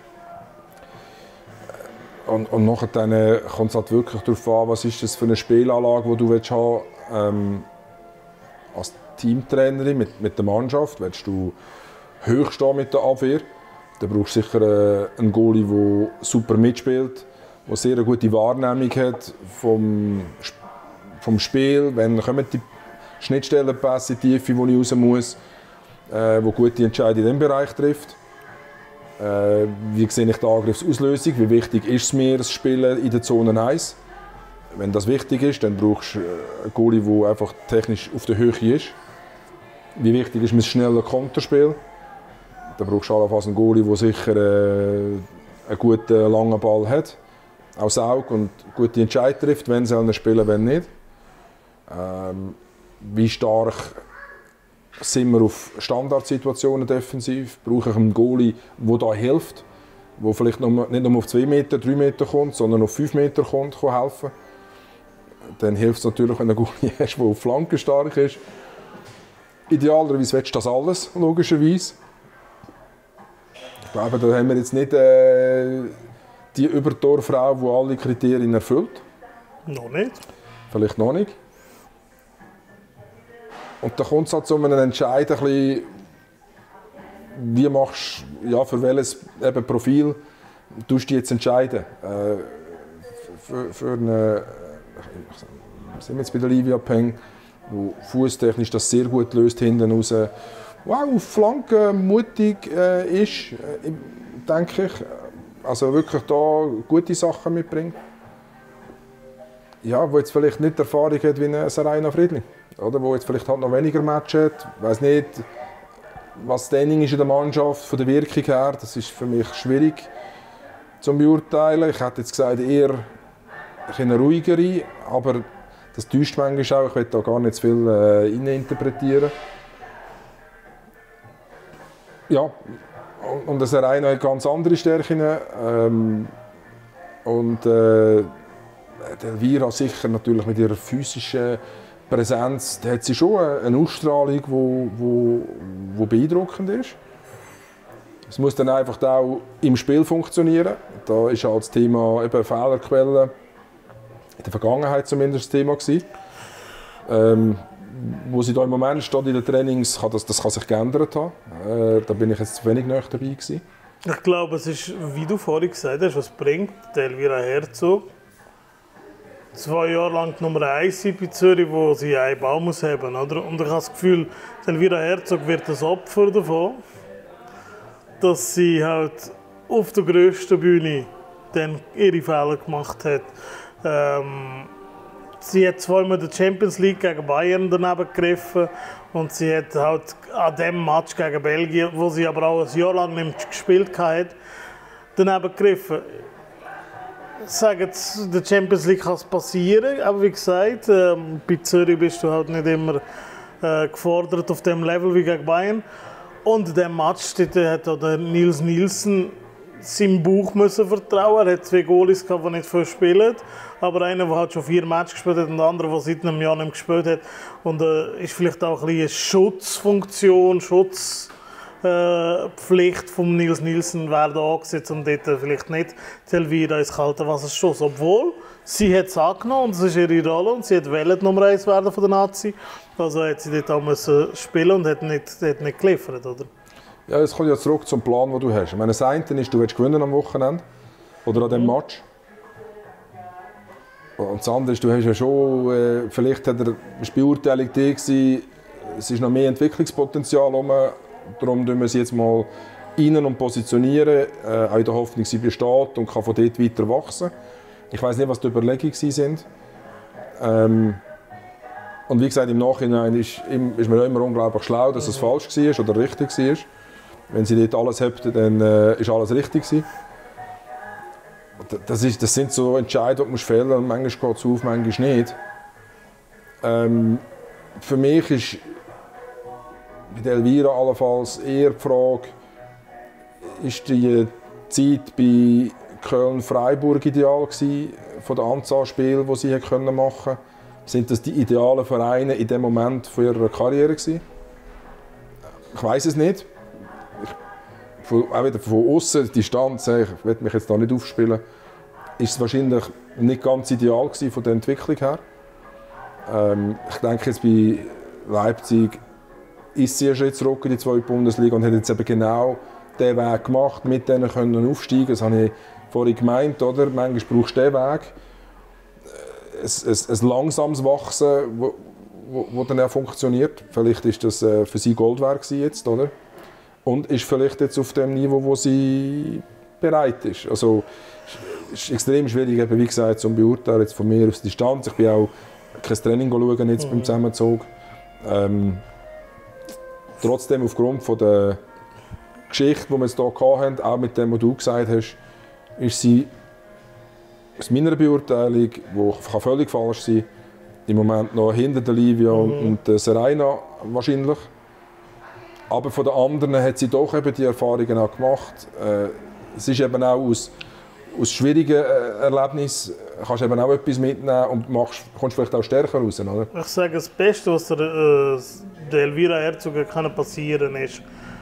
Und, und nachher dann, äh, kommt es halt wirklich darauf an, was ist das für eine Spielanlage, die du willst haben ähm, als Teamtrainerin mit, mit der Mannschaft. Willst du hoch stehen mit der Abwehr, dann brauchst du sicher äh, einen Goalie, der super mitspielt, der sehr eine gute Wahrnehmung hat vom, vom Spiel, wenn kommen die Schnittstellenpässe in die Tiefe, wo ich raus muss, äh, wo gute Entscheidungen in diesem Bereich trifft. Äh, wie sehe ich die Angriffsauslösung? Wie wichtig ist es mir, das Spielen in der Zone eins? Wenn das wichtig ist, dann brauchst du einen Goalie, der einfach technisch auf der Höhe ist. Wie wichtig ist mir das schnelle Konterspiel? Dann brauchst du allenfalls einen Goalie, der sicher äh, einen guten langen Ball hat, auch saugt und gute Entscheidungen trifft, wenn sie spielen, wenn nicht. Ähm, wie stark sind wir auf Standardsituationen defensiv? Brauche ich einen Goalie, der da hilft, der vielleicht nicht nur auf zwei Meter, drei Meter kommt, sondern auf fünf Meter kommt, kann helfen. dann hilft es natürlich, wenn du einen Goalie hast, der auf Flanken stark ist. Idealerweise willst du das alles, logischerweise. Ich glaube, da haben wir jetzt nicht äh, die Übertorfrau, die alle Kriterien erfüllt. Noch nicht. Vielleicht noch nicht. Und da kommt es halt zu einem Entscheid, ein bisschen, wie machst ja, für welches eben Profil du dich jetzt entscheiden. Äh, für, für eine, sind wir jetzt bei der Livia Peng, wo fußtechnisch das sehr gut löst hinten raus. Wow, auf Flanken mutig äh, ist, äh, denke ich. Also wirklich da gute Sachen mitbringt. Ja, wo jetzt vielleicht nicht die Erfahrung hat wie ein Seraina Friedli. Oder? Wo jetzt vielleicht halt noch weniger Match hat. Ich weiss nicht, was das Training ist in der Mannschaft, von der Wirkung her. Das ist für mich schwierig zu beurteilen. Ich hätte jetzt gesagt, eher eine ruhigere, aber das täuscht manchmal auch. Ich will da gar nicht zu viel äh, interpretieren. Ja, und das Seraina hat ganz andere Stärken. Ähm, und äh, Elvira sicher natürlich mit ihrer physischen Präsenz, da hat sie schon eine Ausstrahlung, die wo, wo, wo beeindruckend ist. Es muss dann einfach auch im Spiel funktionieren. Da ist halt das Thema eben Fehlerquellen in der Vergangenheit zumindest das Thema gewesen. Ähm, wo sie da im Moment steht in den Trainings, kann das, das kann sich geändert haben. Äh, da bin ich jetzt zu wenig näher dabei gewesen. Ich glaube, es ist, wie du vorhin gesagt hast, was bringt Elvira Herzog zwei Jahre lang die Nummer eins bei Zürich, wo sie einen Ball muss haben, oder? Und ich habe das Gefühl, Elvira Herzog wird das Opfer davon, dass sie halt auf der grössten Bühne dann ihre Fehler gemacht hat. Ähm, sie hat zweimal in der Champions League gegen Bayern daneben gegriffen und sie hat halt an dem Match gegen Belgien, wo sie aber auch ein Jahr lang nicht gespielt hat, daneben gegriffen. Ich sage jetzt, in der Champions League kann es passieren, aber wie gesagt, äh, bei Zürich bist du halt nicht immer äh, gefordert auf dem Level wie gegen Bayern. Und in diesem Match hat auch der Nils Nielsen seinem Bauch müssen vertrauen. Er hat zwei Goalies gehabt, die nicht viel spielen. Aber einer, der halt schon vier Matches gespielt hat und der andere, der seit einem Jahr nicht mehr gespielt hat. Und äh, ist vielleicht auch ein bisschen eine Schutzfunktion, Schutz. Äh, Pflicht von Nils Nielsen wäre da angesetzt und dort vielleicht nicht die Elvira ins kalte Wasser stoßen. Obwohl, sie hat es angenommen und es ist ihre Rolle und sie hat wollen die Nummer eins werden von der Nazi. Also hat sie dort auch müssen spielen und hat nicht, hat nicht geliefert, oder? Ja, jetzt kommt ja zurück zum Plan, den du hast. Ich meine, das eine ist, du willst gewinnen am Wochenende oder an diesem Match. Und das andere ist, du hast ja schon, äh, vielleicht hat er eine Beurteilung die gewesen, es ist noch mehr Entwicklungspotenzial rum. Darum tun wir sie jetzt mal rein und positionieren, äh, auch in der Hoffnung, sie besteht und kann von dort weiter wachsen. Ich weiß nicht, was die Überlegungen sind. Ähm, und wie gesagt, im Nachhinein ist, ist man immer unglaublich schlau, dass es falsch war oder richtig war. Wenn sie dort alles hätte, dann äh, ist alles richtig gewesen. Das, ist, das sind so Entscheidungen, die man fällen und manchmal geht es auf, manchmal nicht. Ähm, für mich ist bei der Elvira allenfalls eher die Frage, ist die Zeit bei Köln-Freiburg ideal gewesen, von der Anzahl Spiele, die sie machen konnten? Sind das die idealen Vereine in dem Moment von ihrer Karriere gewesen? Ich weiß es nicht. Ich, von, auch wieder von außen, die Distanz, ich will mich jetzt da nicht aufspielen, ist es wahrscheinlich nicht ganz ideal gewesen von der Entwicklung her. Ähm, ich denke jetzt bei Leipzig ist sie Schritt zurück in die zweite Bundesliga und hat jetzt eben genau diesen Weg gemacht, mit denen können aufsteigen. Das habe ich vorhin gemeint, oder? Manchmal brauchst du diesen Weg. Ein, ein, ein langsames Wachsen, wo, wo, wo dann auch funktioniert. Vielleicht ist das äh, für sie Gold wert jetzt, oder? Und ist vielleicht jetzt auf dem Niveau, wo sie bereit ist. Also, es ist extrem schwierig, eben, wie gesagt, zu beurteilen, jetzt von mir aus Distanz. Ich bin auch kein Training schauen jetzt mhm. beim Zusammenzug. Ähm, Trotzdem, aufgrund von der Geschichte, die wir jetzt hier hatten, auch mit dem, was du gesagt hast, ist sie aus meiner Beurteilung, die völlig falsch sein kann, im Moment noch hinter der Livia mhm. und der Seraina wahrscheinlich. Aber von den anderen hat sie doch eben die Erfahrungen auch gemacht. Äh, es ist eben auch aus, aus schwierigen äh, Erlebnissen kannst du eben auch etwas mitnehmen und machst, kommst vielleicht auch stärker raus, oder? Ich sage, das Beste, was der, äh, der Elvira Herzog kann passieren ist,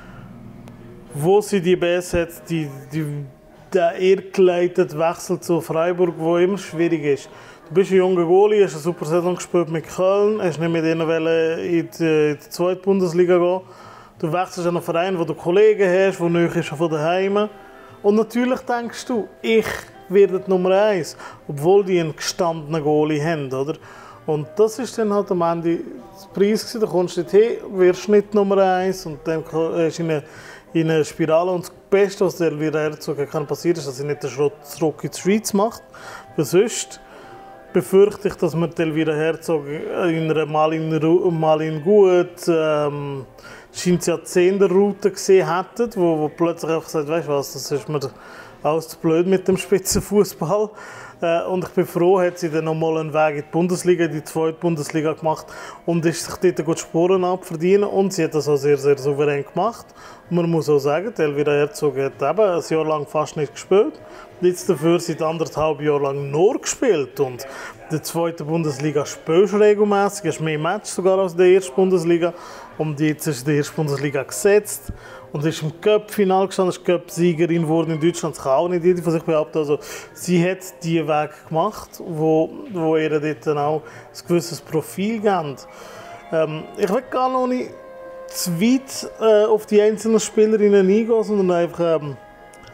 wo sie die B S hat, die, die, der irrgeleitete Wechsel zu Freiburg, der immer schwierig ist. Du bist ein junger Goalie, hast eine super Saison gespielt mit Köln, hast nicht mit ihnen in die, in die zweite Bundesliga gehen. Du wechselst an einen Verein, wo du Kollegen hast, der näher ist von daheim. Und natürlich denkst du, ich werde die Nummer eins, obwohl die einen gestandenen Goalie haben, oder? Und das ist dann halt am Ende der Preis gewesen. Da kommst du nicht hin, wirst nicht Nummer eins und dann ist in eine, in eine Spirale. Und das Beste, was der Elvira Herzog kann passieren, ist, dass er nicht den Schritt zurück in die Schweiz macht. Weil sonst befürchte ich, dass wir Elvira Herzog in einer Malin, Malin gut ähm, scheint Jahrzehnte-Route gesehen hätten, wo, wo plötzlich einfach gesagt, weißt du was, das ist mir alles zu blöd mit dem Spitzenfußball. Äh, und ich bin froh, hat sie dann nochmal einen Weg in die Bundesliga, in die zweite Bundesliga gemacht und ist sich dort gut Sporen abverdienen und sie hat das auch sehr, sehr souverän gemacht. Und man muss auch sagen, Elvira Herzog hat eben ein Jahr lang fast nicht gespielt. Jetzt dafür seit anderthalb Jahren lang nur gespielt und in der zweiten Bundesliga spielst du regelmässig, hast mehr Matches sogar als in der ersten Bundesliga und jetzt ist in der ersten Bundesliga gesetzt und ist im Cup-Final gestanden, ist Cup-Siegerin geworden in Deutschland, das kann auch nicht jeder von sich behaupten. Also sie hat diesen Weg gemacht, wo, wo ihr dort dann auch ein gewisses Profil gibt. Ähm, ich will gar noch nicht zu weit äh, auf die einzelnen Spielerinnen eingehen, sondern einfach ähm,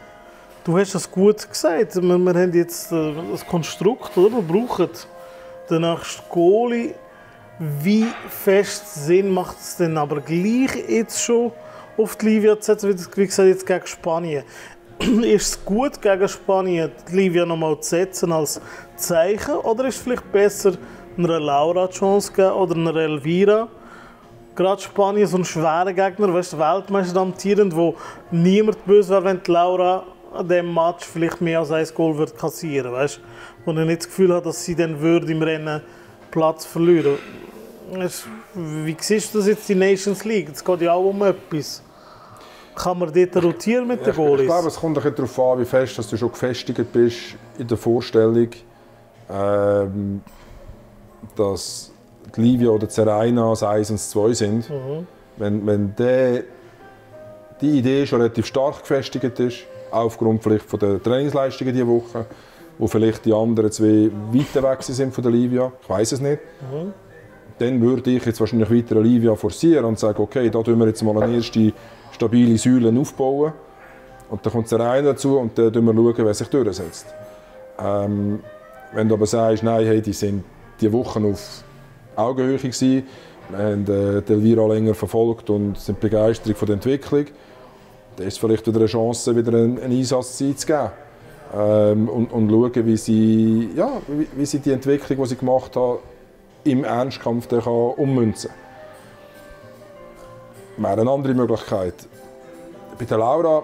du hast es gut gesagt. Wir, wir haben jetzt äh, das Konstrukt, oder? Wir brauchen den nächsten Goalie. Wie fest Sinn macht es denn aber gleich jetzt schon auf die Livia zu setzen, wie gesagt, jetzt gegen Spanien? Ist es gut, gegen Spanien die Livia nochmal zu setzen als Zeichen? Oder ist es vielleicht besser, einer Laura die Chance geben oder einer Elvira? Gerade Spanien, so ein schwerer Gegner, weißt du, Weltmeister amtierend, wo niemand böse wäre, wenn die Laura an diesem Match vielleicht mehr als ein Goal wird kassieren, weißt? Wo er nicht das Gefühl hat, dass sie dann würde im Rennen Platz verlieren. Wie siehst du das jetzt in die Nations League? Es geht ja auch um etwas. Kann man dort rotieren mit den Goalies? Ich, ich glaube, es kommt darauf an, wie fest dass du schon gefestigt bist in der Vorstellung, ähm, dass die Livia oder die Serena das eins und das zwei sind. Mhm. Wenn, wenn der, die Idee schon relativ stark gefestigt ist, aufgrund vielleicht von der Trainingsleistungen diese Woche, wo vielleicht die anderen zwei weiter weg sind von der Livia, ich weiß es nicht. Mhm. Dann würde ich jetzt wahrscheinlich weiter eine Livia forcieren und sagen, okay, da tun wir jetzt mal eine erste stabile Säule aufbauen. Und dann kommt der eine dazu und dann schauen wir, wer sich durchsetzt. Ähm, wenn du aber sagst, nein, hey, die sind diese Woche auf Augenhöhe gewesen, wir haben äh, die Elvira länger verfolgt und sind begeistert von der Entwicklung, dann ist es vielleicht wieder eine Chance, wieder einen, einen Einsatz zu geben. Ähm, und, und schauen, wie sie, ja, wie, wie sie die Entwicklung, die sie gemacht hat, im Ernstkampf kann ummünzen kann. Wäre eine andere Möglichkeit. Bei der Laura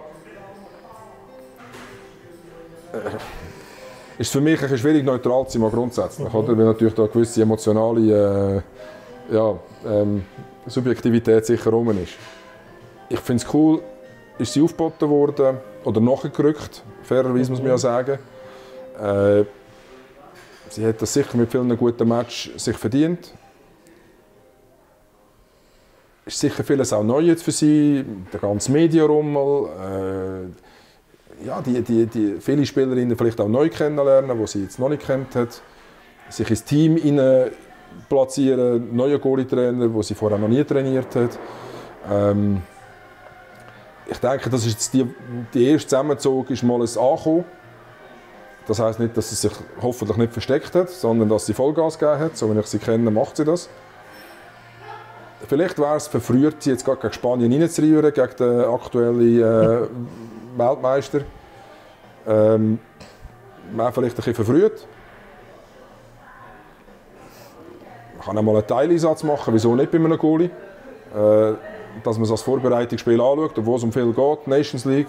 äh, ist es für mich ein schwierig, neutral zu sein, grundsätzlich. Mhm. Oder? Weil natürlich da eine gewisse emotionale äh, ja, ähm, Subjektivität sicher rum ist. Ich finde es cool, ist sie aufgeboten worden oder nachgerückt, fairerweise muss man ja sagen. Äh, sie hat das sicher mit vielen guten Matches sich verdient. Ist sicher vieles auch neu jetzt für sie, der ganze Medienrummel. Äh, ja, die, die, die viele Spielerinnen vielleicht auch neu kennenlernen, die sie jetzt noch nicht kennt hat. Sich ins Team hinein platzieren, neue Goalie-Trainer, die sie vorher noch nie trainiert hat. Ähm, ich denke, das ist jetzt die, die erste Zusammenzug ist mal ein Ankommen. Das heisst nicht, dass sie sich hoffentlich nicht versteckt hat, sondern dass sie Vollgas gegeben hat. So wie ich sie kenne, macht sie das. Vielleicht wäre es verfrüht, sie jetzt gegen Spanien reinzurühren, gegen den aktuellen äh, Weltmeister. Ähm, wäre vielleicht ein bisschen verfrüht. Man kann auch mal einen Teileinsatz machen, wieso nicht bei einem Goalie. Äh, dass man es als Vorbereitungsspiel anschaut, obwohl es um viel geht, Nations League.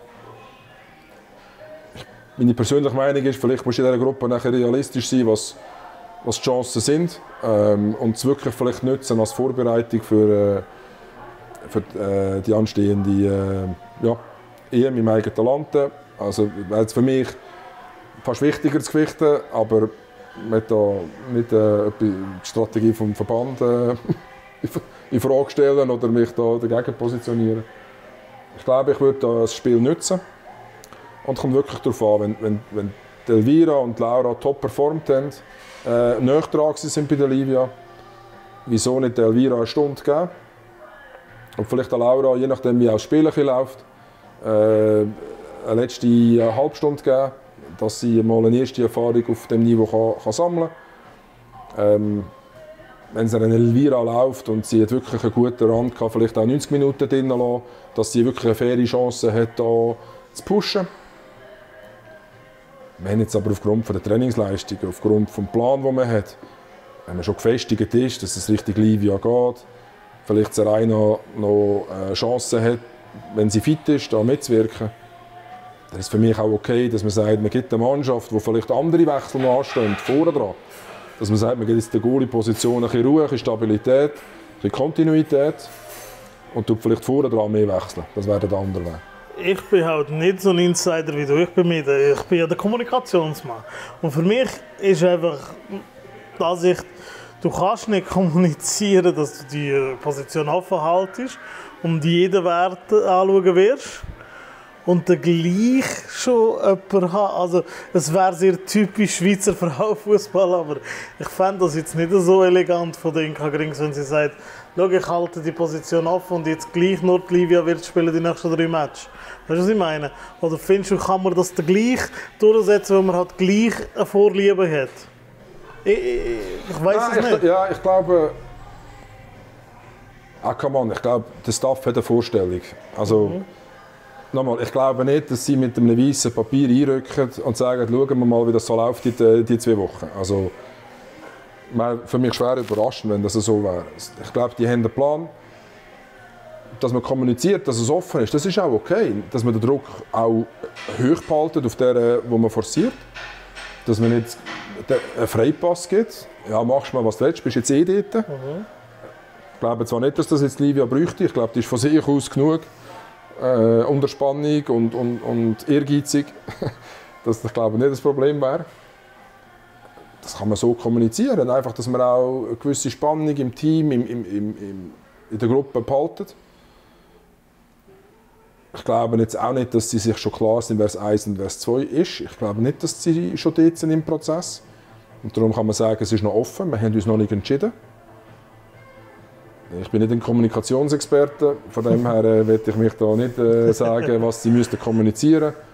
Meine persönliche Meinung ist, vielleicht muss in dieser Gruppe nachher realistisch sein, was, was die Chancen sind. Ähm, und es wirklich vielleicht nutzen als Vorbereitung für, äh, für äh, die anstehende äh, ja, E M im eigenen Land. Also wäre für mich fast wichtiger zu gewichten, aber mit da nicht äh, die Strategie vom Verband äh, in Frage stellen oder mich da dagegen positionieren. Ich glaube, ich würde das Spiel nutzen. Und es kommt wirklich darauf an, wenn, wenn, wenn Elvira und Laura top performt haben, äh, nahe dran sind bei der Livia, wieso nicht der Elvira eine Stunde geben? Und vielleicht der Laura, je nachdem wie auch das Spiel läuft, äh, eine letzte halbe Stunde geben, dass sie mal eine erste Erfahrung auf dem Niveau kann, kann sammeln kann. Ähm, wenn es eine Elvira läuft und sie hat wirklich einen guten Rand, kann vielleicht auch neunzig Minuten drin lassen, dass sie wirklich eine faire Chance hat, hier zu pushen. Wenn jetzt aber aufgrund der Trainingsleistung, aufgrund des Plans, den man hat, wenn man schon gefestigt ist, dass es Richtung Livia geht, vielleicht Serena noch eine Chance hat, wenn sie fit ist, da mitzuwirken, dann ist es für mich auch okay, dass man sagt, man gibt eine Mannschaft, wo vielleicht andere Wechsel noch anstehen, vorne dran. Dass man sagt, man gibt jetzt der Goalie-Position ein bisschen Ruhe, ein bisschen Stabilität, ein bisschen Kontinuität und tut vielleicht vorne dran mehr wechseln. Das wäre der andere Weg. Ich bin halt nicht so ein Insider wie du. Ich bin, mit, ich bin ja der Kommunikationsmann. Und für mich ist einfach die Ansicht, du kannst nicht kommunizieren, dass du die Position offen haltest und jeden Wert anschauen wirst. Und dann gleich schon jemanden haben. Also, es wäre sehr typisch Schweizer Frauenfußball, aber ich fände das jetzt nicht so elegant von den Inka Grings, wenn sie sagt, schau, ich halte die Position offen und jetzt gleich nur die Livia wird spielen die nächsten drei Matches. Weißt du, was ich meine? Oder findest du, kann man das dann gleich durchsetzen, wenn man halt gleich eine Vorliebe hat? Ich, ich, ich weiß es nicht. Ich, ja, ich glaube... Ah, come on, ich glaube, der Staff hat eine Vorstellung. Also, mhm. Nochmal, ich glaube nicht, dass sie mit einem weißen Papier einrücken und sagen, schauen wir mal, wie das so läuft die, die zwei Wochen. Also, für mich schwer überraschend, wenn das so wäre. Ich glaube, die haben einen Plan, dass man kommuniziert, dass es offen ist. Das ist auch okay, dass man den Druck auch hoch behalten auf der, wo man forciert. Dass man nicht einen Freipass gibt. Ja, machst mal, was du willst, bist jetzt eh dort. Mhm. Ich glaube zwar nicht, dass das jetzt Livia bräuchte. Ich glaube, die ist von sich aus genug äh, unter Spannung und, und, und ehrgeizig, dass das, glaube ich, nicht das Problem wäre. Das kann man so kommunizieren, einfach, dass man auch eine gewisse Spannung im Team, im, im, im, in der Gruppe behaltet. Ich glaube jetzt auch nicht, dass sie sich schon klar sind, wer es eins und wer es zwei ist. Ich glaube nicht, dass sie schon dort sind im Prozess. Und darum kann man sagen, es ist noch offen, wir haben uns noch nicht entschieden. Ich bin nicht ein Kommunikationsexperte, von dem her äh, will ich mich da nicht äh, sagen, was sie müssten kommunizieren müssten.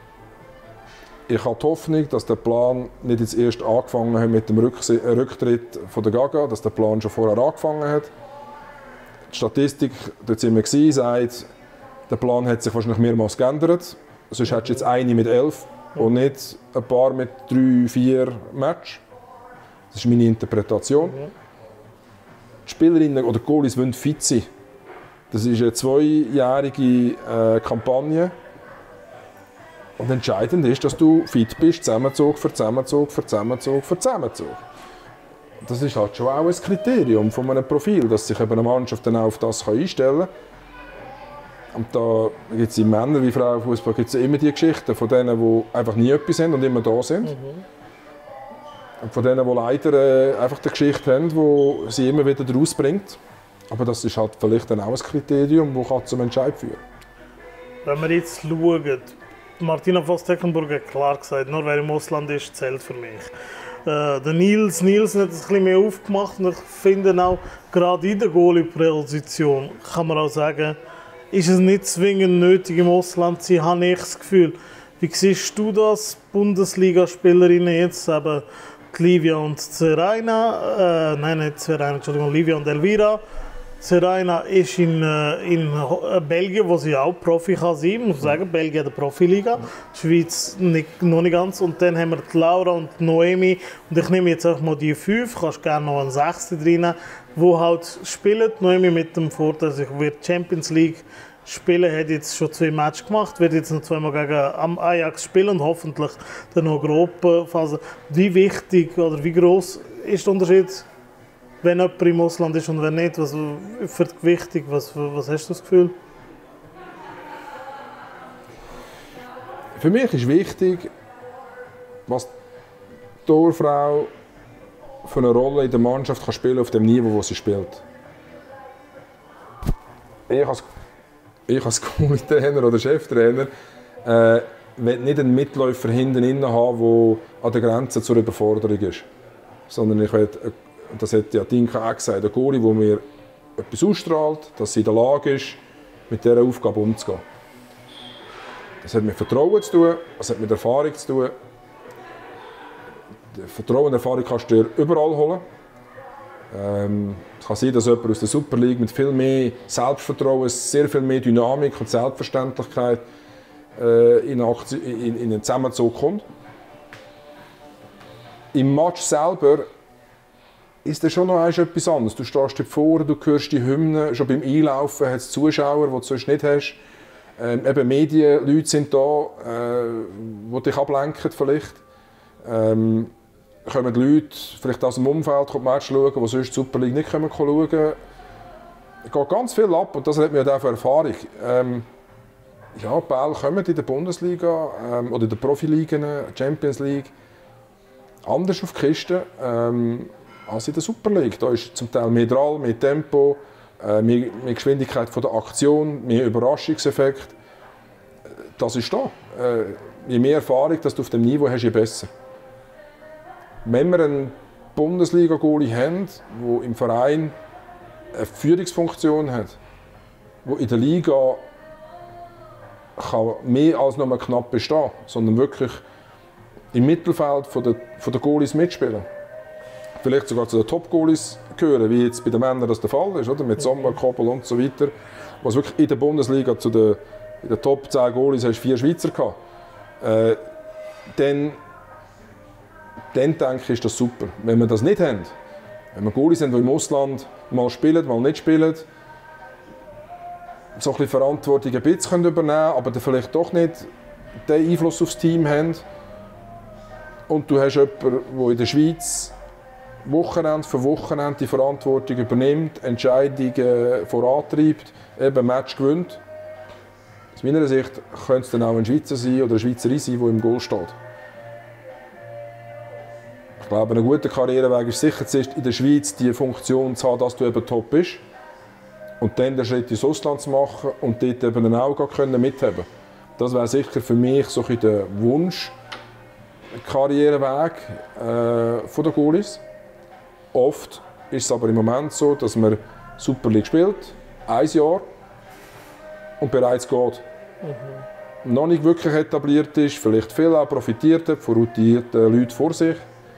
Ich habe die Hoffnung, dass der Plan nicht jetzt erst angefangen hat mit dem Rücktritt von der Gaga, dass der Plan schon vorher angefangen hat. Die Statistik, dort sind wir gewesen, sagt, der Plan hat sich wahrscheinlich mehrmals geändert. Sonst hättest du jetzt eine mit elf und nicht ein paar mit drei, vier Matches. Das ist meine Interpretation. Die Spielerinnen oder Goalies wollen fit sein. Das ist eine zweijährige äh, Kampagne. Und entscheidend ist, dass du fit bist, Zusammenzug für Zusammenzug für Zusammenzug für Zusammenzug. Das ist halt schon auch ein Kriterium von einem Profil, dass sich eine Mannschaft dann auch auf das einstellen kann. Und da gibt es im Männer- wie Frauenfußball gibt's immer die Geschichten von denen, die einfach nie etwas sind und immer da sind. Mhm. Und von denen, die leider äh, einfach eine Geschichte haben, die sie immer wieder rausbringt. Aber das ist halt vielleicht dann auch ein Kriterium, das zum Entscheid führen kann. Wenn wir jetzt schauen, Martina Voss-Tecklenburg hat klar gesagt, nur wer im Ausland ist, zählt für mich. Äh, der Nils Nielsen hat es ein bisschen mehr aufgemacht und ich finde auch, gerade in der Goalie-Position kann man auch sagen, ist es nicht zwingend nötig im Ausland zu sein, habe ich das Gefühl. Wie siehst du das, Bundesligaspielerinnen jetzt, eben Livia und Serena, äh, nein, nicht Serena, Entschuldigung, Livia und Elvira. Serena ist in, in Belgien, wo sie auch Profi kann sein kann. Ich muss sagen, Belgien hat eine Profiliga, die Schweiz nicht, noch nicht ganz. Und dann haben wir die Laura und die Noemi. Und ich nehme jetzt auch mal die fünf, kannst gerne noch einen sechsten drin, die halt spielen. Noemi mit dem Vorteil, dass ich Champions League spielen, hat jetzt schon zwei Matches gemacht, wird jetzt noch zweimal gegen Ajax spielen und hoffentlich dann noch Gruppenphase. Wie wichtig oder wie groß ist der Unterschied, wenn jemand im Ausland ist und wenn nicht? Was für dich wichtig? Was, was hast du das Gefühl? Für mich ist wichtig, was die Torfrau für eine Rolle in der Mannschaft kann spielen auf dem Niveau, wo sie spielt. Ich als, ich als Goalie-Trainer oder Cheftrainer äh, will nicht einen Mitläufer hinten drin haben, der an der Grenze zur Überforderung ist. Sondern ich will, das hat ja Dinka auch gesagt, ein Goalie, der mir etwas ausstrahlt, dass sie in der Lage ist, mit dieser Aufgabe umzugehen. Das hat mit Vertrauen zu tun, das hat mit Erfahrung zu tun. Vertrauen und Erfahrung kannst du dir überall holen. Ähm, es kann sein, dass jemand aus der Super League mit viel mehr Selbstvertrauen, sehr viel mehr Dynamik und Selbstverständlichkeit äh, in, in, in einen Zusammenzug kommt. Im Match selber ist das schon noch etwas anderes. Du stehst dir vor, du hörst die Hymne, schon beim Einlaufen hat es Zuschauer, die du sonst nicht hast. Ähm, eben Medienleute sind da, äh, die dich ablenken vielleicht. Ähm, kommen Leute vielleicht aus dem Umfeld die Match schauen, die sonst die Super League nicht schauen können. Es geht ganz viel ab und das hat mir auch für Erfahrung. Ähm, ja, die Bälle kommen in der Bundesliga ähm, oder in der Profiligen, Champions League, anders auf die Kiste ähm, als in der Super League. Da ist zum Teil mehr Drall, mehr Tempo, äh, mehr, mehr Geschwindigkeit von der Aktion, mehr Überraschungseffekt. Das ist da. Äh, je mehr Erfahrung dass du auf dem Niveau hast, je besser. Wenn wir einen Bundesliga-Goalie haben, der im Verein eine Führungsfunktion hat, der in der Liga kann mehr als nur knapp bestehen kann, sondern wirklich im Mittelfeld von der, von der Goalies mitspielen. Vielleicht sogar zu den Top-Goalies gehören, wie jetzt bei den Männern das der Fall ist, oder? Mit Sommer, Koppel und so weiter. Was wirklich in der Bundesliga zu den, in den Top zehn Goalies hast vier Schweizer gehabt. Äh, dann, dann denke ich, ist das super. Wenn wir das nicht haben, wenn wir Goalies haben, die im Ausland mal spielen, mal nicht spielen, so ein bisschen Verantwortung ein bisschen übernehmen können, aber dann vielleicht doch nicht den Einfluss aufs Team haben. Und du hast jemanden, der in der Schweiz Wochenende für Wochenende die Verantwortung übernimmt, Entscheidungen vorantreibt, eben Match gewinnt. Aus meiner Sicht könnte es dann auch ein Schweizer sein oder eine Schweizerin sein, die im Goal steht. Ich glaube, ein guter Karriereweg ist sicher zuerst in der Schweiz die Funktion zu haben, dass du eben top bist. Und dann den Schritt ins Ausland zu machen und dort eben dann auch mithaben. Das wäre sicher für mich so ein der Wunsch, Karriereweg äh, von den Goalies. Oft ist es aber im Moment so, dass man Super League spielt, ein Jahr und bereits geht. Mhm. Noch nicht wirklich etabliert ist, vielleicht viel auch profitiert hat von routinierten Leuten vor sich.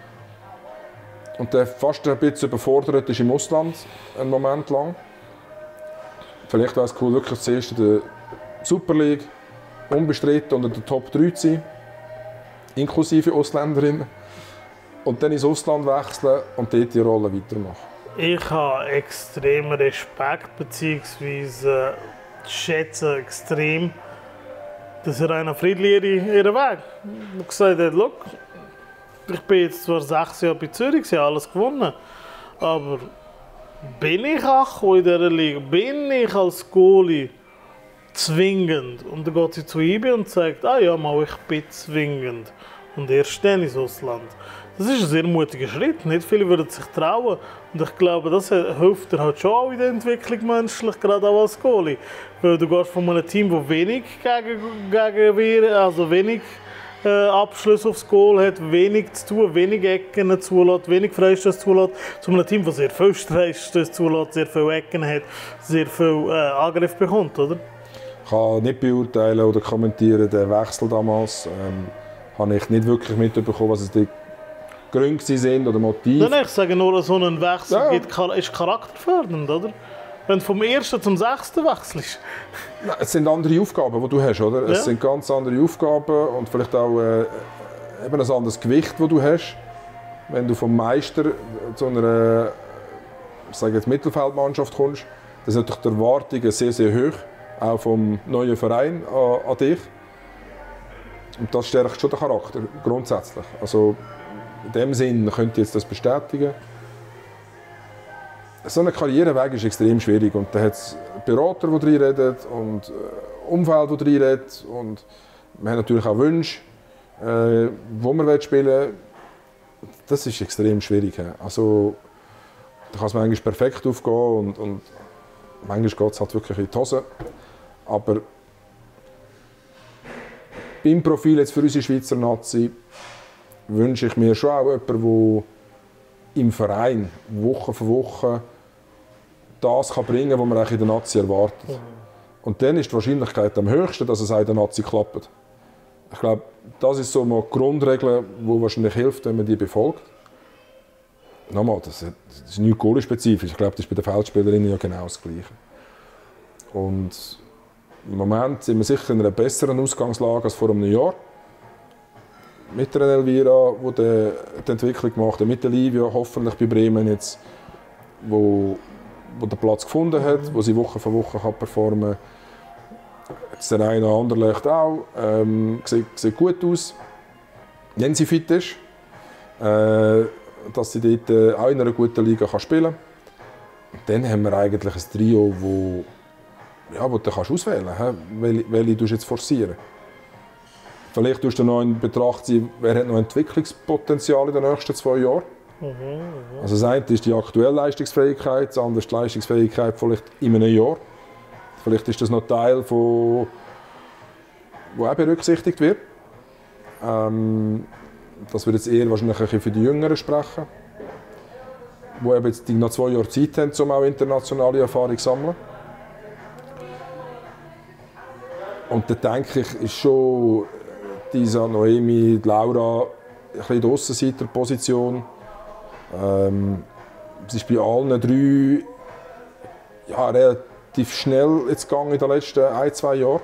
Und der fast ein bisschen überfordert ist im Ausland einen Moment lang. Vielleicht wäre es cool, wirklich zuerst in der Super League unbestritten unter den Top drei zu sein, inklusive Ausländerinnen. Und dann ins Ausland wechseln und dort die Rolle weitermachen. Ich habe extrem Respekt bzw. schätze extrem, dass Rainer Friedli ihren Weg gesagt hat, look, ich bin jetzt zwar sechs Jahre bei Zürich, sie haben alles gewonnen, aber bin ich auch in dieser Liga, bin ich als Goalie zwingend? Und dann geht sie zu I B und sagt, ah ja, mal, ich bin zwingend. Und erst dann ins Ausland. Das ist ein sehr mutiger Schritt. Nicht viele würden sich trauen. Und ich glaube, das hilft dir halt schon auch in der Entwicklung menschlich, gerade auch als Goalie. Weil du gehst von einem Team, das wenig gegen, gegen wir, also wenig äh, Abschluss aufs Goal hat, wenig zu tun, wenig Ecken zulässt, wenig Freistöße zulässt, zu einem Team, das sehr viel Freistöße zulässt, sehr viele Ecken hat, sehr viel äh, Angriff bekommt, oder? Ich kann nicht beurteilen oder kommentieren den Wechsel damals. Ähm, habe ich nicht wirklich mitbekommen, was es die Gründe sind oder Motive. Nein, ich sage nur, so ein Wechsel ja. gibt, ist charakterfördernd, oder? Wenn du vom ersten zum sechsten wechselst. Nein, es sind andere Aufgaben, die du hast, oder? Ja. Es sind ganz andere Aufgaben und vielleicht auch äh, eben ein anderes Gewicht, das du hast. Wenn du vom Meister zu einer, ich sage jetzt, Mittelfeldmannschaft kommst, dann sind natürlich die Erwartungen sehr, sehr hoch, auch vom neuen Verein an, an dich. Und das stärkt schon den Charakter, grundsätzlich. Also in dem Sinn könnt ihr jetzt das bestätigen. So ein Karriereweg ist extrem schwierig. Und da hat es Berater, die reinreden und Umfeld, die reinreden. Und wir haben natürlich auch Wünsche. äh, wo man spielen will, das ist extrem schwierig. Also, da kann es manchmal perfekt aufgehen und, und manchmal geht es halt wirklich in die Hose. Aber beim Profil jetzt für unsere Schweizer Nazi wünsche ich mir schon auch jemanden, der im Verein Woche für Woche das kann bringen kann, was man eigentlich in der Nazi erwartet. Mhm. Und dann ist die Wahrscheinlichkeit am höchsten, dass es auch in der Nazi klappt. Ich glaube, das ist so mal die Grundregel, die wahrscheinlich hilft, wenn man die befolgt. Nochmal, das ist nicht Goalie-spezifisch. Ich glaube, das ist bei den Feldspielerinnen ja genau das Gleiche. Und im Moment sind wir sicher in einer besseren Ausgangslage als vor einem Jahr. Mit der Elvira, die die Entwicklung gemacht hat, mit der Livia, hoffentlich bei Bremen jetzt, wo, wo den Platz gefunden hat, wo sie Woche für Woche kann performen kann. Jetzt der eine oder andere Anderlecht auch. Ähm, sieht, sieht gut aus. Wenn sie fit ist, äh, dass sie dort äh, auch in einer guten Liga kann spielen kann. Dann haben wir eigentlich ein Trio, wo, ja, wo du kannst auswählen kannst. Welche, welche du jetzt forcieren. Vielleicht tust du noch in Betracht ziehen, wer hat noch Entwicklungspotenzial in den nächsten zwei Jahren. Mhm, mh. Also das eine ist die aktuelle Leistungsfähigkeit, das andere ist die Leistungsfähigkeit vielleicht in einem Jahr. Vielleicht ist das noch Teil, von, wo auch berücksichtigt wird. Ähm, das wird jetzt eher wahrscheinlich ein bisschen für die Jüngeren sprechen, die eben jetzt noch zwei Jahre Zeit haben, um auch internationale Erfahrung zu sammeln. Und da denke ich, ist schon Isa, Noemi, Laura ein bisschen in der Aussenseiterposition. Ähm, es ist bei allen drei ja, relativ schnell jetzt gegangen in den letzten ein, zwei Jahren.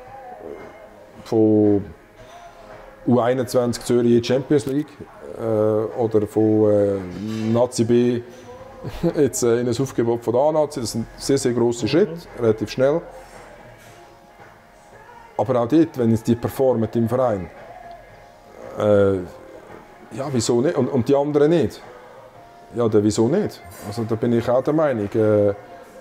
Von U einundzwanzig Zürich in die Champions League äh, oder von äh, Nazi B jetzt, äh, in ein Aufgebot von der A-Nazi. Das ist ein sehr, sehr grosser Schritt, relativ schnell. Aber auch dort, wenn jetzt die performen im Verein, äh, ja, wieso nicht? Und, und die anderen nicht? Ja, dann wieso nicht? Also da bin ich auch der Meinung, äh,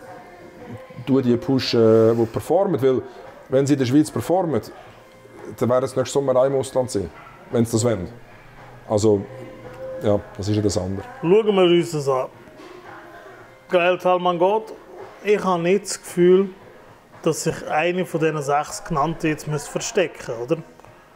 du die pushen, die performen, weil wenn sie in der Schweiz performen, dann werden sie nächsten Sommer auch im Ausland sein, wenn sie das wollen. Also, ja, das ist ja das andere. Schauen wir uns das an. Gael Thalmann geht. Ich habe nicht das Gefühl, dass sich eine von diesen sechs genannten jetzt verstecken müsste, oder?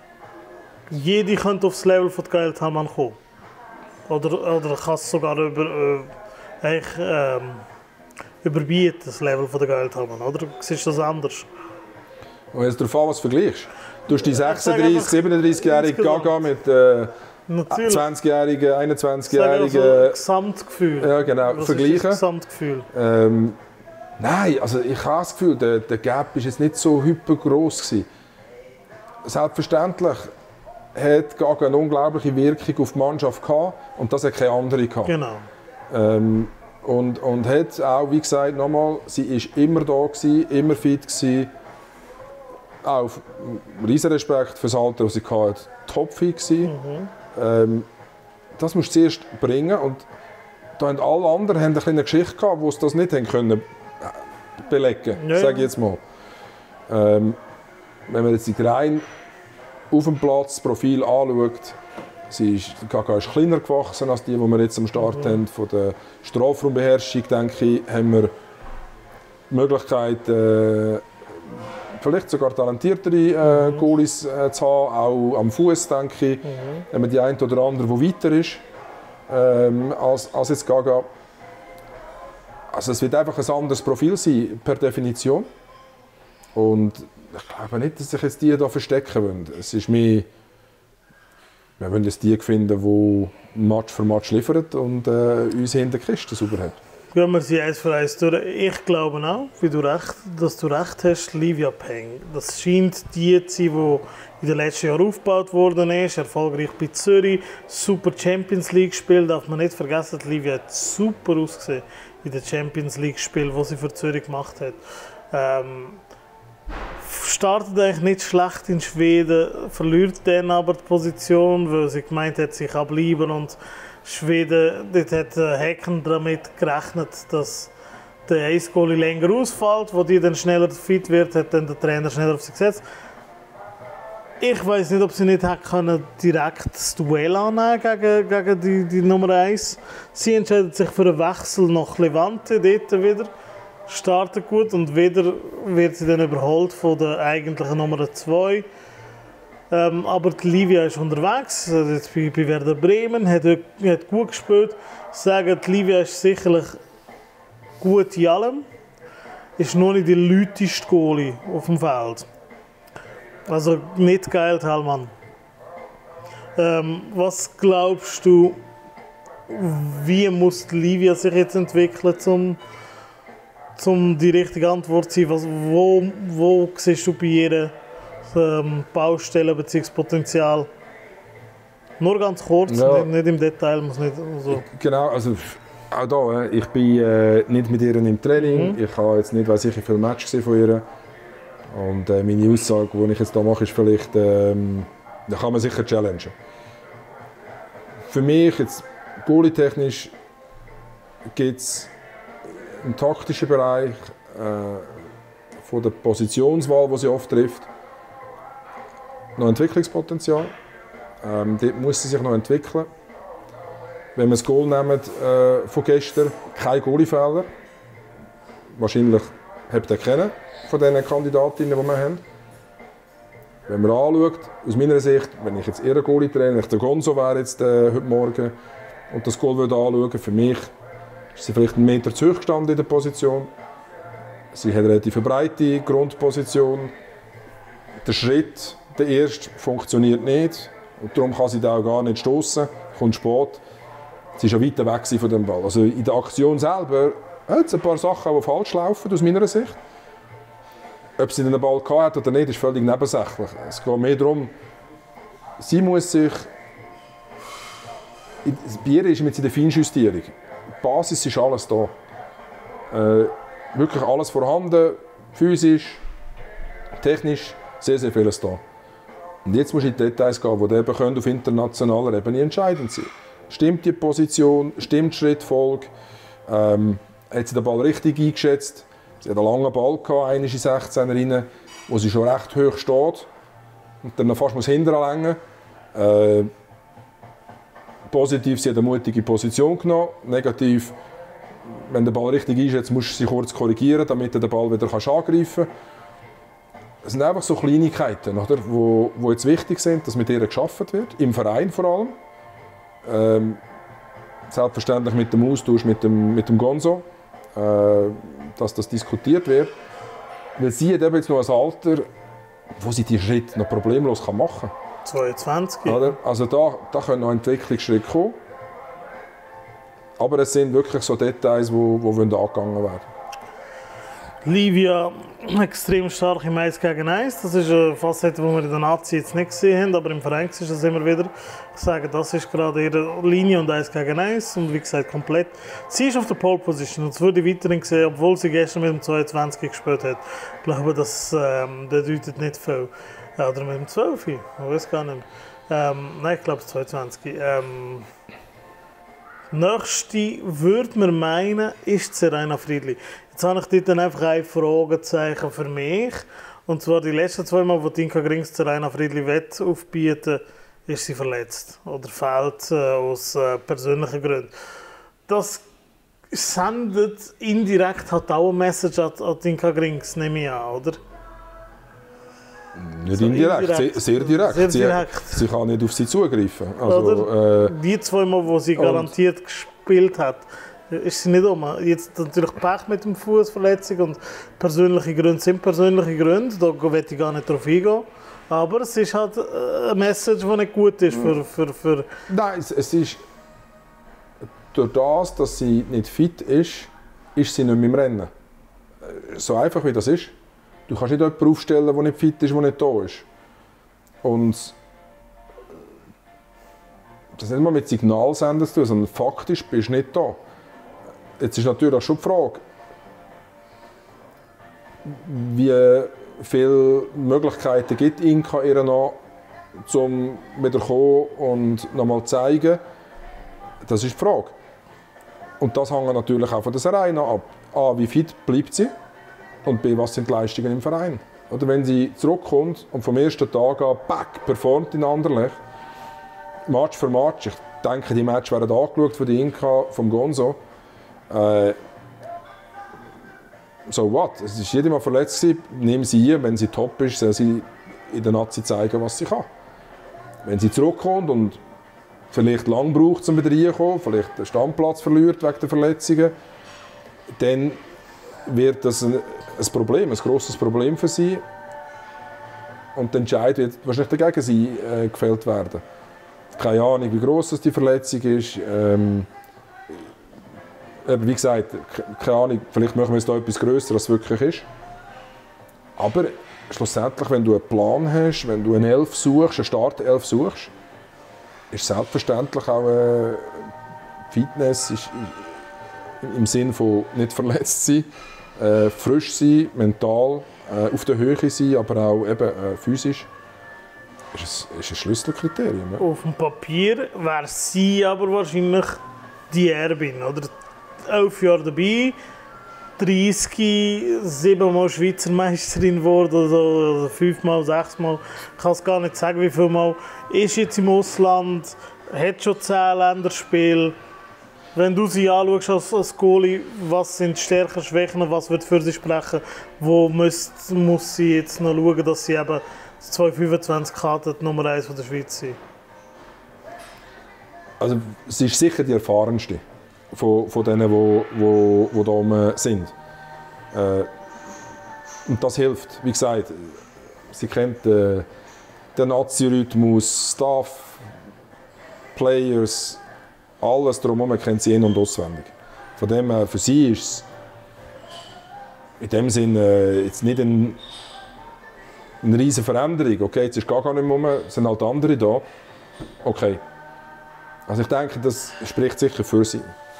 Jede könnte aufs Level von Gael Thalmann kommen. Oder, oder kann es sogar über, äh, ähm, überbieten, das Level von Gael Thalmann, oder? Siehst du das anders? Und jetzt darauf an, was du vergleichst. Du hast die sechsunddreißig-, siebenunddreißigjährige Gaga mit äh, zwanzigjährigen, einundzwanzigjährigen... Also Gesamtgefühl. Ja, genau. Was vergleichen. Ist das Gesamtgefühl? Ähm, nein, also ich habe das Gefühl, der, der Gap war jetzt nicht so hypergross gewesen. Selbstverständlich hat Gaga eine unglaubliche Wirkung auf die Mannschaft gehabt und das hat keine andere gehabt. Genau. Ähm, und, und hat auch, wie gesagt, nochmal, sie war immer da gewesen, immer fit gewesen. Auch riesen Respekt für das Alter, das sie hatte, topfit gewesen. Mhm. Ähm, das musst du zuerst bringen und da haben alle anderen haben eine Geschichte gehabt, wo sie das nicht haben können belegen, ja, sage ich jetzt mal. Ähm, wenn man jetzt die rein auf dem Platz das Profil anschaut, sie ist, Gaga ist kleiner gewachsen als die, die wir jetzt am Start mhm. haben. Von der Strafraumbeherrschung, denke ich, haben wir die Möglichkeit, äh, vielleicht sogar talentiertere äh, mhm. Goalies äh, zu haben, auch am Fuß, denke ich. Mhm. Wenn man die eine oder andere, die weiter ist ähm, als, als jetzt Gaga. Also es wird einfach ein anderes Profil sein, per Definition. Und ich glaube nicht, dass sich jetzt die hier verstecken wollen. Es ist mehr, wir wollen jetzt die finden, die Match für Match liefern und äh, uns hinter der Kiste sauber haben. Gehen wir sie eins für eins durch. Ich glaube auch, wie du recht, dass du recht hast, Livia Peng. Das scheint die zu sein, die in den letzten Jahren aufgebaut worden ist. Erfolgreich bei Zürich, super Champions League Spiel. Darf man nicht vergessen, Livia hat super ausgesehen in den Champions League Spiel, die sie für Zürich gemacht hat. Ähm, startet eigentlich nicht schlecht in Schweden, verliert dann aber die Position, weil sie gemeint hat, sich abbleiben und Schweden, dort hat Häcken damit gerechnet, dass der Ace-Goalie länger ausfällt, wo die dann schneller fit wird, hat dann der Trainer schneller auf sie gesetzt. Ich weiß nicht, ob sie nicht können direkt das Duell annehmen gegen, gegen die, die Nummer eins. Sie entscheiden sich für einen Wechsel nach Levante, dort wieder. Startet gut und wieder wird sie dann überholt von der eigentlichen Nummer zwei. Ähm, aber die Livia ist unterwegs, also jetzt bei, bei Werder Bremen, hat, hat gut gespielt. Ich sage, die Livia ist sicherlich gut in allem. Ist nur nicht die lauteste Goalie auf dem Feld. Also nicht geil, Hellmann. Ähm, was glaubst du, wie muss die Livia sich jetzt entwickeln, um zum die richtige Antwort zu sein? Was, wo, wo siehst du bei ihr ähm, Baustellen bzw. Potenzial? Nur ganz kurz, ja. nicht, nicht im Detail. Muss nicht so. Genau, also auch da, ich bin äh, nicht mit ihr im Training. Mhm. Ich habe jetzt nicht weiss ich, wie viele Matches von ihr. Und äh, meine Aussage, die ich jetzt hier mache, ist vielleicht, ähm, da kann man sicher challengen. Für mich, jetzt goalie-technisch, gibt es im taktischen Bereich äh, von der Positionswahl, die sie oft trifft, noch Entwicklungspotenzial. Ähm, dort muss sie sich noch entwickeln. Wenn wir das Goal nehmen äh, von gestern, kein Goalie-Fehler. Wahrscheinlich habt ihr kennen von diesen Kandidatinnen, die wir haben. Wenn man anschaut, aus meiner Sicht, wenn ich jetzt eher Goalie traine, ich der Gonzo wäre jetzt äh, heute Morgen und das Goal würde anschauen, für mich ist sie vielleicht einen Meter zu hoch gestanden in der Position. Sie hat eine relativ breite Grundposition. Der Schritt, der erste, funktioniert nicht und darum kann sie da auch gar nicht stoßen, kommt spät. Sie war schon weiter weg von dem Ball. Also in der Aktion selber hat es ein paar Sachen, die falsch laufen, aus meiner Sicht. Ob sie den Ball hatte oder nicht, ist völlig nebensächlich. Es geht mehr darum, sie muss sich... Bei ihr ist mit der Feinjustierung. Die Basis ist alles da. Äh, wirklich alles vorhanden, physisch, technisch, sehr, sehr vieles da. Und jetzt muss ich in die Details gehen, die eben auf internationaler Ebene entscheidend sein können. Stimmt die Position, stimmt die Schrittfolge, ähm, hat sie den Ball richtig eingeschätzt? Sie hat einen langen Ball gehabt, eine in sechzehner rein, wo sie schon recht hoch steht und dann noch fast hinterher längen. Äh, positiv, sie hat eine mutige Position genommen. Negativ, wenn der Ball richtig einschätzt, musst du sie kurz korrigieren, damit du den Ball wieder angreifen kann. Es sind einfach so Kleinigkeiten, oder, wo, wo jetzt wichtig sind, dass mit ihr geschaffen wird, im Verein vor allem. Ähm, selbstverständlich mit dem Austausch mit dem, mit dem Gonzo, äh, dass das diskutiert wird. Weil sie hat eben jetzt noch ein Alter, wo sie diesen Schritt noch problemlos machen kann. zweiundzwanzig. Oder? Also da, da können noch Entwicklungsschritte kommen. Aber es sind wirklich so Details, die angegangen werden. Livia extrem stark im eins gegen eins. Das ist eine Facette, die wir in der Nazi jetzt nicht gesehen haben, aber im Verein ist das immer wieder. Ich sage, das ist gerade ihre Linie und eins gegen eins und wie gesagt komplett. Sie ist auf der Pole Position und das würde ich weiterhin sehen, obwohl sie gestern mit dem zweiundzwanzig gespielt hat. Ich glaube, das ähm, bedeutet nicht viel. Ja, oder mit dem zwölf, ich weiß gar nicht. Ähm, nein, ich glaube zweiundzwanzig. Ähm, Nächste würde man meinen, ist Serena Friedli. Jetzt habe ich dort dann einfach ein Fragezeichen für mich. Und zwar die letzten zwei Mal, wo Tinka Grings Serena Friedli Wett aufbieten, ist sie verletzt oder fehlt äh, aus äh, persönlichen Gründen. Das sendet indirekt halt auch eine Message an, an Tinka Grings, nehme ich an, oder? Nicht so indirekt, indirekt. Sehr, sehr direkt. Sehr direkt. Sie, sie kann nicht auf sie zugreifen. Also, äh, die zwei Mal, wo sie garantiert gespielt hat, ist sie nicht um. Jetzt natürlich Pech mit dem Fußverletzung und persönliche Gründe sind persönliche Gründe, da will ich gar nicht drauf eingehen. Aber es ist halt eine Message, die nicht gut ist für... für, für Nein, es, es ist... Durch das, dass sie nicht fit ist, ist sie nicht mehr im Rennen. So einfach wie das ist. Du kannst nicht jemanden aufstellen, der nicht fit ist, der nicht da ist. Und das hat nicht mal mit Signalsendern zu tun, sondern faktisch bist du nicht da. Jetzt ist natürlich auch schon die Frage, wie viele Möglichkeiten gibt Inka ihr noch, um wieder zu kommen und nochmal zu zeigen. Das ist die Frage. Und das hängt natürlich auch von der Serena ab. A, wie fit bleibt sie? Und B, was sind die Leistungen im Verein? Oder wenn sie zurückkommt und vom ersten Tag an back, performt in Anderlecht, Match für Match, ich denke, die Match werden angeschaut von der Inka, vom Gonzo. Äh, so what? Es ist jedes Mal verletzt gewesen, nehmen sie hier, wenn sie top ist, soll sie in der Nazi zeigen, was sie kann. Wenn sie zurückkommt und vielleicht lang braucht, um wieder reinzukommen, vielleicht den Stammplatz verliert wegen der Verletzungen, dann wird das ein, ein Problem, ein grosses Problem für sie. Und der Entscheid wird wahrscheinlich dagegen sie äh, gefällt werden. Keine Ahnung, wie gross die Verletzung ist. Ähm, wie gesagt, keine Ahnung, vielleicht machen wir es da etwas grösser, als es wirklich ist. Aber schlussendlich, wenn du einen Plan hast, wenn du eine Elf suchst, eine Startelf suchst, ist selbstverständlich auch äh, Fitness ist, im Sinne von nicht verletzt sein, äh, frisch sein, mental, äh, auf der Höhe sein, aber auch eben, äh, physisch. Ist ein, ist ein Schlüsselkriterium. Ja. Auf dem Papier wäre sie aber wahrscheinlich die Erbin, oder? Elf Jahre dabei, dreißig, siebenmal Schweizer Meisterin geworden, oder fünfmal, sechsmal. Ich kann es gar nicht sagen, wie viel Mal. Ist jetzt im Ausland, hat schon zehn Länderspiele. Wenn du sie anschaust als, als Goalie, was sind die Stärken, Schwächen, was wird für sie sprechen, wo muss, muss sie jetzt noch schauen, dass sie eben zwanzig fünfundzwanzig Karte Nummer eins der Schweiz sind? Also, sie ist sicher die erfahrenste von, von denen, die wo, wo, wo da oben sind. Äh, und das hilft. Wie gesagt, sie kennt äh, den Nazi-Rhythmus, Staff, Players, alles drumherum kennt sie in- und auswendig. Von dem her, für sie ist es in dem Sinne äh, jetzt nicht ein, eine riesige Veränderung. Okay, jetzt ist gar, gar nicht mehr, es sind halt andere da. Okay. Also ich denke, das spricht sicher für sie.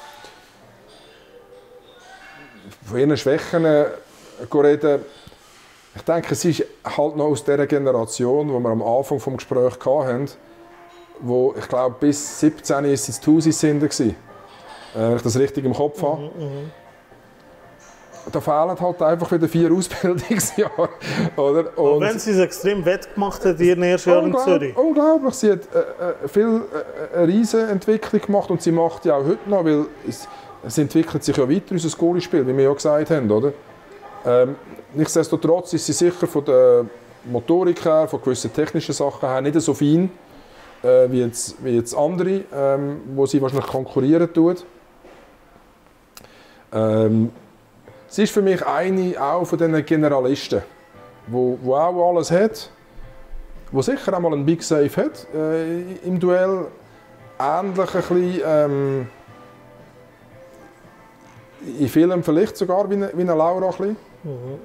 Von ihren Schwächen äh, reden, ich denke, sie ist halt noch aus dieser Generation, die wir am Anfang des Gesprächs hatten, wo ich glaube, bis siebzehn war sie Tausend sind, äh, wenn ich das richtig im Kopf habe. Mhm, mh. Da fehlen halt einfach wieder vier Ausbildungsjahre. Oder? Und wenn sie es extrem wettgemacht hat in ihren ersten Jahren in Zürich. Unglaublich. Sie hat äh, viel, äh, eine riesige Entwicklung gemacht und sie macht ja auch heute noch, weil es, es entwickelt sich ja weiter, unser Goalie-Spiel, wie wir ja gesagt haben. Oder? Ähm, nichtsdestotrotz ist sie sicher von der Motorik her, von gewissen technischen Sachen her nicht so fein äh, wie, jetzt, wie jetzt andere, ähm, wo sie wahrscheinlich konkurrieren tut. Ähm, Sie ist für mich eine auch von diesen Generalisten, wo, wo auch alles hat, wo sicher auch mal einen Big Save hat äh, im Duell, ähnlich ein bisschen, ähm, in vielen vielleicht sogar wie eine, wie eine Laura. Ein bisschen. Mhm.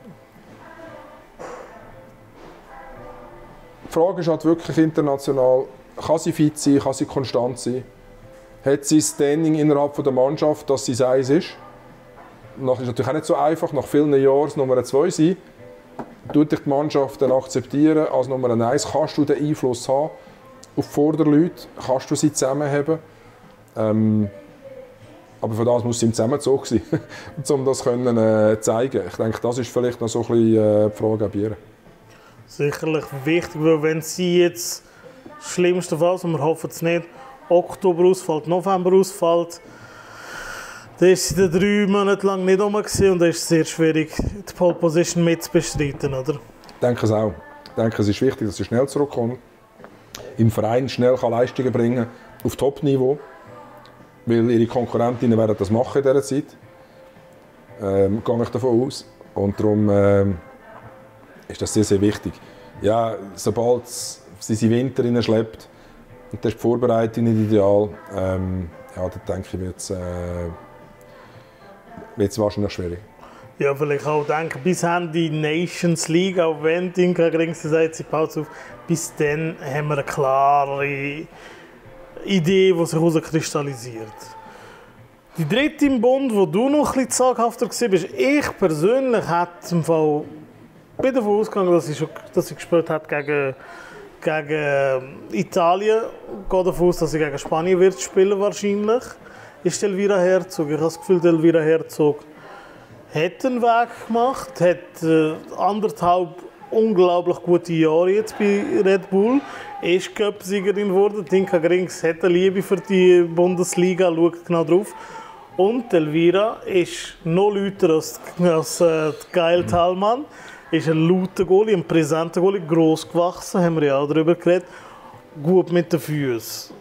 Die Frage ist halt wirklich international, kann sie fit sein, kann sie konstant sein, hat sie Standing innerhalb der Mannschaft, dass sie eins ist. Das ist natürlich auch nicht so einfach, nach vielen Jahren Nummer zwei sein. Tut dich die Mannschaft dann akzeptieren als Nummer eins? Kannst du den Einfluss haben auf die Vorderleute? Kannst du sie zusammenhaben? Ähm, aber für das muss sie im Zusammenzug sein, um das können, äh, zeigen. Ich denke, das ist vielleicht noch so ein bisschen äh, die Frage an ihr. Sicherlich wichtig, weil wenn sie jetzt schlimmstenfalls, und wir hoffen es nicht, Oktober ausfällt, November ausfällt, dann war sie drei Monate lang nicht rum und dann ist es sehr schwierig, die Pole Position mitzubestreiten, oder? Ich denke es auch. Ich denke, es ist wichtig, dass sie schnell zurückkommt. Im Verein schnell kann Leistungen bringen auf Top-Niveau. Weil ihre Konkurrentinnen werden das machen in dieser Zeit. Ähm, gehe ich davon aus. Und darum ähm, ist das sehr, sehr wichtig. Ja, sobald sie sie Winter schleppt, und das ist die Vorbereitung nicht ideal, ähm, ja, dann denke ich, wird es äh, wird es wahrscheinlich schwierig. Ja, vielleicht auch denken, bis die Nations League, auch wenn die Inka Grings sagt, sie baut auf, bis dann haben wir eine klare Idee, die sich herauskristallisiert. Die dritte im Bund, wo du noch ein bisschen zaghafter warst, ich persönlich hätte im Fall bin davon ausgegangen, dass sie, schon, dass sie gespielt hat gegen, gegen Italien. Ich gehe davon aus, dass sie gegen Spanien wird spielen wahrscheinlich. Ist Elvira Herzog. Ich habe das Gefühl, Elvira Herzog hat einen Weg gemacht, hat äh, anderthalb unglaublich gute Jahre jetzt bei Red Bull. Ist Cup-Siegerin geworden. Tinka Grings hat eine Liebe für die Bundesliga, schaut genau drauf. Und Elvira ist noch lauter als, als äh, Gael Thalmann. Ist ein lauter Goalie, ein präsenter Goalie, gross gewachsen, haben wir ja auch darüber geredet. Gut mit den Füßen.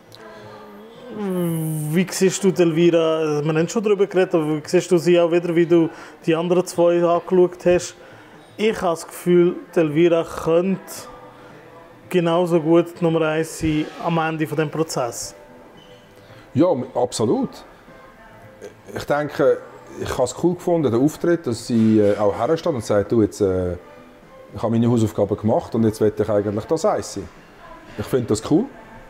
Wie siehst du Elvira? Wir haben schon darüber geredet, aber wie siehst du sie auch wieder, wie du die anderen zwei angeschaut hast? Ich habe das Gefühl, Elvira könnte genauso gut Nummer eins sein am Ende dieses Prozesses. Ja, absolut. Ich denke, ich habe es cool gefunden, den Auftritt, dass sie auch hersteht und sagt, du, jetzt, äh, ich habe meine Hausaufgaben gemacht und jetzt will ich eigentlich das eins sein. Ich finde das cool.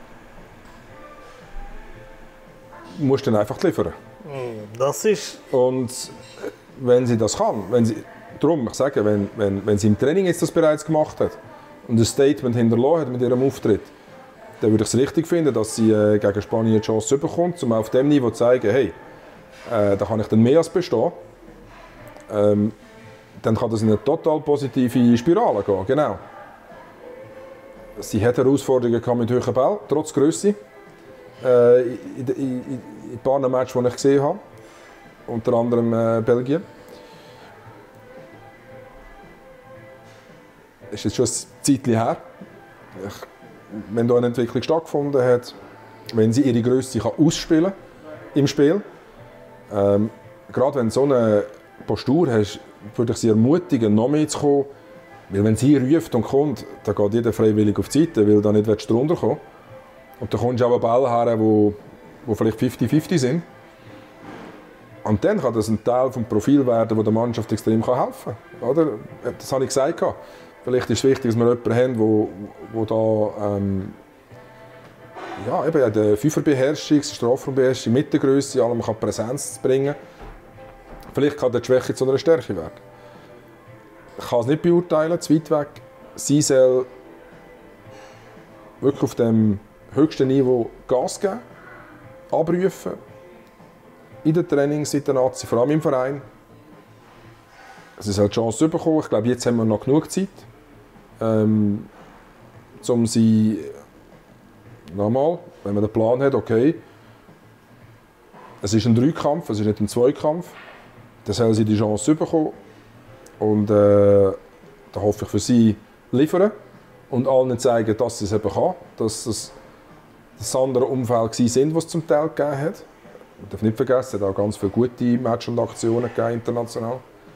Du musst dann einfach liefern. Das ist... Und wenn sie das kann, wenn sie, darum, ich sage, wenn, wenn, wenn sie im Training jetzt das bereits gemacht hat und ein Statement hinterlassen hat mit ihrem Auftritt, dann würde ich es richtig finden, dass sie äh, gegen Spanien eine Chance bekommt, um auf dem Niveau zu zeigen, hey, äh, da kann ich dann mehr als bestehen. Ähm, dann kann das in eine total positive Spirale gehen, genau. Sie hat Herausforderungen mit hohen Bällen, trotz Größe. Äh, in, in, in, in ein paar Matches, die ich gesehen habe, unter anderem äh, Belgien. Das ist jetzt schon ein Zeitchen her. Ich, wenn da eine Entwicklung stattgefunden hat, wenn sie ihre Größe kann ausspielen im Spiel, ähm, gerade wenn du so eine Postur hast, würde ich sie ermutigen, noch mehr zu kommen. Weil wenn sie ruft und kommt, dann geht jeder freiwillig auf die Seite, weil du nicht drunter kommen willst. Und dann kommst du auch an Bälle her, die, die vielleicht fünfzig fünfzig sind. Und dann kann das ein Teil des Profils werden, der der Mannschaft extrem helfen kann. Oder? Das habe ich gesagt. Vielleicht ist es wichtig, dass wir jemanden haben, der da ähm, ja, eben die Fünferbeherrschung, die Strafraumbeherrschung mit der Größe, allem kann Präsenz bringen. Vielleicht kann die Schwäche zu einer Stärke werden. Ich kann es nicht beurteilen, zu weit weg. Sie soll wirklich auf dem höchsten Niveau Gas geben, abrufen, in den Trainings, in der Nazi, vor allem im Verein. Sie soll die Chance bekommen. Ich glaube, jetzt haben wir noch genug Zeit, ähm, um sie, nochmal, wenn man den Plan hat, okay, es ist ein Dreikampf, es ist nicht ein Zweikampf, dann soll sie die Chance bekommen. Und äh, da hoffe ich für sie liefern und allen zeigen, dass sie es eben kann, dass es das andere Umfeld sind, was es zum Teil gegeben hat. Man darf nicht vergessen, es hat auch ganz viele gute Matches und Aktionen gegeben, international.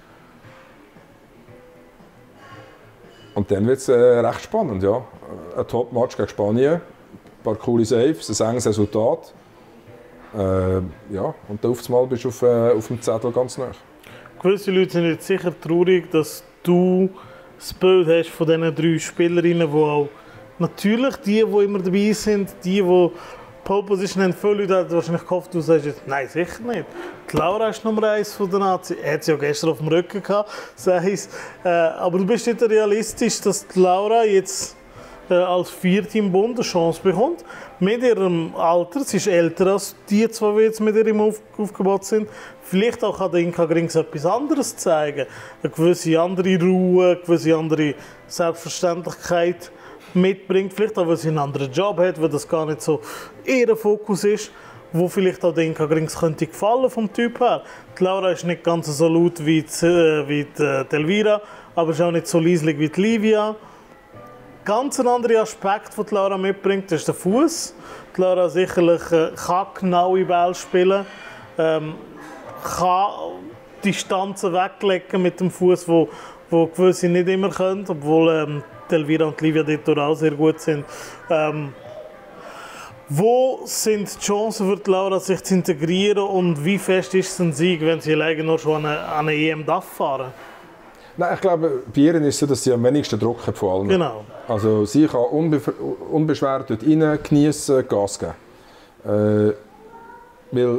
Und dann wird es äh, recht spannend, ja. Ein Top-Match gegen Spanien, ein paar coole Saves, ein enges Resultat. Äh, ja, und dann auf einmal bist du auf, äh, auf dem Zettel ganz nah. Gewisse Leute sind jetzt sicher traurig, dass du das Bild hast von diesen drei Spielerinnen, die auch natürlich die, die immer dabei sind, die, die Pole Position haben, viele Leute haben wahrscheinlich gehofft, du sagst jetzt, nein, sicher nicht. Die Laura ist Nummer eins von der Nazi, er hat sie ja gestern auf dem Rücken gehabt, sei es. Äh, aber du bist nicht realistisch, dass die Laura jetzt äh, als Vierte im Bund eine Chance bekommt. Mit ihrem Alter, sie ist älter als die zwei, die jetzt mit ihr auf, aufgebaut sind. Vielleicht auch kann der Inka Grings etwas anderes zeigen. Eine gewisse andere Ruhe, eine gewisse andere Selbstverständlichkeit mitbringt. Vielleicht auch, weil sie einen anderen Job hat, weil das gar nicht so ihr Fokus ist, wo vielleicht auch der Inka Grings könnte gefallen vom Typ her. Die Laura ist nicht ganz so laut wie die, äh, wie die, äh, die Elvira, aber ist auch nicht so leislich wie die Livia. Ganz ein anderer Aspekt, den die Laura mitbringt, ist der Fuß. Die Laura sicherlich äh, kann genaue Bälle spielen, ähm, kann Distanzen weglegen mit dem Fuß, wo, wo gewisse nicht immer können, obwohl ähm, die Elvira und die Livia dort auch sehr gut sind. Ähm, wo sind die Chancen für die Laura, sich zu integrieren und wie fest ist es ein Sieg, wenn sie alleine noch schon an eine, an eine E M darf fahren? Nein, ich glaube, bei ihr ist es so, dass sie am wenigsten Druck hat von allen. Genau. Also sie kann unbe unbeschwert dort rein geniessen, Gas geben. Äh, weil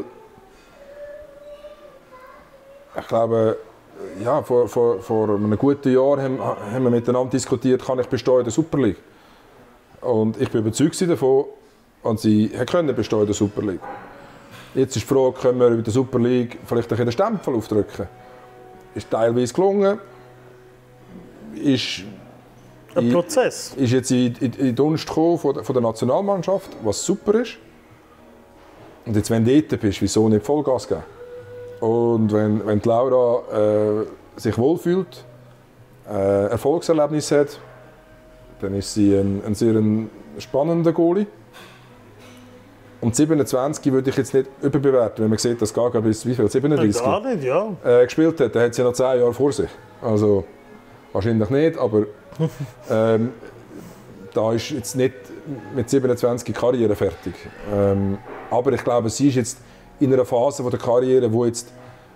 ich glaube, ja, vor, vor, vor einem guten Jahr haben, haben wir miteinander diskutiert, kann ich bestehen in der Super League. Und ich bin überzeugt davon, und sie können bestehen in der Super League. Jetzt ist die Frage, können wir in der Super League vielleicht den Stempel aufdrücken? Ist teilweise gelungen. Ist Ein Prozess. Ist jetzt in, in, in die Dunst gekommen von der, von der Nationalmannschaft, was super ist. Und jetzt, wenn du dort bist, wieso nicht Vollgas geben? Und wenn, wenn die Laura äh, sich wohlfühlt, äh, Erfolgserlebnis hat, dann ist sie ein, ein sehr ein spannender Goalie. Und siebenundzwanzig würde ich jetzt nicht überbewerten, wenn man sieht, dass Gaga bis wie viel, siebenunddreißig Gar nicht, ja. äh, gespielt hat. Dann hat sie noch zehn Jahre vor sich. Also wahrscheinlich nicht, aber ähm, da ist jetzt nicht mit siebenundzwanzig die Karriere fertig. Ähm, aber ich glaube, sie ist jetzt in einer Phase von der Karriere, wo jetzt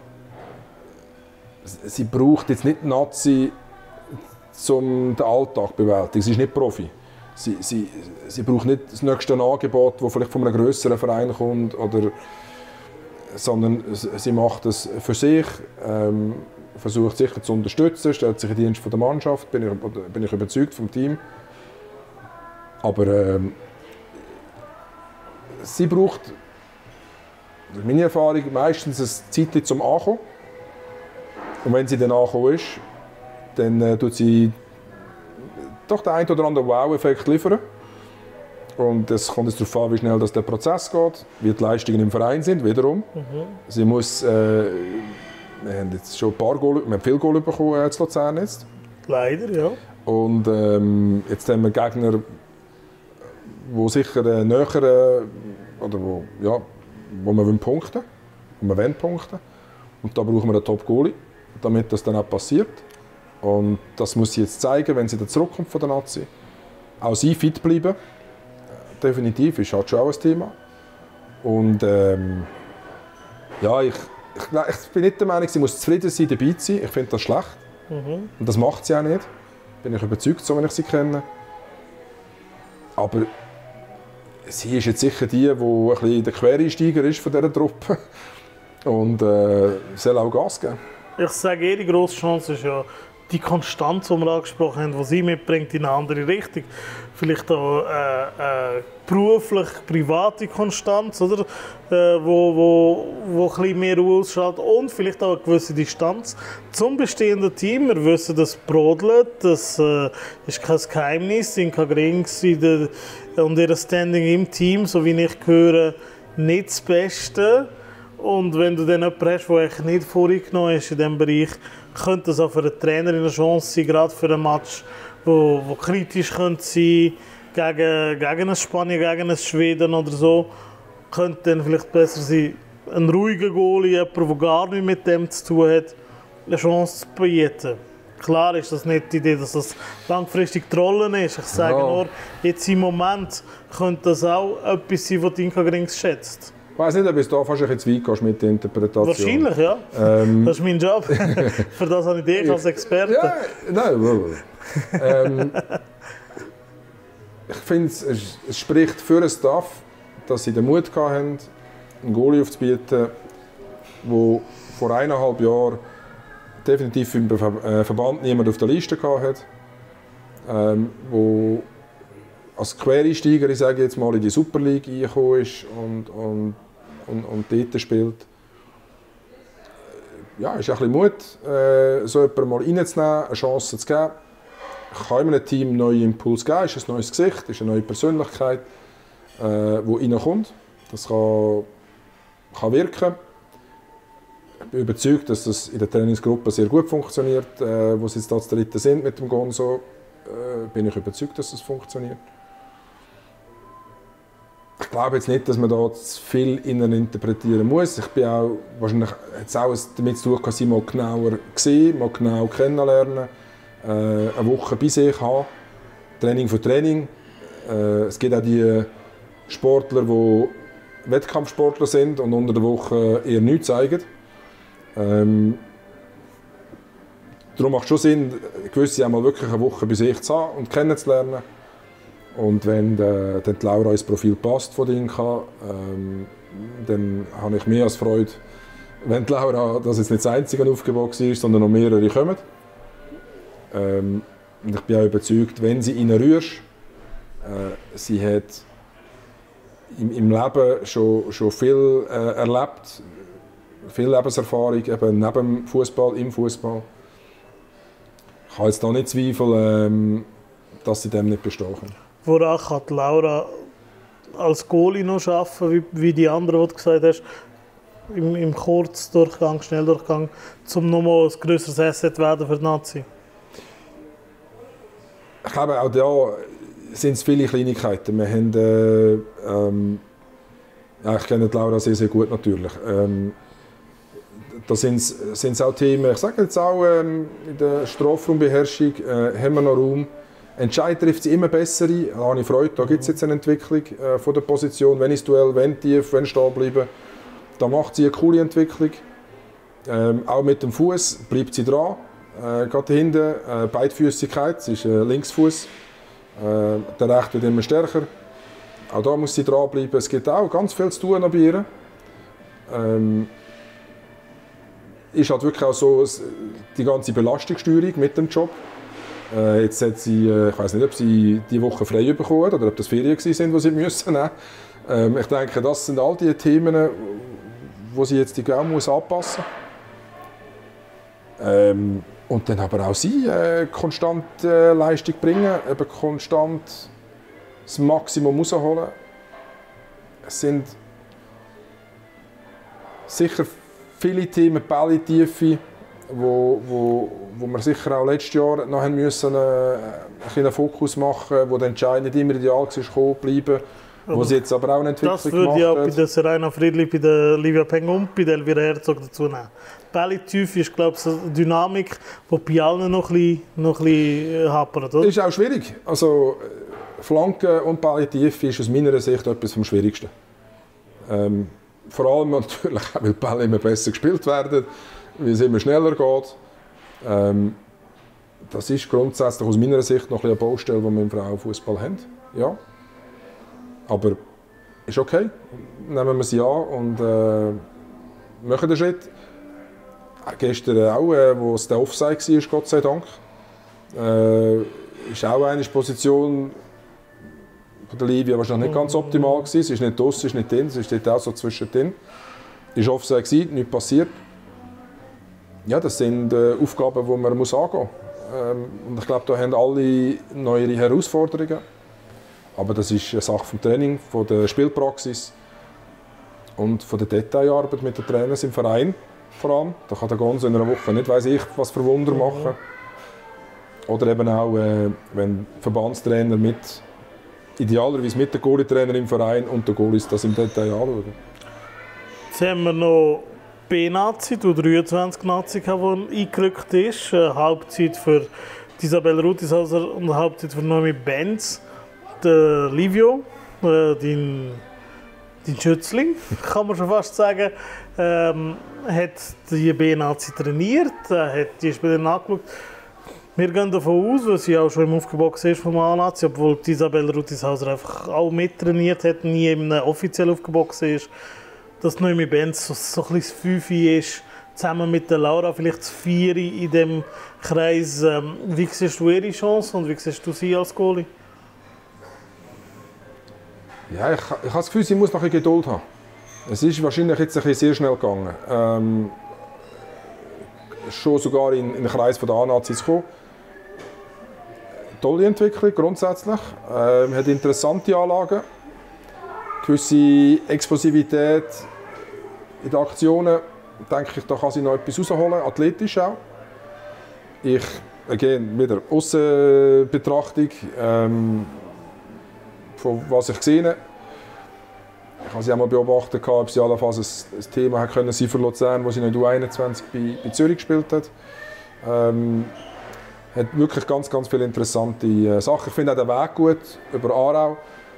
sie braucht jetzt nicht Nazi, um den Alltag zu bewältigen. Sie ist nicht Profi. Sie, sie, sie braucht nicht das nächste Angebot, das vielleicht von einem grösseren Verein kommt, oder, sondern sie macht es für sich, ähm, versucht sicher zu unterstützen, stellt sich in den Dienst von der Mannschaft, bin ich, bin ich überzeugt vom Team. Aber ähm, sie braucht, meine Erfahrung, meistens ein Zeitchen zum Ankommen. Und wenn sie dann angekommen ist, dann äh, tut sie doch den einen oder anderen Wow-Effekt liefern. Und es kommt jetzt darauf an, wie schnell das der Prozess geht, wie die Leistungen im Verein sind, wiederum. Mhm. Sie muss, äh, wir haben jetzt schon ein paar Goal, wir haben viel Goal bekommen in Luzern jetzt. Leider, ja. Und ähm, jetzt haben wir Gegner, die sicher äh, näher, äh, oder wo, ja, wo wir punkten, wo wir wollen punkten. Und da brauchen wir einen Top-Goalie, damit das dann auch passiert. Und das muss sie jetzt zeigen, wenn sie dann zurückkommt von der Nazi. Auch sie fit bleiben. Definitiv, ist halt schon auch ein Thema. Und ähm, ja, ich, ich, ich bin nicht der Meinung, sie muss zufrieden sein, dabei zu sein. Ich finde das schlecht. Mhm. Und das macht sie auch nicht. Bin ich überzeugt, so wenn ich sie kenne. Aber sie ist jetzt sicher die, die ein bisschen der Quereinsteiger ist von dieser Truppe. Und äh, soll auch Gas geben. Ich sage, jede grosse Chance ist ja die Konstanz, die wir angesprochen haben, die sie mitbringt in eine andere Richtung. Vielleicht auch äh, äh, beruflich, private Konstanz, oder? Äh, wo, wo, wo ein bisschen mehr Ruhe ausstrahlt und vielleicht auch eine gewisse Distanz zum bestehenden Team. Wir wissen, das brodelt, das äh, ist kein Geheimnis, sind keine Grings und ihr Standing im Team, so wie ich höre, nicht das Beste. Und wenn du dann jemanden hast, der nicht vorgenommen ist in diesem Bereich, könnte das auch für einen Trainer eine Chance sein, gerade für einen Match, wo, wo kritisch könnte sein gegen, gegen ein Spanien, gegen ein Schweden oder so, könnte dann vielleicht besser sein, ein ruhiger Goalie, jemand, der gar nichts mit dem zu tun hat, eine Chance zu bieten. Klar ist das nicht die Idee, dass das langfristig Trollen ist. Ich sage ja. nur, jetzt im Moment könnte das auch etwas sein, was Inka Grings schätzt. Ich weiss nicht, ob du da fast ein bisschen zu weit gehst mit der Interpretation. Wahrscheinlich, ja. Ähm, das ist mein Job. Für das habe ich dich als Experte. Ja, nein, ähm, ich finde, es, es spricht für den Staff, dass sie den Mut hatten, einen Goalie aufzubieten, der vor eineinhalb Jahren definitiv im Verband niemand auf der Liste hatte. Ähm, wo als Quereinsteiger, ich sage jetzt mal, in die Super League reingekommen ist und, und, und, und dort spielt. Ja, es ist ein bisschen Mut, äh, so jemanden mal reinzunehmen, eine Chance zu geben. Kann einem Team einen neuen Impuls geben, ist ein neues Gesicht, ist eine neue Persönlichkeit, die äh, reinkommt. Das kann, kann wirken. Ich bin überzeugt, dass das in der Trainingsgruppe sehr gut funktioniert, äh, wo sie jetzt da zu dritten sind mit dem Gonzo. Äh, bin ich überzeugt, dass das funktioniert. Ich glaube jetzt nicht, dass man da zu viel innen interpretieren muss. Ich bin auch wahrscheinlich jetzt auch damit zu tun, sie mal genauer sehen, mal genau kennenlernen, äh, eine Woche bei sich haben, Training für Training. Äh, es gibt auch die Sportler, die Wettkampfsportler sind und unter der Woche eher nichts zeigen. Ähm, darum macht es schon Sinn, gewisse einmal wirklich eine Woche bei sich zu haben und kennenzulernen. Und wenn der, dann die Laura ins Profil passt von Inka, ähm, dann habe ich mehr als Freude, wenn die Laura das jetzt nicht das einzige Aufgebot war, sondern noch mehrere kommen. Ähm, und ich bin auch überzeugt, wenn sie ihn rührst, äh, sie hat im, im Leben schon, schon viel äh, erlebt, viel Lebenserfahrung eben neben dem Fußball, im Fußball. Ich habe jetzt da nicht Zweifel, ähm, dass sie dem nicht bestehen können. Woran kann Laura als Goalie noch arbeiten, wie, wie die anderen, die du gesagt hast, im, im Kurzdurchgang, Schnelldurchgang, um nochmal ein grösseres Asset werden für die Nazi? Ich glaube, auch da sind es viele Kleinigkeiten. Wir haben, äh, ähm, ja, ich kenne Laura sehr, sehr gut natürlich. Ähm, da sind es auch Themen, ich sage jetzt auch, ähm, in der Strafraumbeherrschung äh, haben wir noch Raum. Entscheid trifft sie immer bessere, da habe ich Freude, da gibt es jetzt eine Entwicklung äh, von der Position, wenn ins Duell, wenn tief, wenn stehen bleiben. Da macht sie eine coole Entwicklung. Ähm, auch mit dem Fuß bleibt sie dran. Äh, gerade hinten, äh, Beidfüßigkeit, sie ist äh, Linksfuß. Äh, der rechte wird immer stärker. Auch da muss sie dranbleiben. Es gibt auch ganz viel zu tun bei ihr. Ähm, ist halt wirklich auch so die ganze Belastungssteuerung mit dem Job. Äh, jetzt hat sie, äh, ich weiß nicht, ob sie diese Woche frei bekommen oder ob das Ferien waren, die sie müssen nehmen. Ähm, ich denke, das sind all die Themen, wo sie jetzt die Gau muss anpassen. Ähm, und dann aber auch sie äh, konstant äh, Leistung bringen, eben konstant das Maximum rausholen. Es sind sicher viele Themen, Bälle-Tiefe, wo, wo, wo wir sicher auch letztes Jahr noch haben müssen, äh, einen Fokus machen, wo der Entscheid nicht immer ideal war, bleiben, wo sie jetzt aber auch eine Entwicklung das würde ich auch bei der Serena Friedrich, bei der Livia Peng und bei der Elvira Herzog dazu nehmen. Bälle-Tiefe ist, glaube ich, eine Dynamik, die bei allen noch ein bisschen, noch ein bisschen hapert. Das ist auch schwierig. Also, Flanken und Bälle-Tiefe ist aus meiner Sicht etwas vom Schwierigsten. Ähm, vor allem natürlich, weil die Bälle immer besser gespielt werden, weil es immer schneller geht. Ähm, das ist grundsätzlich aus meiner Sicht noch eine Baustelle, die wir im Frauenfußball haben. Ja. Aber ist okay, nehmen wir sie an und äh, machen den Schritt. Gestern auch, äh, wo es der Offside war, Gott sei Dank, äh, ist auch eine Position von der Livia wahrscheinlich nicht ganz optimal gewesen. Sie ist nicht draussen, sie ist nicht drin, sie steht auch so zwischendrin. Es war Offside gewesen, nichts passiert. Ja, das sind äh, Aufgaben, die man muss angehen muss. Ähm, und ich glaube, da haben alle neue Herausforderungen. Aber das ist eine Sache vom Training, von der Spielpraxis und von der Detailarbeit mit den Trainern im Verein. Vor allem. Da kann der Gonzo in einer Woche nicht weiss ich was für Wunder machen. Oder eben auch, äh, wenn Verbandstrainer mit, idealerweise mit dem Goalie-Trainer im Verein und der Goalies das im Detail anschauen. Jetzt haben wir noch B-Nazi, die dreiundzwanzig-Nazi, die eingerückt ist. Eine Halbzeit für Isabel Rutishauser und eine Halbzeit für Noemi Benz. Der Livio, äh, dein, dein Schützling, kann man schon fast sagen, ähm, hat die B-Nazi trainiert, äh, hat die Spieler angeschaut. Wir gehen davon aus, weil sie auch schon im Aufgebot war vom A-Nazi, obwohl Isabel Rutishauser einfach auch mittrainiert hat, nie im offiziellen Aufgebot war, dass Noemi Benz so, so ein bisschen das Fünfe ist, zusammen mit der Laura, vielleicht das Vieri in diesem Kreis. Ähm, wie siehst du ihre Chance und wie siehst du sie als Goalie? Ja, ich, ich habe das Gefühl, sie muss noch ein bisschen Geduld haben. Es ist wahrscheinlich jetzt ein bisschen sehr schnell gegangen. Ähm, schon sogar in, in den Kreis der A-Nazis gekommen. Tolle Entwicklung grundsätzlich. Ähm, hat interessante Anlagen. Gewisse Explosivität in den Aktionen. Denke ich, da kann sie noch etwas rausholen, athletisch auch. Ich, again, wieder Aussenbetrachtung. Ähm, von was ich gesehen habe. Ich habe sie auch mal beobachtet, ob sie allenfalls ein, ein Thema können sein für Luzern, wo sie in der U einundzwanzig bei, bei Zürich gespielt hat. Ähm, hat wirklich ganz, ganz viele interessante äh, Sachen. Ich finde auch den Weg gut über Aarau.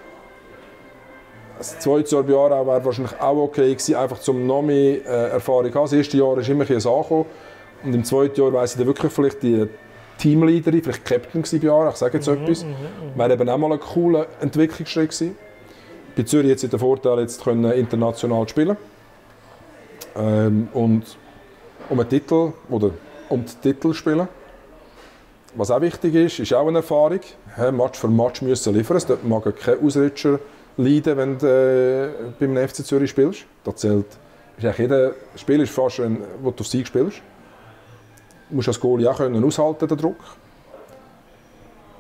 Das zweite Jahr bei Aarau wäre wahrscheinlich auch okay gewesen, einfach zum noch mehr äh, Erfahrung zu haben. Das erste Jahr ist immer ein angekommen. Und im zweiten Jahr weiss ich dann wirklich vielleicht die Teamleaderin, vielleicht Captain bei Aarau, ich sage jetzt mhm, etwas. Wäre eben auch mal ein cooler Entwicklungsschritt gewesen. Bei Zürich jetzt den Vorteil, jetzt können international spielen. Ähm, und um einen Titel oder um den Titel spielen. Was auch wichtig ist, ist auch eine Erfahrung. He, Match für Match müssen liefern. Es mag kein Ausrutscher leiden, wenn du äh, beim F C Zürich spielst. Da zählt, ist jeder Spiel ist fast ein, wo du auf Sieg spielst. Du musst als Goalie auch können aushalten, den Druck.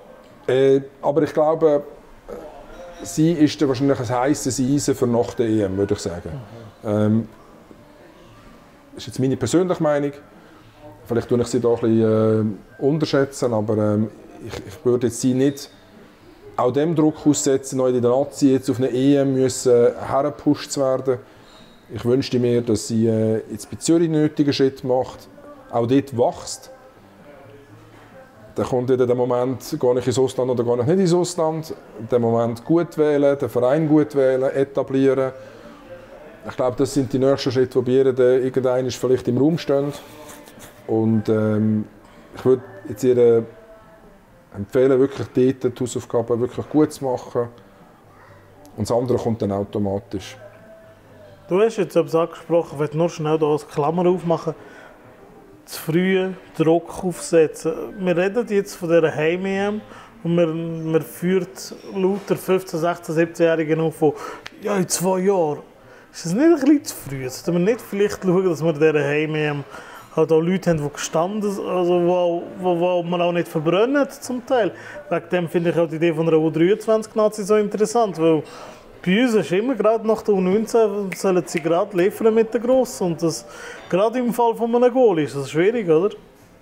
Äh, aber ich glaube, sie ist wahrscheinlich ein heisses Eisen für nach der E M, würde ich sagen. Mhm. Ähm, das ist jetzt meine persönliche Meinung. Vielleicht tue ich sie da ein bisschen äh, unterschätzen, aber ähm, ich, ich würde jetzt sie nicht auch dem Druck aussetzen, noch in der Nazi jetzt auf eine E M müssen hergepusht zu werden. Ich wünschte mir, dass sie äh, jetzt bei Zürich einen nötigen Schritt macht, auch dort wächst. Dann kommt wieder der Moment, gehe ich ins Ausland oder gehe ich nicht ins Ausland. Den Moment gut wählen, den Verein gut wählen, etablieren. Ich glaube, das sind die nächsten Schritte, die bei ihr irgendeiner vielleicht im Raum stehen. Und ähm, ich würde jetzt ihr empfehlen, wirklich dort die Hausaufgaben wirklich gut zu machen. Und das andere kommt dann automatisch. Du hast jetzt etwas angesprochen, ich möchte nur schnell hier als Klammer aufmachen. Zu früh Druck aufsetzen. Wir reden jetzt von dieser Heim-E M und man, man führt lauter fünfzehn-, sechzehn-, siebzehnjährigen auf von ja, in zwei Jahren. Ist das nicht ein bisschen zu früh? Sollten wir nicht vielleicht schauen, dass wir in dieser Heim-E M halt auch Leute haben, die gestanden sind, also wo, wo, wo man auch nicht verbrennen zum Teil. Wegen dem finde ich auch die Idee von einer U dreiundzwanzig-Nazi so interessant, weil bei uns ist immer gerade nach der U neunzehn sollen sie gerade liefern mit den Grossen. Und das, gerade im Fall von einem Goal ist das schwierig, oder?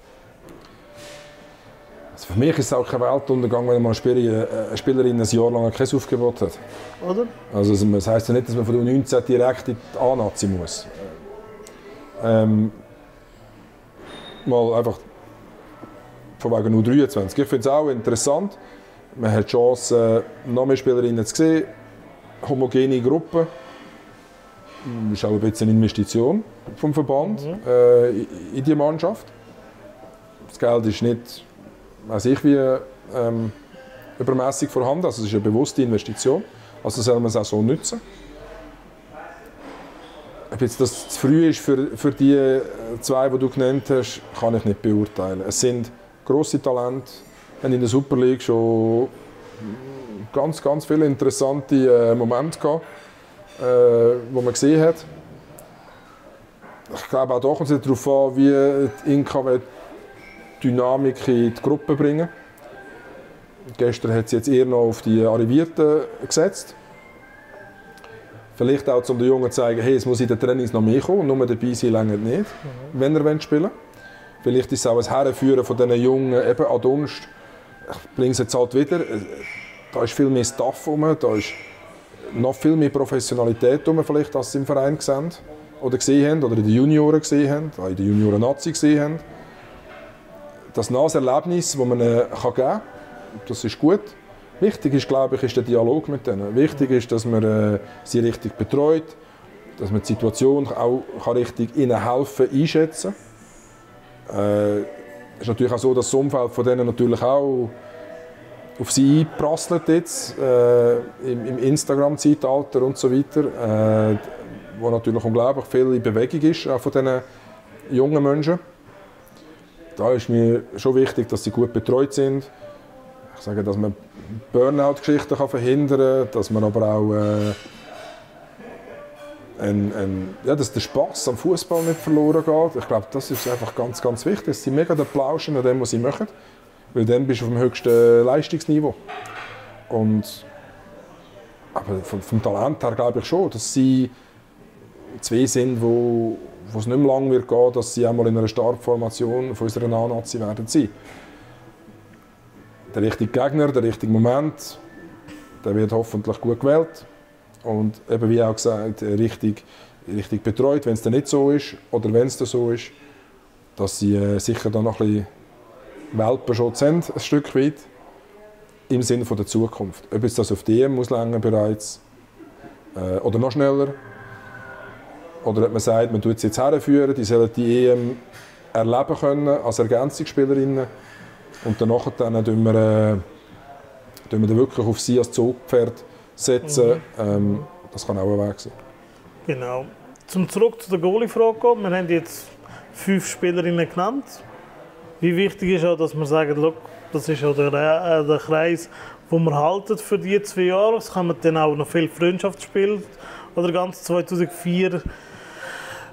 Also für mich ist es auch kein Weltuntergang, wenn eine Spielerin, eine Spielerin ein Jahr lang kein Aufgebot hat. Oder? Also das heisst ja nicht, dass man von der U neunzehn direkt in die A-Nazi muss. Ähm, mal einfach von wegen U dreiundzwanzig. Ich finde es auch interessant. Man hat die Chance, noch mehr Spielerinnen zu sehen. Homogene Gruppe. Das ist auch ein bisschen eine Investition vom Verband mhm. äh, in die Mannschaft. Das Geld ist nicht, weiß ich wie, ähm, übermäßig vorhanden. Also es ist eine bewusste Investition. Also soll man es auch so nutzen. Ob jetzt das zu früh ist für, für die zwei, die du genannt hast, kann ich nicht beurteilen. Es sind grosse Talente, haben in der Super League schon ganz, ganz viele interessante äh, Momente gehabt, äh, die man gesehen hat. Ich glaube, auch da kommt es darauf an, wie die Inka Dynamik in die Gruppe bringen. Gestern hat sie jetzt eher noch auf die Arrivierten gesetzt. Vielleicht auch, um den Jungen zu zeigen, hey, es muss in den Trainings noch mehr kommen, nur dabei sein reicht nicht, mhm. wenn er spielen will. Vielleicht ist es auch ein Herführen von diesen Jungen, eben an Dunst. Ich bringe es jetzt halt wieder. Da ist viel mehr Staff rum, da ist noch viel mehr Professionalität rum, vielleicht, als sie im Verein gesehen oder gesehen haben, oder in den Junioren gesehen haben, auch in der Junioren-Nazi gesehen haben. Das Naserlebnis, das man äh, kann geben kann, das ist gut. Wichtig ist, glaube ich, ist der Dialog mit denen. Wichtig ist, dass man äh, sie richtig betreut, dass man die Situation auch kann richtig ihnen helfen, einschätzen. Äh, es ist natürlich auch so, dass das Umfeld von denen natürlich auch auf sie einprasselt jetzt, äh, im, im Instagram-Zeitalter und so weiter, äh, wo natürlich unglaublich viel in Bewegung ist, auch von diesen jungen Menschen. Da ist mir schon wichtig, dass sie gut betreut sind. Ich sage, dass man Burnout-Geschichten verhindern kann, dass man aber auch äh, ein, ein, ja, dass der Spass am Fußball nicht verloren geht. Ich glaube, das ist einfach ganz, ganz wichtig. Dass sie mega plauschen an dem, was sie machen. Weil dann bist du auf dem höchsten Leistungsniveau. Und, aber vom, vom Talent her glaube ich schon, dass sie zwei sind, wo, wo es nicht mehr lange wird gehen, dass sie einmal in einer Startformation von unserer A-Nazi werden sein. Der richtige Gegner, der richtige Moment, der wird hoffentlich gut gewählt. Und eben wie auch gesagt, richtig, richtig betreut, wenn es dann nicht so ist, oder wenn es dann so ist, dass sie äh, sicher dann noch ein bisschen Welpenschutz haben, ein Stück weit, im Sinne von der Zukunft. Ob es das auf die E M muss länger bereits, äh, oder noch schneller, oder ob man sagt, man tut sie jetzt herführen, die sollen die E M erleben können als Ergänzungsspielerinnen, und danach dann tun wir, äh, tun wir wirklich auf sie als Zugpferd setzen. Mhm. Ähm, das kann auch ein Weg sein. Genau. Zum zurück zu der Goalie-Frage kommen. Wir haben jetzt fünf Spielerinnen genannt. Wie wichtig ist auch, dass wir sagen, look, das ist auch der, äh, der Kreis, den wir halten für die zwei Jahre. Es kann man dann auch noch viel Freundschaft spielen. Oder ganz zweitausendvier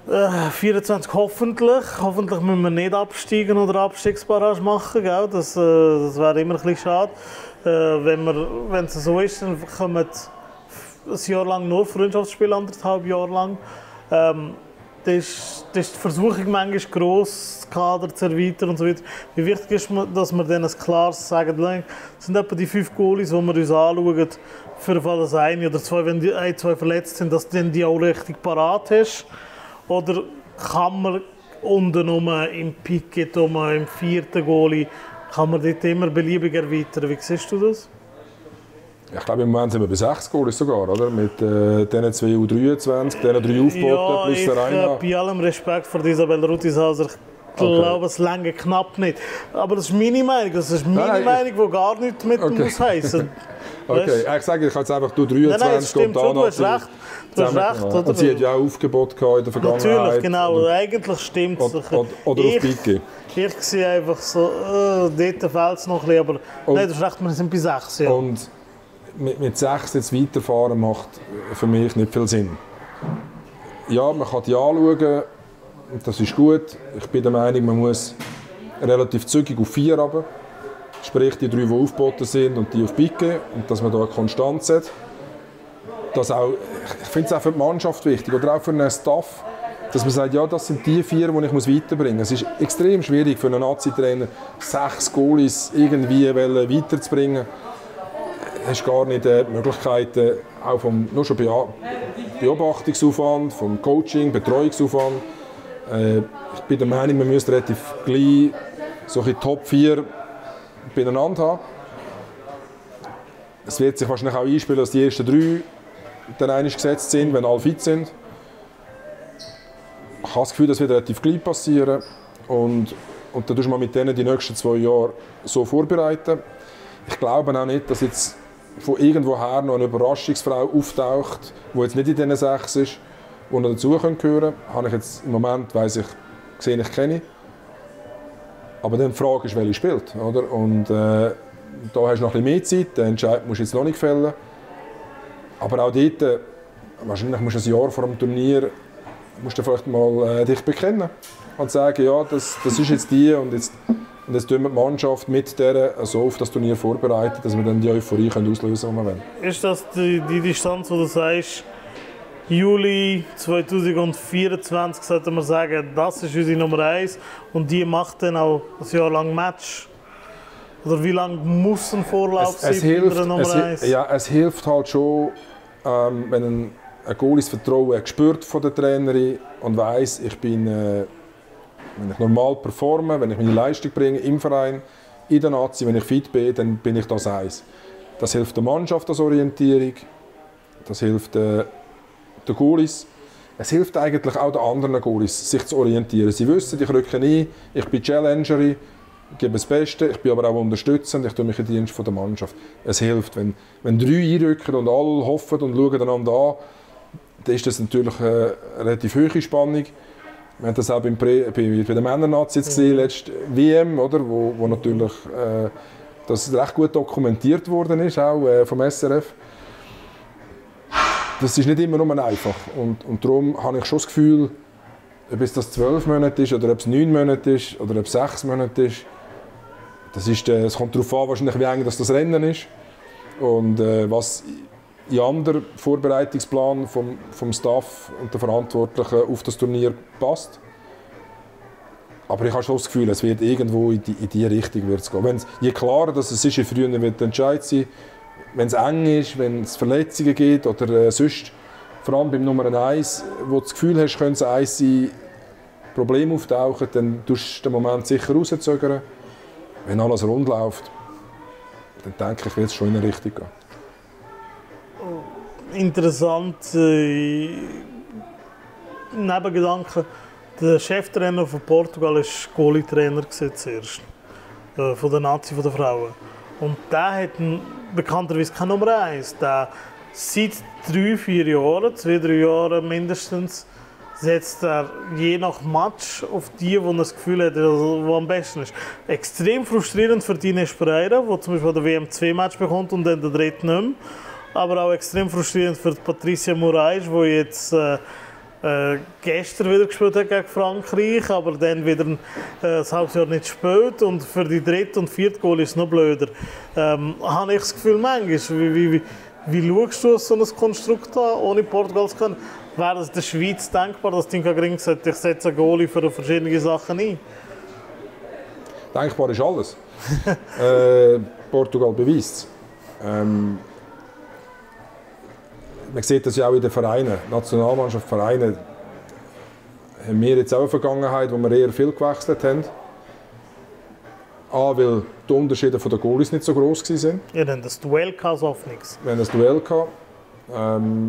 Äh, vierundzwanzig hoffentlich. Hoffentlich müssen wir nicht absteigen oder Abstiegsbarrage machen. Gell? Das, äh, das wäre immer ein bisschen schade. Äh, wenn wir, wenn es so ist, dann kommen ein Jahr lang nur Freundschaftsspiele, anderthalb Jahre lang. Ähm, das ist, das ist die Versuchung manchmal gross, das Kader zu erweitern und so weiter. Wie wichtig ist, dass wir dann ein klares sagen, das sind etwa die fünf Goalies, die wir uns anschauen, für den Fall, dass eine oder zwei, wenn die ein, zwei verletzt sind, dass du dann die auch richtig parat hast. Oder kann man unten rum, im Picket, um, im vierten Goalie, kann man dort immer beliebig erweitern? Wie siehst du das? Ich glaube, im Moment sind wir bei sechs Goalies sogar, oder? Mit äh, diesen zwei U dreiundzwanzig, diesen drei Aufboten ja, plus der eine. Ja, bei allem Respekt vor Isabel Rutishauser, ich glaube, okay. Es länger knapp nicht. Aber das ist meine Meinung, das ist meine Nein, Meinung, die gar nichts mit okay. muss heissen. Okay, ich sage, ich habe jetzt einfach du dreiundzwanzig nein, nein, stimmt schon, du hast recht. Du hast recht, oder? Und sie hat ja auch Aufgebot in der Vergangenheit. Natürlich, genau. Oder, Eigentlich stimmt es. Oder, oder auf Pike. Ich sehe einfach so, äh, dort fehlt es noch ein bisschen, aber und, nein, du hast recht, wir sind bei sechs. Ja. Und mit, mit sechs jetzt weiterfahren macht für mich nicht viel Sinn. Ja, man kann die anschauen, das ist gut. Ich bin der Meinung, man muss relativ zügig auf vier runter. Sprich, die drei, die aufgeboten sind und die auf Pike. Und dass man da eine Konstanz hat. Das auch, ich finde es auch für die Mannschaft wichtig oder auch für einen Staff, dass man sagt, ja, das sind die vier, die ich weiterbringen muss. Es ist extrem schwierig für einen Nazi-Trainer, sechs Goalies irgendwie weiterzubringen. Du hast gar nicht die Möglichkeiten, auch vom, nur schon Beobachtungsaufwand, vom Coaching, Betreuungsaufwand. Äh, ich bin der Meinung, man müsste relativ gleich so ein Top vier beieinander haben. Es wird sich wahrscheinlich auch einspielen, dass die ersten drei dann einmal gesetzt sind, wenn alle fit sind. Ich habe das Gefühl, das wird relativ gleich passieren. Und, und dann tust du mal mit denen die nächsten zwei Jahre so vorbereiten. Ich glaube auch nicht, dass jetzt von irgendwoher noch eine Überraschungsfrau auftaucht, die jetzt nicht in diesen sechs ist, die noch dazu gehören können. Habe ich jetzt im Moment, weiss ich, gesehen, ich kenne. Aber dann die Frage ist, welche spielt. Oder? Und äh, da hast du noch ein bisschen mehr Zeit, den Entscheid musst du jetzt noch nicht fällen. Aber auch dort, äh, wahrscheinlich musst du ein Jahr vor dem Turnier musst du vielleicht mal äh, dich bekennen und sagen, ja, das, das ist jetzt die und jetzt, und jetzt tun wir die Mannschaft mit der so auf das Turnier vorbereiten, dass wir dann die Euphorie können auslösen können, die wir wollen. Ist das die, die Distanz, wo du sagst, Juli zweitausendvierundzwanzig sollte man sagen, das ist unsere Nummer eins und die macht dann auch ein Jahr lang Match? Oder wie lange muss ein Vorlauf es, es sein hilft, bei der Nummer eins? Ja, es hilft halt schon, ähm, wenn ein, ein Goalie das Vertrauen spürt von der Trainerin und weiss, ich bin, äh, wenn ich normal performe, wenn ich meine Leistung bringe im Verein, in der Nazi, wenn ich fit bin, dann bin ich das eins. Das hilft der Mannschaft als Orientierung, das hilft äh, den Goalies. Es hilft eigentlich auch den anderen Goalies, sich zu orientieren. Sie wissen, ich rücke ein, ich bin Challengerin, ich gebe das Beste, ich bin aber auch unterstützend, ich tue mich in den Dienst von der Mannschaft. Es hilft, wenn, wenn drei einrücken und alle hoffen und schauen einander an, dann ist das natürlich eine relativ hohe Spannung. Wir haben das auch beim Prä, bei, bei den Männern-Nazi jetzt gesehen, letzte W M, oder, wo, wo natürlich äh, das recht gut dokumentiert worden ist, auch äh, vom S R F. Das ist nicht immer nur einfach und, und darum habe ich schon das Gefühl, ob es das zwölf Monate ist oder ob es neun Monate ist oder ob es sechs Monate ist, das ist, äh, es kommt darauf an, wahrscheinlich, wie eng das, das Rennen ist und äh, was in anderen Vorbereitungsplan vom, vom Staff und der Verantwortlichen auf das Turnier passt. Aber ich habe schon das Gefühl, es wird irgendwo in die, in die Richtung wird's gehen. Wenn's, je klarer dass es ist, je früher wird der Entscheid sein. Wenn es eng ist, wenn es Verletzungen gibt oder äh, sonst, vor allem beim Nummer eins, wo du das Gefühl hast, könnte es eins sein, Probleme auftauchen, dann tust du den Moment sicher rauszögern. Wenn alles rund läuft, dann denke ich, wird es schon in eine Richtung gehen. Interessant, äh, Nebengedanke. Der Cheftrainer von Portugal war Goalie-Trainer zuerst, äh, von der Nazi von der Frauen. Und der hat bekannterweise keine Nummer eins. Der seit drei, vier Jahren, zwei, drei Jahren mindestens, setzt er je nach Match auf die, wo er das Gefühl hat, also, wo am besten ist. Extrem frustrierend für Ines Pereira, der zum Beispiel der W M zwei Match bekommt und dann den dritten nicht mehr. Aber auch extrem frustrierend für Patricia Moraes, die jetzt äh, äh, gestern wieder gespielt hat gegen Frankreich, aber dann wieder äh, das halbes Jahr nicht gespielt und für die dritte und vierte Goal ist es noch blöder. Ähm, habe ich das Gefühl manchmal, wie, wie, wie, wie schaust du so ein Konstrukt an, ohne Portugal zu können? Wäre es der Schweiz denkbar, dass Tinka Grings sagt, ich setze einen Goalie für verschiedene Sachen ein? Denkbar ist alles. äh, Portugal beweist es. Ähm, man sieht das ja auch in den Vereinen, Nationalmannschaft, Vereine. Haben wir jetzt auch eine Vergangenheit, wo wir eher viel gewechselt haben. A, weil die Unterschiede der Goalies nicht so groß waren. Ja, dann das Duell kann so oft nichts. Wir haben das Duell gehabt. Ähm,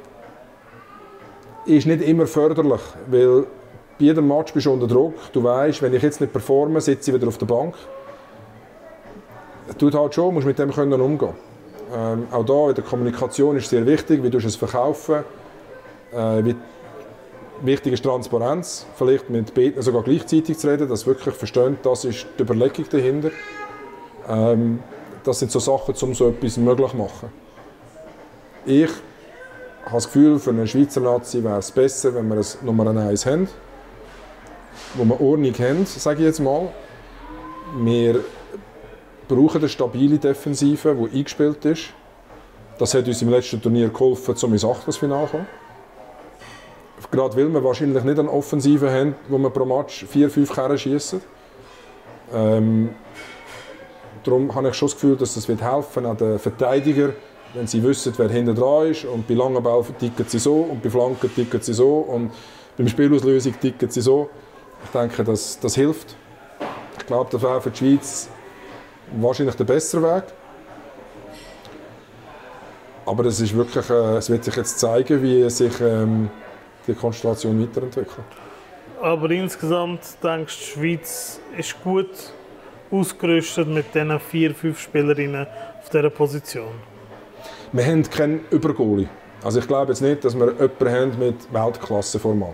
ist nicht immer förderlich, weil bei jedem Match bist du unter Druck. Du weißt, wenn ich jetzt nicht performe, sitze ich wieder auf der Bank. Das tut halt schon, musst mit dem können umgehen. Ähm, auch da in der Kommunikation ist sehr wichtig, wie du es verkaufen. Äh, wie wichtig ist Transparenz, vielleicht mit beiden sogar gleichzeitig zu reden, dass sie wirklich verstehen, das ist die Überlegung dahinter. Ähm, das sind so Sachen, um so etwas möglich zu machen. Ich habe das Gefühl, für eine Schweizer Nazi wäre es besser, wenn wir ein Nummer eins haben, wo wir Ordnung haben, sage ich jetzt mal. Wir brauchen eine stabile Defensive, die eingespielt ist. Das hat uns im letzten Turnier geholfen, um ins Achtelfinale zu kommen. Gerade weil wir wahrscheinlich nicht eine Offensive haben, wo wir pro Match vier, fünf Kerren schiessen. Ähm, darum habe ich schon das Gefühl, dass das wird helfen an den Verteidigern, wenn sie wissen, wer hinten dran ist. Und bei langen Bällen ticken sie so und bei Flanken ticken sie so und beim Spielauslösung ticken sie so. Ich denke, das, das hilft. Ich glaube, das wäre für die Schweiz wahrscheinlich der bessere Weg. Aber es, ist wirklich, äh, es wird sich jetzt zeigen, wie sich ähm, die Konstellation weiterentwickelt. Aber insgesamt denkst du, die Schweiz ist gut ausgerüstet mit diesen vier, fünf Spielerinnen auf dieser Position? Wir haben keinen Übergoalie. Also ich glaube jetzt nicht, dass wir jemanden haben mit Weltklasseformat.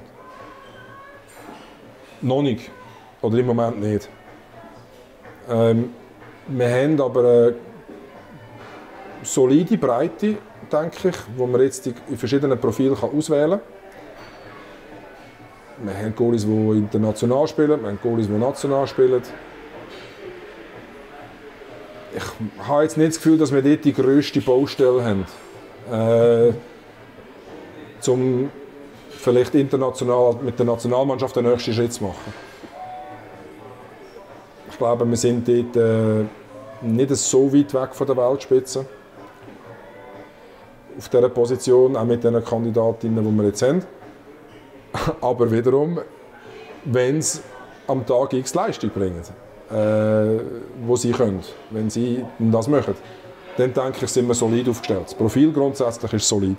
Noch nicht. Oder im Moment nicht. Ähm, wir haben aber eine solide Breite, denke ich, die man jetzt in verschiedenen Profilen auswählen kann. Wir haben Goalies, die international spielen, wir haben Goalies, die national spielen. Ich habe jetzt nicht das Gefühl, dass wir dort die grösste Baustelle haben, äh, um vielleicht international mit der Nationalmannschaft den nächsten Schritt zu machen. Ich glaube, wir sind dort äh, nicht so weit weg von der Weltspitze. Auf dieser Position, auch mit den Kandidatinnen, die wir jetzt haben. Aber wiederum, wenn sie am Tag X Leistung bringen, äh, wo sie können, wenn sie das machen, dann denke ich, sind wir solid aufgestellt. Das Profil grundsätzlich ist solid.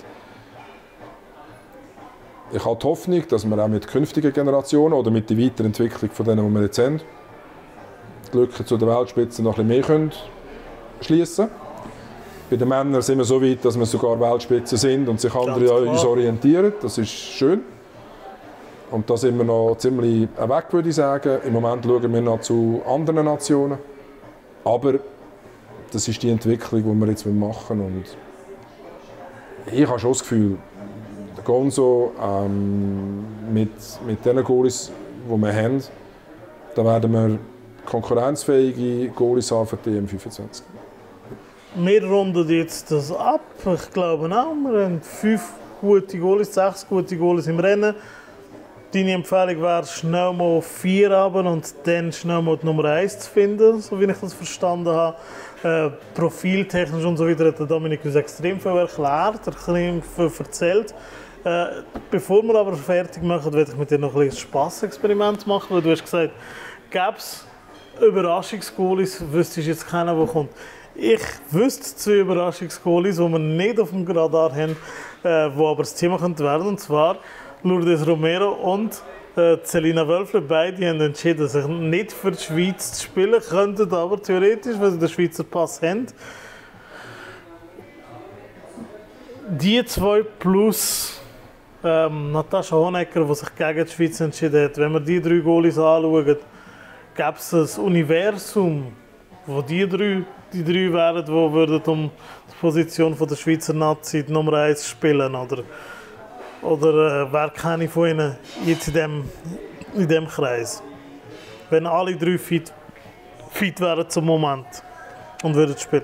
Ich habe die Hoffnung, dass wir auch mit künftigen Generationen oder mit der Weiterentwicklung von denen, die wir jetzt haben, die Lücke zu der Weltspitze noch ein bisschen mehr schließen können. Bei den Männern sind wir so weit, dass wir sogar Weltspitze sind und sich andere an uns orientieren. Das ist schön. Und da sind wir noch ziemlich weg, würde ich sagen. Im Moment schauen wir noch zu anderen Nationen. Aber das ist die Entwicklung, die wir jetzt machen wollen. Und ich habe schon das Gefühl, der Gonzo ähm, mit, mit den Goalies, die wir haben, da werden wir konkurrenzfähige Goalies haben für die E M fünfundzwanzig. Wir runden jetzt das ab. Ich glaube auch, wir haben fünf gute Goalies, sechs gute Goalies im Rennen. Deine Empfehlung wäre, schnell mal vier haben und dann schnell mal die Nummer eins zu finden, so wie ich das verstanden habe. Äh, profiltechnisch und so weiter hat Dominik uns extrem viel erklärt, extrem viel erzählt. Äh, bevor wir aber fertig machen, werde ich mit dir noch ein Spassexperiment machen, weil du hast gesagt, gäbe es Überraschungsgoalies, wüsstest du jetzt keiner, der kommt. Ich wüsste zwei Überraschungsgoalies, die wir nicht auf dem Radar haben, äh, die aber das Thema werden könnten, und zwar Lourdes Romero und äh, Celina Wölfle. Beide haben entschieden, sich nicht für die Schweiz zu spielen, könnten aber theoretisch, weil sie den Schweizer Pass haben. Die zwei plus ähm, Natascha Honecker, die sich gegen die Schweiz entschieden hat. Wenn wir die drei Goalies anschauen, gäbe es ein Universum, wo die drei, die drei wären, die würden um die Position von der Schweizer Nazi die Nummer eins spielen, oder? Oder äh, wer keine von ihnen jetzt in dem, in dem Kreis? Wenn alle drei fit, fit wären zum Moment und würden spielen?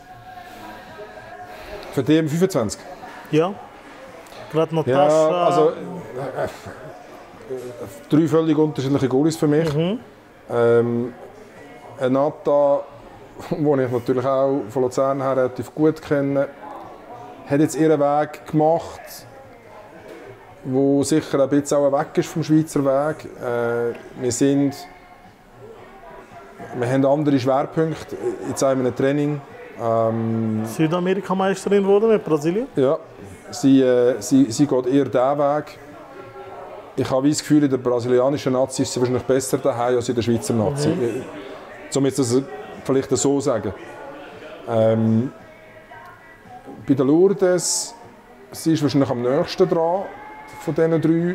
Für die M fünfundzwanzig? Ja. Gerade Natascha. Ja, also äh, äh, drei völlig unterschiedliche Goalies für mich. Mhm. Ähm, Nata, den ich natürlich auch von Luzern her relativ gut kenne, hat jetzt ihren Weg gemacht, wo sicher ein bisschen auch weg ist vom Schweizer Weg. Äh, wir sind, wir haben andere Schwerpunkte jetzt auch in einem Training. Ähm, Südamerika-Meisterin geworden mit Brasilien? Ja, sie, äh, sie, sie geht eher diesen Weg. Ich habe das Gefühl, in der brasilianischen Nazi ist sie wahrscheinlich besser daheim als in der Schweizer Nazi. Mhm. Um jetzt das vielleicht so sagen. Ähm, bei der Lourdes, sie ist wahrscheinlich am nächsten dran von diesen drei.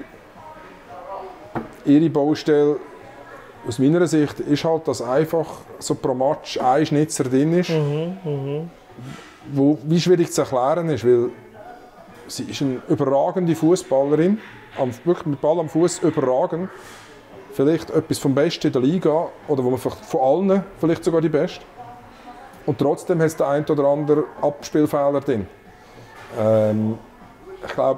Ihre Baustelle, aus meiner Sicht, ist halt, dass einfach so pro Match ein Schnitzer drin ist, mhm, mh. wo wie schwierig zu erklären ist, weil sie ist eine überragende Fußballerin, wirklich mit Ball am Fuß überragend. Vielleicht etwas vom Besten in der Liga oder wo man von allen vielleicht sogar die Beste. Und trotzdem hat es den einen oder anderen Abspielfehler drin. Ähm, ich glaube,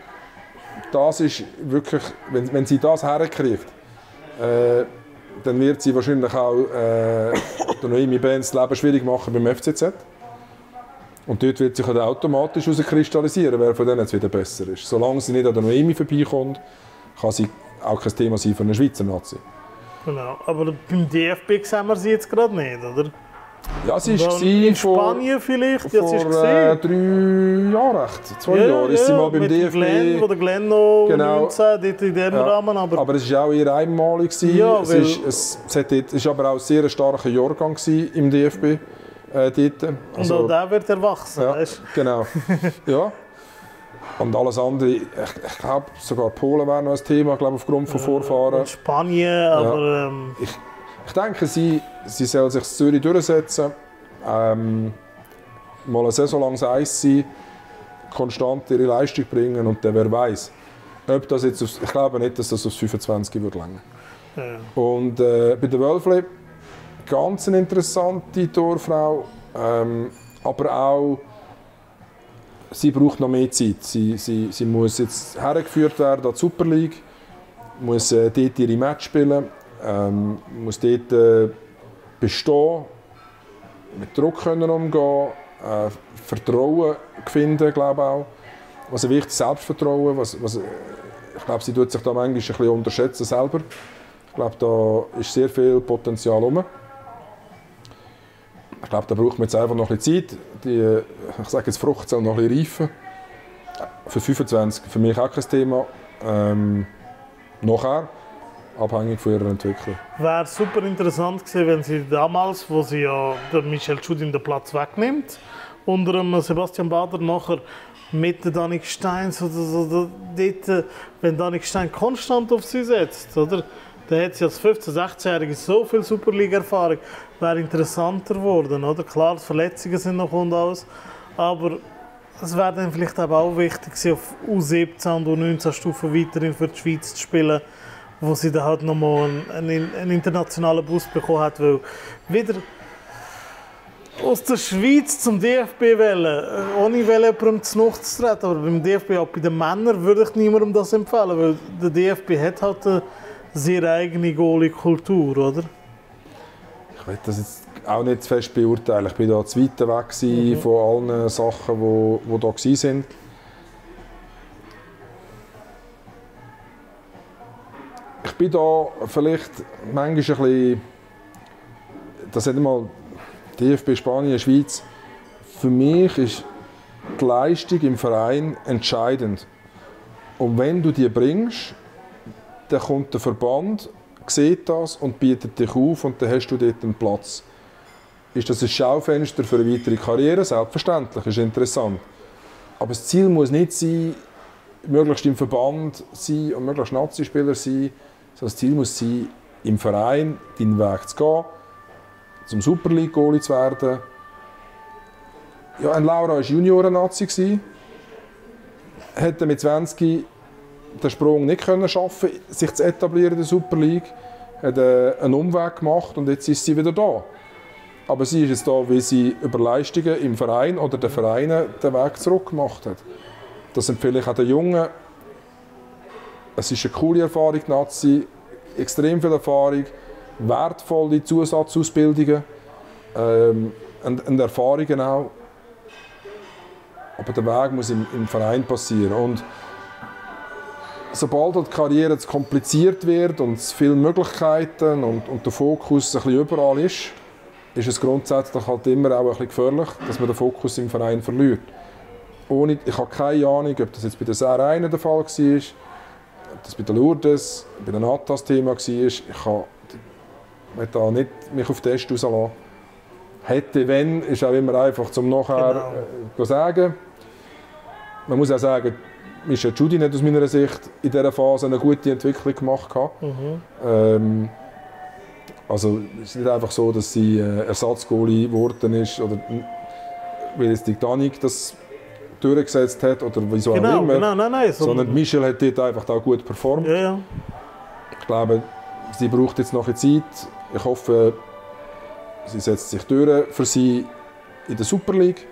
das ist wirklich, wenn, wenn sie das herkriegt, äh, dann wird sie wahrscheinlich auch äh, der Noemi Benz das Leben schwierig machen beim F C Z. Und dort wird sich dann automatisch herauskristallisieren, wer von denen jetzt wieder besser ist. Solange sie nicht an der Noemi vorbeikommt, kann sie auch kein Thema sein für eine Schweizer Nazi. Genau, aber beim D F B sehen wir sie jetzt gerade nicht, oder? Ja, sie war in Spanien vor, vielleicht, ja, vor äh, drei Jahren, echt, zwei ja, Jahre ist sie mal beim D F B. Glenn, wo der Glenn noch genau. neunzehn, dort in diesem ja. Rahmen. Aber, aber es war auch ihr einmalig. Ja, es ist, es, es, hat dort, es war aber auch ein sehr starker Jahrgang im D F B. Äh, dort. Also, und auch der wird erwachsen, ja, weißt? Genau. Ja. Und alles andere, ich, ich glaube, sogar Polen wäre noch ein Thema, glaube aufgrund von Vorfahren. Und Spanien, aber... Ja. Ähm, ich, ich denke, sie, sie soll sich in Zürich durchsetzen. Ähm, mal eine Saison lang Eis sein, konstant ihre Leistung bringen und dann wer weiß. Ob das jetzt auf, ich glaube nicht, dass das auf fünfundzwanzig wird länger. Ja. Und äh, bei der Wölfli ganz eine interessante Torfrau, ähm, aber auch sie braucht noch mehr Zeit. Sie, sie, sie muss jetzt hergeführt werden an die Super League, muss äh, dort ihre Match spielen, ähm, muss dort äh, bestehen, mit Druck können umgehen, äh, Vertrauen finden, glaube auch. Was ein wichtiges Selbstvertrauen, was, was, ich glaube, sie tut sich da manchmal ein bisschen unterschätzen selber. Ich glaube, da ist sehr viel Potenzial herum. Ich glaube, da braucht man jetzt einfach noch ein bisschen Zeit. Die, ich sage jetzt, Frucht soll noch ein bisschen reifen. Für fünfundzwanzig für mich auch kein Thema. Ähm, nachher, abhängig von ihrer Entwicklung. Wäre super interessant gewesen, wenn sie damals, wo sie ja der Michel Schudin den Platz wegnimmt, unter dem Sebastian Bader nachher mit der Danik Stein, so, so, so, dort, wenn Danik Stein konstant auf sie setzt, oder? Dann hat sie als fünfzehn-, sechzehnjährige so viel Superliga-Erfahrung, wäre interessanter geworden, oder? Klar, die Verletzungen sind noch und alles, aber es wäre dann vielleicht auch wichtig, sie auf U siebzehn und U neunzehn Stufen weiterhin für die Schweiz zu spielen, wo sie dann halt nochmal einen, einen, einen internationalen Boost bekommen hat, weil wieder aus der Schweiz zum D F B wählen, ohne jemandem zu nahe zu treten, aber beim D F B, auch bei den Männern, würde ich niemandem das empfehlen, weil der D F B hat halt eine sehr eigene Goalie-Kultur, oder? Ich will das jetzt auch nicht zu fest beurteilen. Ich war da zu weit weg mhm. von allen Sachen, die, die da waren. Ich bin da vielleicht manchmal ein bisschen, das hat mal D F B Spanien, Schweiz. Für mich ist die Leistung im Verein entscheidend. Und wenn du die bringst, dann kommt der Verband, sieht das und bietet dich auf und dann hast du dort einen Platz. Ist das ein Schaufenster für eine weitere Karriere? Selbstverständlich, ist interessant. Aber das Ziel muss nicht sein, möglichst im Verband sein und möglichst Nazi-Spieler sein, sondern das Ziel muss sein, im Verein deinen Weg zu gehen, zum Super League-Goalie zu werden. Ja, ein Laura war Junioren-Nazi. hätte mit zwanzig den Sprung nicht können schaffen, sich zu etablieren in der Super League, hat einen Umweg gemacht und jetzt ist sie wieder da. Aber sie ist jetzt da, weil sie über Leistungen im Verein oder den Vereinen den Weg zurück gemacht hat. Das empfehle ich auch den Jungen. Es ist eine coole Erfahrung, Nazi, extrem viel Erfahrung, wertvolle Zusatzausbildungen, ähm, und, und Erfahrungen auch. Aber der Weg muss im, im Verein passieren. Und sobald die Karriere zu kompliziert wird und es viele Möglichkeiten und, und der Fokus ein bisschen überall ist, ist es grundsätzlich halt immer auch ein bisschen gefährlich, dass man den Fokus im Verein verliert. Ohne, ich habe keine Ahnung, ob das jetzt bei der Sarah der Fall war, ob das bei der Lourdes, bei der Natas Thema war. Ich kann mich da nicht mich auf den Test rauslassen. Hätte, wenn, ist auch immer einfach zum nachher genau. äh, sagen. Man muss auch sagen, Michel Giudi hat aus meiner Sicht in dieser Phase eine gute Entwicklung gemacht. Mhm. Ähm, also es ist nicht einfach so, dass sie äh, Ersatzgoalie geworden ist, oder weil es die Danik das durchgesetzt hat oder wieso genau, auch immer. Genau, nein, nein, so sondern Michel hat dort einfach auch gut performt. Ja, ja. Ich glaube, sie braucht jetzt noch eine Zeit. Ich hoffe, sie setzt sich durch für sie in der Super League.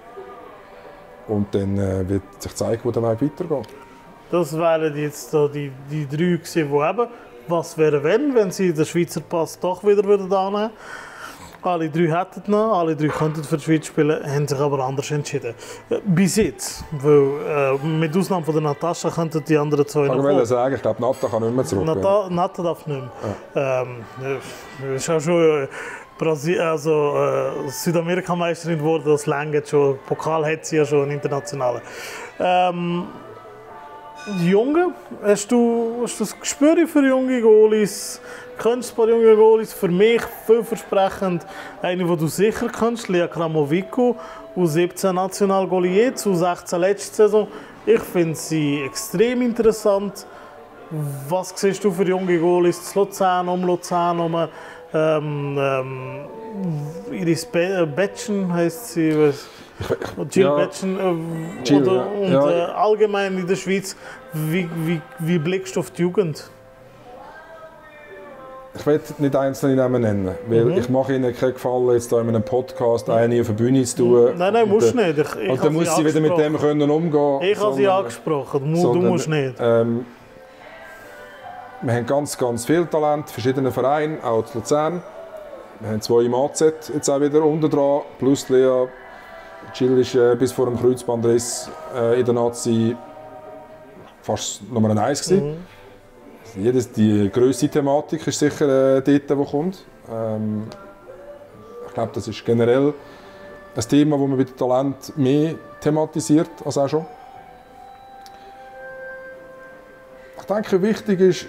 Und dann äh, wird sich zeigen, wo der Weg weitergeht. Das wären jetzt so die, die drei gewesen, die eben, was wäre wenn, wenn sie den Schweizer Pass doch wieder annehmen würden. Alle drei hätten noch, alle drei könnten für die Schweiz spielen, haben sich aber anders entschieden. Bis jetzt, weil äh, mit Ausnahme von der Natascha könnten die anderen zwei noch kommen. Ich sagen, ich glaube, Nata kann nicht mehr zurück. Nata, Nata darf nicht mehr. Ja. Ähm, ist auch schon äh, Brasil, also, äh, Südamerika-Meisterin geworden, das längert schon. Pokal hat sie ja schon, einen internationalen. Ähm, die Jungen, hast du, hast du das Gespür für junge Goalies? Kennst du ein paar junge Goalies? Für mich vielversprechend. Eine, die du sicher kennst, Lea Kramovico, U siebzehn Nationalgoalie, U sechzehn letzte Saison. Ich finde sie extrem interessant. Was siehst du für junge Goalies? Zu Luzern, um Luzern herum? Ähm, ähm, Iris Be Betschen heisst sie. Jill ja. Betschen. Äh, Jill, oder, ja. Und Ja. Äh, allgemein in der Schweiz, wie, wie, wie blickst du auf die Jugend? Ich will nicht einzelne Namen nennen, weil mhm. ich mache Ihnen keinen Gefallen, jetzt hier in einem Podcast eine auf der Bühne zu tun. Nein, nein, musst du nicht. Ich, ich und dann muss sie wieder mit dem können umgehen. Ich habe sie angesprochen, du, sondern, du musst nicht. Ähm, wir haben ganz, ganz viel Talent, verschiedene Vereine, auch in Luzern. Wir haben zwei im A Z jetzt auch wieder unten dran, plus Lea. Jill ist äh, bis vor dem Kreuzbandriss äh, in der Nazi fast Nummer eins gewesen. Mhm. Jedes, die grösste Thematik ist sicher äh, dort, die kommt. Ähm, ich glaube, das ist generell ein Thema, das man bei dem Talent mehr thematisiert als auch schon. Ich denke, wichtig ist,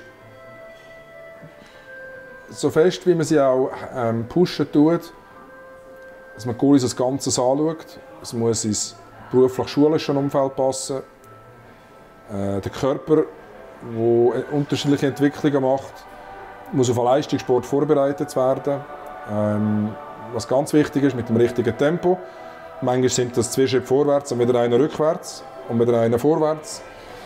so fest wie man sie auch ähm, pushen tut, dass man Goalies als Ganzes anschaut. Es muss ins beruflich-schulische Umfeld passen. Äh, der Körper, der unterschiedliche Entwicklungen macht, muss auf einen Leistungssport vorbereitet werden. Ähm, was ganz wichtig ist, mit dem richtigen Tempo. Manchmal sind das zwei Schritte vorwärts und wieder einer rückwärts und wieder einer vorwärts.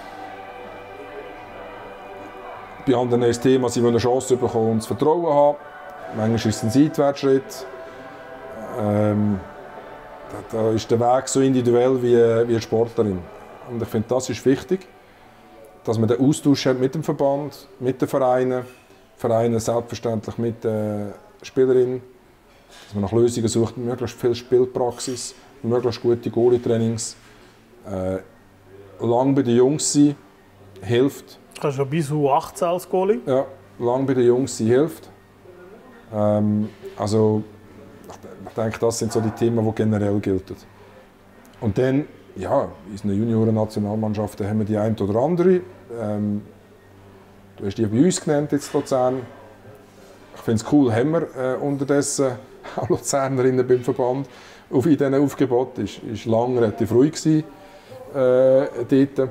Bei anderen ist das Thema, sie wollen eine Chance bekommen und das Vertrauen haben. Manchmal ist es ein Seitwärtsschritt. Ähm, da, da ist der Weg so individuell wie, wie eine Sportlerin. Und ich finde, das ist wichtig, dass man den Austausch hat mit dem Verband, mit den Vereinen, Vereine selbstverständlich mit den Spielerinnen, dass man nach Lösungen sucht, möglichst viel Spielpraxis, möglichst gute Goalie-Trainings. Äh, lang bei den Jungs sein hilft. Kannst du bis U achtzehn als Goalie? Ja, lang bei den Jungs sein hilft. Ähm, also, ich denke, das sind so die Themen, die generell gelten. Und dann, ja, in unseren Junioren-Nationalmannschaften haben wir die eine oder andere. Ähm, du hast die bei uns genannt, jetzt Luzern. Ich finde es cool, haben wir äh, unterdessen auch Luzernerinnen beim Verband. Auf in diesen Aufgeboten war lange relativ ruhig gewesen, äh, dort.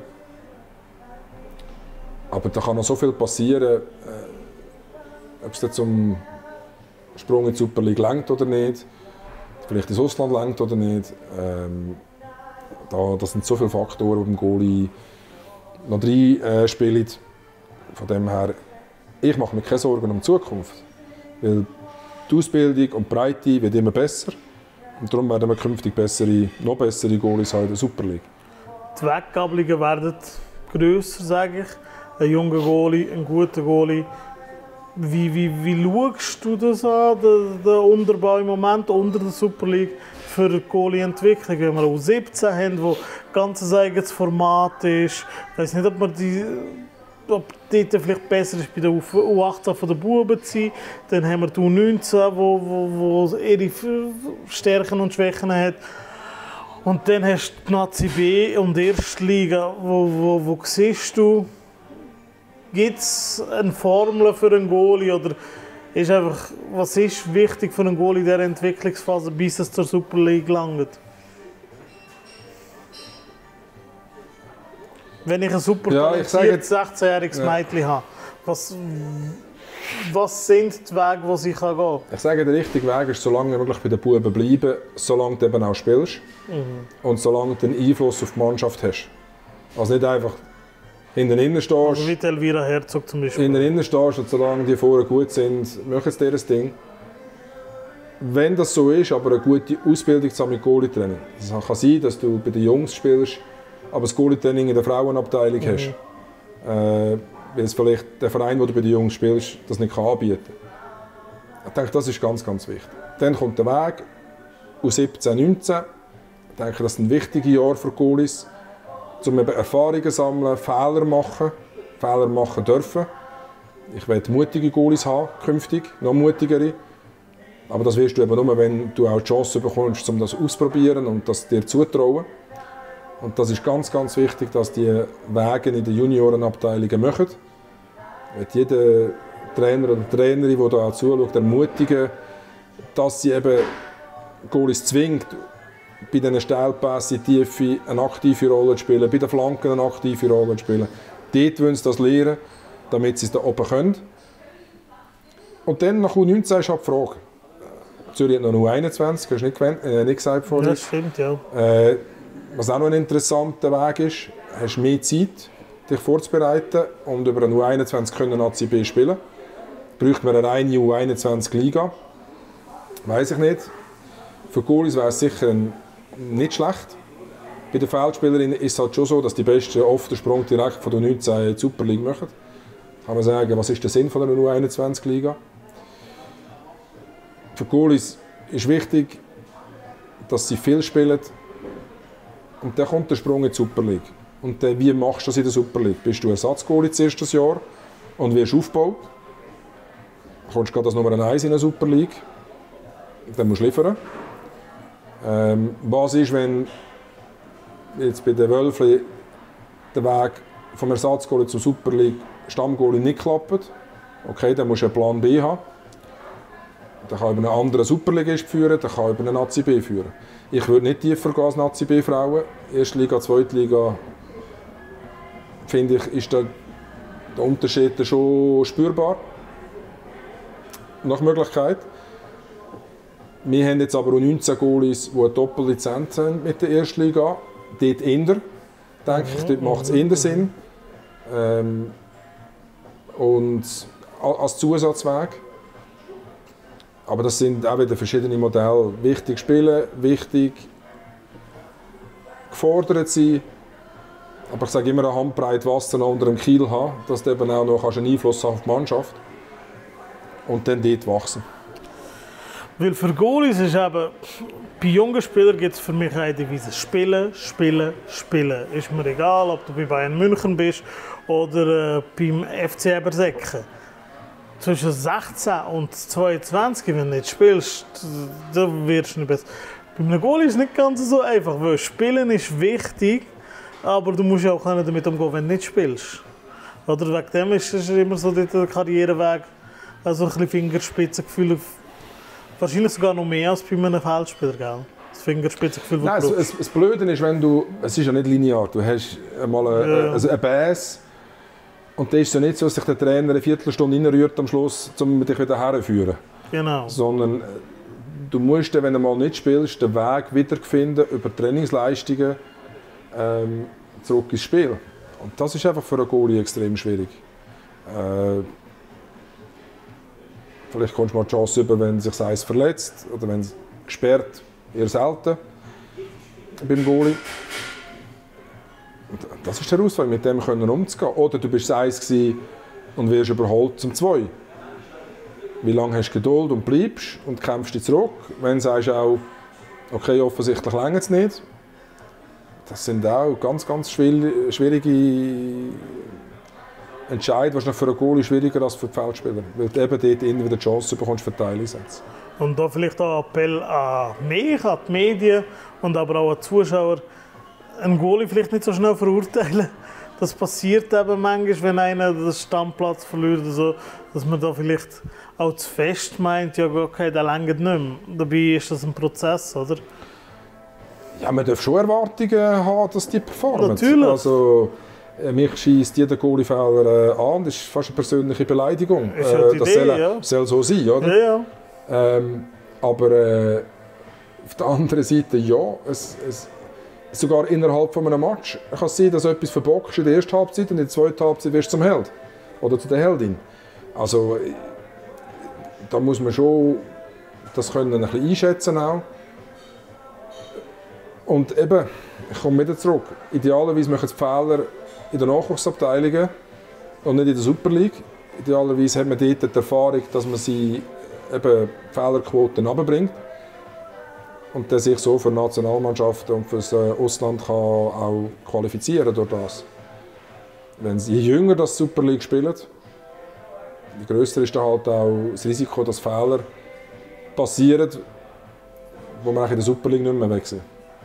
Aber da kann noch so viel passieren, äh, ob es jetzt zum Sprung in die Super League reicht oder nicht, vielleicht ins Ausland reicht oder nicht. Ähm, da, das sind so viele Faktoren, die beim Goalie noch drei äh, spielen. Von dem her, ich mache mir keine Sorgen um die Zukunft. Weil die Ausbildung und die Breite wird immer besser. Und darum werden wir künftig bessere, noch bessere Goalies haben in der Super League. Die Weggabelungen werden grösser, sage ich. Ein junger Goalie, ein guter Goalie. Wie, wie, wie schaust du das an, den, den Unterbau im Moment unter der Super League für die Goalie-Entwicklung? Wenn wir U siebzehn haben, wo ganz ein eigenes Format ist. Ich weiß nicht, ob man die, ob dort vielleicht besser ist, bei der U achtzehn von den Buben zu sein. Dann haben wir die U neunzehn, wo, wo, wo ihre Stärken und Schwächen hat. Und dann hast du die Nazi B und die erste Liga. Wo, wo, wo siehst du, gibt es eine Formel für einen Goalie? Oder ist einfach, was ist wichtig für einen Goalie in dieser Entwicklungsphase, bis es zur Super League gelangt? Wenn ich ein super ja, talentiertes sechzehnjähriges ja. Mädchen habe, was, was sind die Wege, die ich gehen kann? Ich sage, der richtige Weg ist, solange möglich bei den Buben bleiben, solange du eben auch spielst mhm. und solange du einen Einfluss auf die Mannschaft hast. Also nicht einfach in den Innen stehst. Also wie Elvira Herzog zum Beispiel. In den Innen stehst und solange die vorher gut sind, machen sie dir das Ding. Wenn das so ist, aber eine gute Ausbildung zu haben mit Goalie-Training. Es kann sein, dass du bei den Jungs spielst, aber das Goalie-Training in der Frauenabteilung mhm. hast. Äh, weil es vielleicht der Verein, wo du bei den Jungs spielst, das nicht kann anbieten kann. Ich denke, das ist ganz, ganz wichtig. Dann kommt der Weg, U siebzehn, neunzehn. Ich denke, das sind wichtige Jahre für Goalies, um eben Erfahrungen sammeln, Fehler machen, Fehler machen dürfen. Ich will mutige Goalies haben, künftig, noch mutigere. Aber das wirst du eben nur, wenn du auch die Chance bekommst, um das auszuprobieren und das dir zutrauen. Und das ist ganz, ganz wichtig, dass die Wege in den Juniorenabteilungen machen. Ich jeder Trainer oder Trainerin, die da auch zuschaut, ermutigen, dass sie eben Goalies zwingt, bei diesen Stellpässen in die Tiefe eine aktive Rolle zu spielen, bei den Flanken eine aktive Rolle zu spielen. Dort wollen sie das lernen, damit sie es da oben können. Und dann nach U neunzehn ist halt die Frage. Zürich hat noch U einundzwanzig, hast du nicht, gewähnt, äh, nicht gesagt vorhin. Das stimmt, ja. Äh, was auch noch ein interessanter Weg ist, hast du mehr Zeit, dich vorzubereiten und über eine U einundzwanzig können A C B spielen. Braucht man eine reine U einundzwanzig Liga? Weiß ich nicht. Für Goalies wäre es sicher nicht schlecht. Bei den Feldspielerinnen ist es halt schon so, dass die Besten oft den Sprung direkt von der U neunzehn in die Super League machen. Kann man sagen, was ist der Sinn von einer U einundzwanzig Liga? Für Goalies ist wichtig, dass sie viel spielen. Und dann kommt der Sprung in die Super League. Und dann, wie machst du das in der Super League? Bist du Ersatzgoalie das erste Jahr und wirst aufgebaut? Kommst du gerade als Nummer eins in der Super League? Dann musst du liefern. Ähm, was ist, wenn jetzt bei den Wölfli der Weg vom Ersatzgoalie zur Super League Stammgoalie nicht klappt? Okay, dann musst du einen Plan B haben. Der kann über einen anderen Superligist führen, der kann über einen A C B führen. Ich würde nicht tiefer gehen als A C B-Frauen. Erste Liga, Zweite Liga, finde ich, ist der, der Unterschied schon spürbar. Nach Möglichkeit. Wir haben jetzt aber auch neunzehn Goalies, die eine Doppellizenz haben mit der Ersten Liga. Dort eher, denke ich, dort macht es eher Sinn. Ähm, und als Zusatzweg. Aber das sind auch wieder verschiedene Modelle. Wichtig spielen, wichtig gefordert sein. Aber ich sage immer, eine Handbreit Wasser unter dem Kiel haben, dass du eben auch noch einen Einfluss auf die Mannschaft und dann dort wachsen. Weil für Goalies ist eben, bei jungen Spielern gibt es für mich eine Devise: Spielen, Spielen, Spielen. Ist mir egal, ob du bei Bayern München bist oder äh, beim F C Ebersäcken. Zwischen sechzehn und zweiundzwanzig, wenn du nicht spielst, da wirst du nicht besser. Bei einem Goalie ist es nicht ganz so einfach, weil Spielen ist wichtig, aber du musst auch damit umgehen, wenn du nicht spielst. Oder wegen dem ist es immer so der Karriereweg, also ein bisschen Fingerspitzengefühl, wahrscheinlich sogar noch mehr als bei einem Feldspieler, gell? Das Fingerspitzengefühl, Nein, das, das, das Blöde ist, wenn du, es ist ja nicht linear, du hast mal eine, ja. also eine Base. Und dann ist es ja nicht so, dass sich der Trainer eine Viertelstunde reinrührt am Schluss, um dich wieder herzuführen. Genau. Sondern du musst, wenn du mal nicht spielst, den Weg wiederfinden über Trainingsleistungen ähm, zurück ins Spiel. Und das ist einfach für einen Goalie extrem schwierig. Äh, vielleicht kommst du mal die Chance über, wenn sich eins verletzt oder wenn es gesperrt, eher selten beim Goalie. Das ist die Herausforderung, mit dem können umzugehen. Oder du bist das Eins und wirst überholt zum Zwei. Wie lange hast du Geduld und bleibst und kämpfst dich zurück? Wenn du sagst auch, okay, offensichtlich reicht es nicht. Das sind auch ganz, ganz schwierige Entscheidungen, wahrscheinlich für einen Goalie schwieriger als für die Feldspieler. Weil du eben dort immer wieder die Chance bekommst für Teileinsätze. Und da vielleicht auch ein Appell an mich, an die Medien und aber auch an die Zuschauer, einen Goalie vielleicht nicht so schnell verurteilen. Das passiert eben manchmal, wenn einer den Stammplatz verliert oder so, dass man da vielleicht auch zu fest meint, ja okay, der reicht nicht mehr. Dabei ist das ein Prozess, oder? Ja, man darf schon Erwartungen haben, dass die performen. Natürlich. Also, mich scheisst jeder Goalie-Fehler äh, an, das ist fast eine persönliche Beleidigung. Ist ja die äh, das Idee, soll, ja. soll so sein, oder? Ja, ja. Ähm, aber äh, auf der anderen Seite, ja, es, es, sogar innerhalb von einem Match kann es sein, dass du etwas verbockst in der ersten Halbzeit und in der zweiten Halbzeit wirst du zum Held oder zu der Heldin. Also da muss man schon das können ein bisschen einschätzen auch. Und eben, ich komme wieder zurück, idealerweise machen die Fehler in den Nachwuchsabteilungen und nicht in der Super League. Idealerweise hat man dort die Erfahrung, dass man sie eben Fehlerquoten runterbringt und der sich so für Nationalmannschaften und für das Ausland kann auch qualifizieren durch das. Wenn sie je jünger das Super League spielen, je grösser ist dann halt auch das Risiko, dass Fehler passieren, wo man in der Super League nicht mehr weg sind.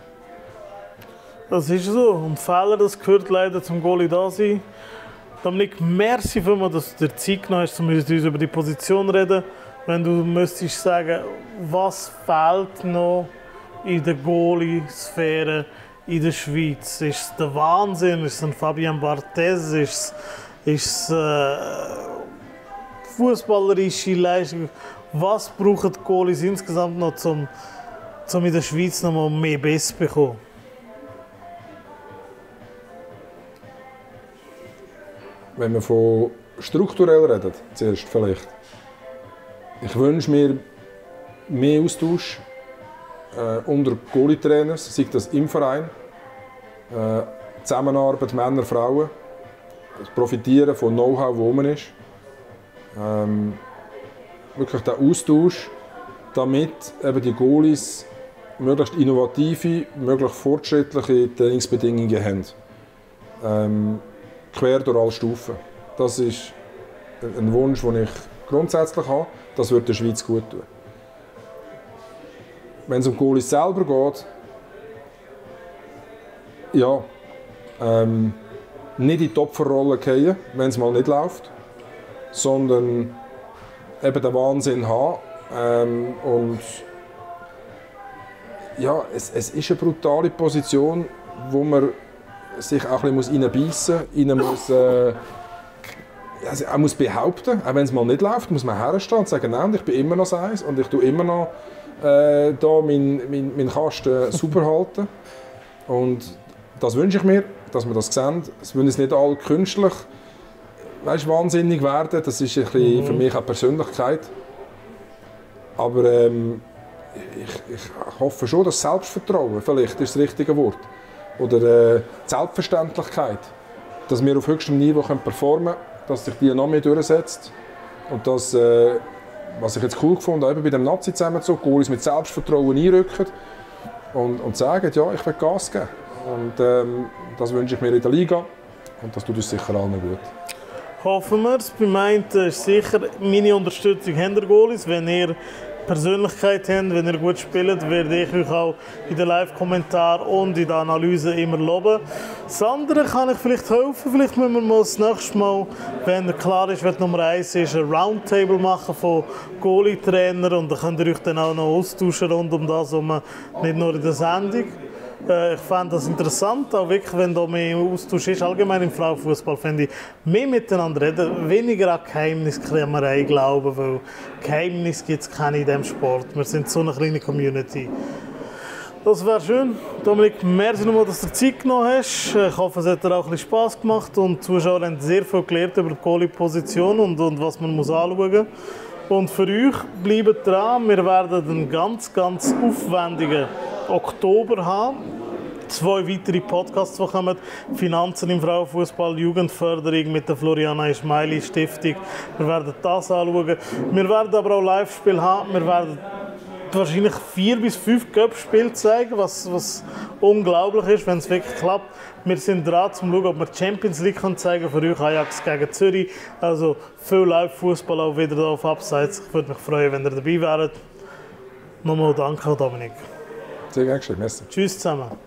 Das ist so. Und Fehler, das gehört leider zum Goalie da sein. Dominik, merci vielmals, dass du dir Zeit genommen hast, um mit uns über die Position zu reden. Wenn du müsstest sagen, was fehlt noch in der Goalie-Sphäre in der Schweiz? Ist es der Wahnsinn? Ist es ein Fabian Barthez? Ist es, ist es äh, fußballerische Leistung? Was brauchen die Goalies insgesamt noch, um, um in der Schweiz noch mal mehr Biss zu bekommen? Wenn wir von strukturell reden, zuerst vielleicht. Ich wünsche mir mehr Austausch äh, unter Goalie-Trainers, sei das im Verein, äh, Zusammenarbeit Männer, Frauen, das Profitieren von Know-how, wo man ist. Ähm, wirklich der Austausch, damit eben die Goalies möglichst innovative, möglichst fortschrittliche Trainingsbedingungen haben. Ähm, quer durch alle Stufen. Das ist ein Wunsch, den ich grundsätzlich habe. Das würde der Schweiz gut tun. Wenn es um Goalies selber geht, ja, ähm, nicht in die Opferrolle fallen, wenn es mal nicht läuft, sondern eben den Wahnsinn haben. Ähm, und ja, es, es ist eine brutale Position, wo man sich auch ein bisschen reinbeissen muss, äh, also er muss behaupten, auch wenn es mal nicht läuft, muss man herstehen und sagen, nein, ich bin immer noch das Eins und ich tue immer noch äh, da meinen mein, mein Kasten super halten. Und das wünsche ich mir, dass wir das sehen. Es wollen nicht alle künstlich weißt, wahnsinnig werden, das ist ein bisschen für mich auch Persönlichkeit. Aber ähm, ich, ich hoffe schon, dass Selbstvertrauen vielleicht ist das richtige Wort. Oder äh, Selbstverständlichkeit, dass wir auf höchstem Niveau performen können, dass sich die noch mehr durchsetzt. Und das, äh, was ich jetzt cool gefunden habe, bei dem Nazi zusammenzug, Goalies mit Selbstvertrauen einrücken und, und sagen, ja, ich will Gas geben. Und ähm, das wünsche ich mir in der Liga und das tut uns sicher allen gut. Hoffen wir es. Bei meinen ist sicher meine Unterstützung haben der Goalies. Wenn ihr Persönlichkeit habt, wenn ihr gut spielt, werde ich euch auch in den Live-Kommentaren und in der Analyse immer loben. Das andere kann ich vielleicht helfen. Vielleicht müssen wir mal das nächste Mal, wenn klar ist, wer Nummer eins ist, ein Roundtable machen von Goalie-Trainern und dann könnt ihr euch dann auch noch austauschen rund um das, um nicht nur in der Sendung. Ich fände das interessant, auch wirklich, wenn da mehr Austausch ist. Allgemein im Frauenfußball finde ich, mehr miteinander reden, weniger an Geheimniskrämerei glauben, weil Geheimnis gibt es keine in diesem Sport. Wir sind so eine kleine Community. Das wäre schön. Dominik, merci nochmal, dass du dir Zeit genommen hast. Ich hoffe, es hat dir auch ein bisschen Spass gemacht und die Zuschauer haben sehr viel gelernt über die Goalie-Position und, und was man muss anschauen muss. Und für euch, bleibt dran, wir werden einen ganz, ganz aufwendigen Oktober haben. Zwei weitere Podcasts, die kommen. Finanzen im Frauenfußball, Jugendförderung mit der Floriana Ismaili Stiftung. Wir werden das anschauen. Wir werden aber auch Live-Spiele haben. Wir werden wahrscheinlich vier bis fünf Cup-Spiele zeigen, was, was unglaublich ist, wenn es wirklich klappt. Wir sind dran, um zu schauen, ob wir die Champions League zeigen können, für euch Ajax gegen Zürich. Also viel Live-Fußball auch wieder auf Abseits. Ich würde mich freuen, wenn ihr dabei wärt. Nochmal danke, Dominik. Sehr gerne geschehen. Merci. Tschüss zusammen.